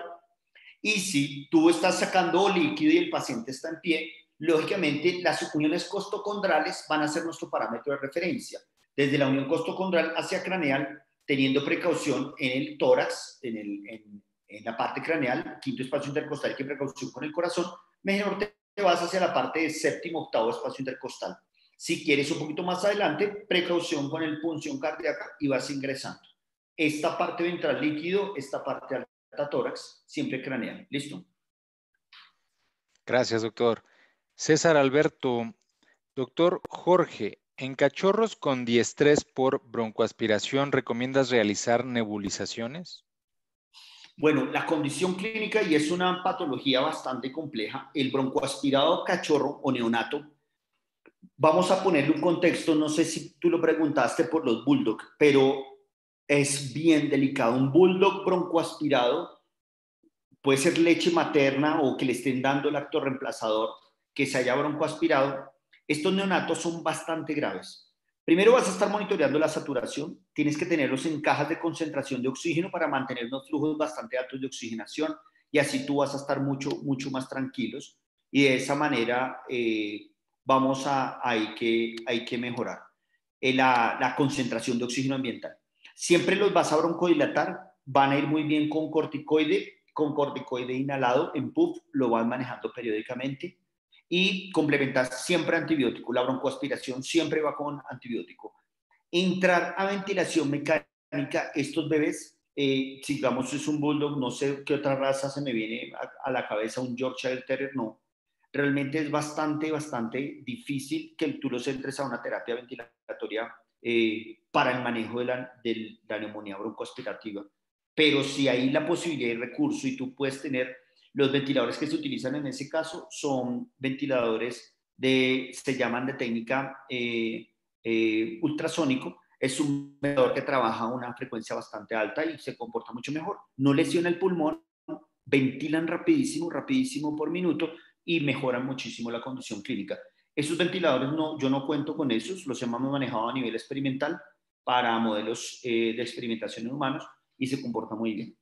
S4: Y si tú estás sacando líquido y el paciente está en pie, lógicamente las uniones costocondrales van a ser nuestro parámetro de referencia. Desde la unión costocondral hacia craneal, teniendo precaución en el tórax, en, el, en, en la parte craneal, quinto espacio intercostal, que precaución con el corazón, mejor te vas hacia la parte de séptimo, octavo espacio intercostal. Si quieres un poquito más adelante, precaución con el punción cardíaca y vas ingresando. Esta parte ventral líquido, esta parte alta tórax, siempre craneal. ¿Listo?
S1: Gracias, doctor. César Alberto. Doctor Jorge, en cachorros con diestrés por broncoaspiración, ¿recomiendas realizar nebulizaciones?
S4: Bueno, la condición clínica, y es una patología bastante compleja, el broncoaspirado cachorro o neonato, vamos a ponerle un contexto, no sé si tú lo preguntaste por los bulldog, pero es bien delicado. Un bulldog broncoaspirado puede ser leche materna o que le estén dando lacto reemplazador, que se haya broncoaspirado. Estos neonatos son bastante graves. Primero vas a estar monitoreando la saturación, tienes que tenerlos en cajas de concentración de oxígeno para mantener unos flujos bastante altos de oxigenación y así tú vas a estar mucho, mucho más tranquilos y de esa manera eh, vamos a, hay que, hay que mejorar eh, la, la concentración de oxígeno ambiental. Siempre los vas a broncodilatar, van a ir muy bien con corticoide, con corticoide inhalado en P U F, lo van manejando periódicamente. Y complementar siempre antibiótico. La broncoaspiración siempre va con antibiótico. Entrar a ventilación mecánica, estos bebés, eh, si digamos es un bulldog, no sé qué otra raza se me viene a, a la cabeza, un Yorkshire Terrier, no. Realmente es bastante, bastante difícil que tú los entres a una terapia ventilatoria eh, para el manejo de la, de la neumonía broncoaspirativa. Pero si hay la posibilidad y recurso y tú puedes tener. Los ventiladores que se utilizan en ese caso son ventiladores de, se llaman de técnica eh, eh, ultrasónico. Es un ventilador que trabaja a una frecuencia bastante alta y se comporta mucho mejor. No lesiona el pulmón, ventilan rapidísimo, rapidísimo por minuto y mejoran muchísimo la condición clínica. Esos ventiladores no, yo no cuento con esos, los hemos manejado a nivel experimental para modelos eh, de experimentación en humanos y se comporta muy bien.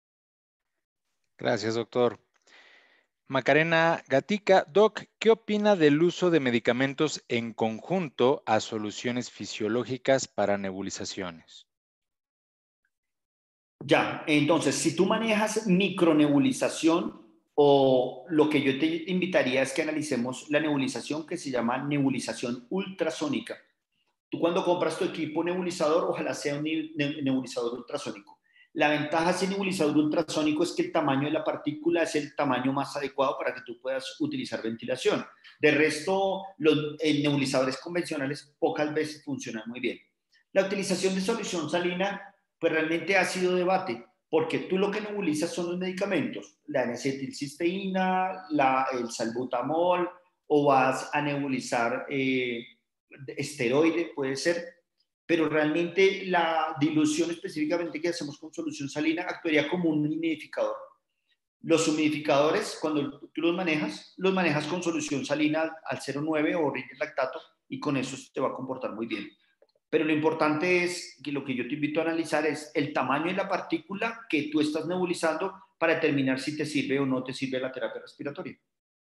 S1: Gracias, doctor. Macarena Gatica. Doc, ¿qué opina del uso de medicamentos en conjunto a soluciones fisiológicas para nebulizaciones?
S4: Ya, entonces, si tú manejas micronebulización, o lo que yo te invitaría es que analicemos la nebulización que se llama nebulización ultrasónica. Tú cuando compras tu equipo nebulizador, ojalá sea un nebulizador ultrasónico. La ventaja de ese nebulizador ultrasónico es que el tamaño de la partícula es el tamaño más adecuado para que tú puedas utilizar ventilación. De resto, los eh, nebulizadores convencionales pocas veces funcionan muy bien. La utilización de solución salina, pues realmente ha sido debate, porque tú lo que nebulizas son los medicamentos, la N-acetilcisteína, la, el salbutamol, o vas a nebulizar eh, esteroide, puede ser, pero realmente la dilución específicamente que hacemos con solución salina actuaría como un humidificador. Los humidificadores, cuando tú los manejas, los manejas con solución salina al cero punto nueve o orina lactato y con eso te va a comportar muy bien. Pero lo importante es que lo que yo te invito a analizar es el tamaño de la partícula que tú estás nebulizando para determinar si te sirve o no te sirve la terapia respiratoria.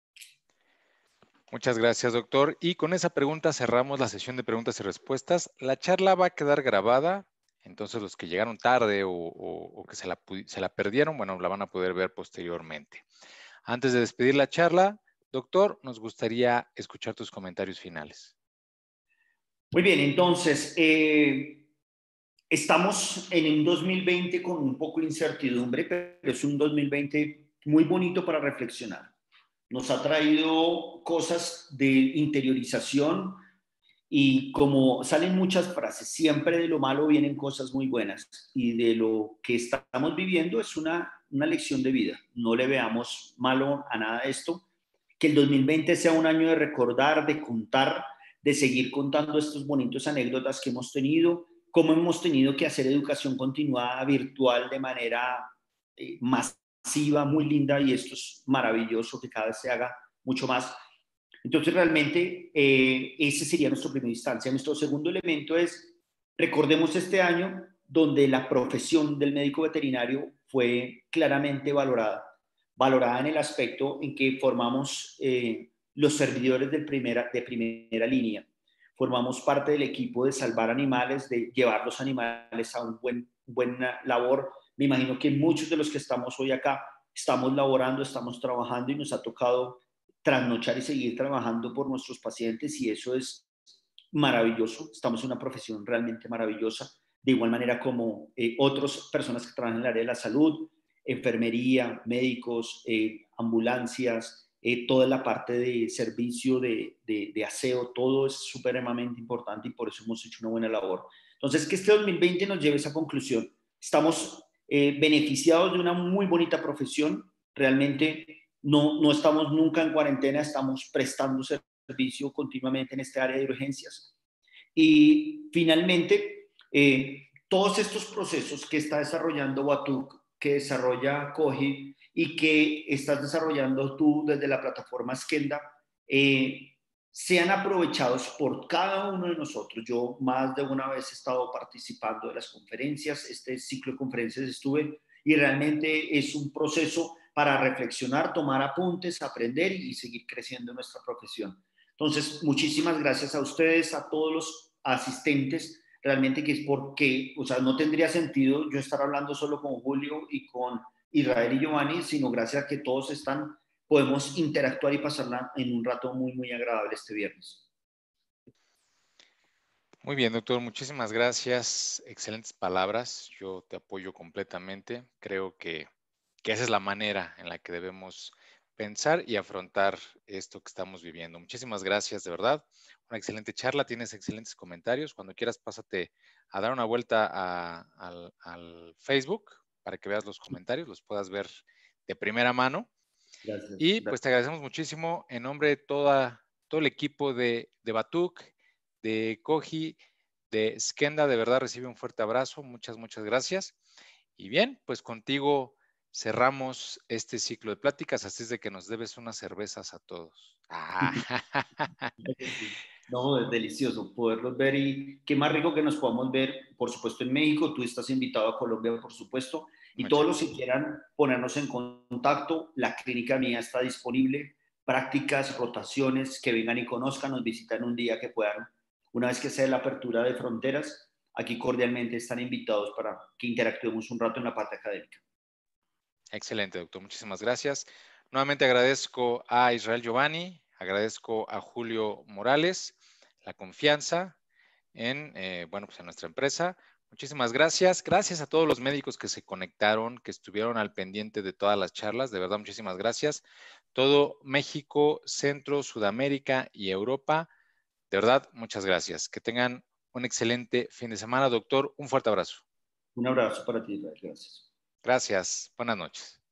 S1: Muchas gracias, doctor. Y con esa pregunta cerramos la sesión de preguntas y respuestas. La charla va a quedar grabada, entonces los que llegaron tarde o, o, o que se la, se la perdieron, bueno, la van a poder ver posteriormente. Antes de despedir la charla, doctor, nos gustaría escuchar tus comentarios finales.
S4: Muy bien, entonces, eh, estamos en un dos mil veinte con un poco de incertidumbre, pero es un dos mil veinte muy bonito para reflexionar. Nos ha traído cosas de interiorización y como salen muchas frases, siempre de lo malo vienen cosas muy buenas y de lo que estamos viviendo es una, una lección de vida. No le veamos malo a nada de esto. Que el dos mil veinte sea un año de recordar, de contar, de seguir contando estos bonitos anécdotas que hemos tenido, cómo hemos tenido que hacer educación continuada virtual de manera eh, masiva, muy linda, y esto es maravilloso que cada vez se haga mucho más. Entonces, realmente, eh, ese sería nuestro primera instancia. Nuestro segundo elemento es, recordemos este año donde la profesión del médico veterinario fue claramente valorada. Valorada en el aspecto en que formamos eh, los servidores de primera, de primera línea. Formamos parte del equipo de salvar animales, de llevar los animales a un buen, buena labor. Me imagino que muchos de los que estamos hoy acá estamos laborando, estamos trabajando y nos ha tocado trasnochar y seguir trabajando por nuestros pacientes, y eso es maravilloso. Estamos en una profesión realmente maravillosa, de igual manera como eh, otras personas que trabajan en el área de la salud, enfermería, médicos, eh, ambulancias, eh, toda la parte de servicio de, de, de aseo, todo es supremamente importante y por eso hemos hecho una buena labor. Entonces, que este dos mil veinte nos lleve a esa conclusión. Estamos eh, beneficiados de una muy bonita profesión, realmente. No, no estamos nunca en cuarentena, estamos prestando servicio continuamente en este área de urgencias. Y finalmente, eh, todos estos procesos que está desarrollando Watuk, que desarrolla Cohi y que estás desarrollando tú desde la plataforma Skenda, eh, sean aprovechados por cada uno de nosotros. Yo más de una vez he estado participando de las conferencias, este ciclo de conferencias estuve, y realmente es un proceso para reflexionar, tomar apuntes, aprender y seguir creciendo en nuestra profesión. Entonces, muchísimas gracias a ustedes, a todos los asistentes, realmente que es porque, o sea, no tendría sentido yo estar hablando solo con Julio y con Israel y Giovanni, sino gracias a que todos están, podemos interactuar y pasarla en un rato muy, muy agradable este viernes.
S1: Muy bien, doctor, muchísimas gracias. Excelentes palabras. Yo te apoyo completamente. Creo que que esa es la manera en la que debemos pensar y afrontar esto que estamos viviendo. Muchísimas gracias, de verdad. Una excelente charla, tienes excelentes comentarios. Cuando quieras, pásate a dar una vuelta a, al, al Facebook para que veas los comentarios, los puedas ver de primera mano.
S4: Gracias.
S1: Y
S4: gracias.
S1: pues te agradecemos muchísimo en nombre de toda, todo el equipo de, de Watuk, de Cohi, de Skenda. De verdad, recibe un fuerte abrazo. Muchas, muchas gracias. Y bien, pues contigo cerramos este ciclo de pláticas, así es de que nos debes unas cervezas a todos. Ah.
S4: No, es delicioso poderlos ver, y qué más rico que nos podamos ver, por supuesto, en México. Tú estás invitado a Colombia, por supuesto, y
S1: Muchas
S4: todos los
S1: gracias.
S4: que quieran ponernos en contacto, la clínica mía está disponible, prácticas, rotaciones, que vengan y conozcan, nos visitan un día que puedan, una vez que sea la apertura de fronteras, aquí cordialmente están invitados para que interactuemos un rato en la parte académica.
S1: Excelente, doctor. Muchísimas gracias. Nuevamente agradezco a Israel Giovanni, agradezco a Julio Morales la confianza en, eh, bueno, pues en nuestra empresa. Muchísimas gracias. Gracias a todos los médicos que se conectaron, que estuvieron al pendiente de todas las charlas. De verdad, muchísimas gracias. Todo México, Centro, Sudamérica y Europa. De verdad, muchas gracias. Que tengan un excelente fin de semana, doctor. Un fuerte abrazo.
S4: Un abrazo para ti, gracias.
S1: Gracias. Buenas noches.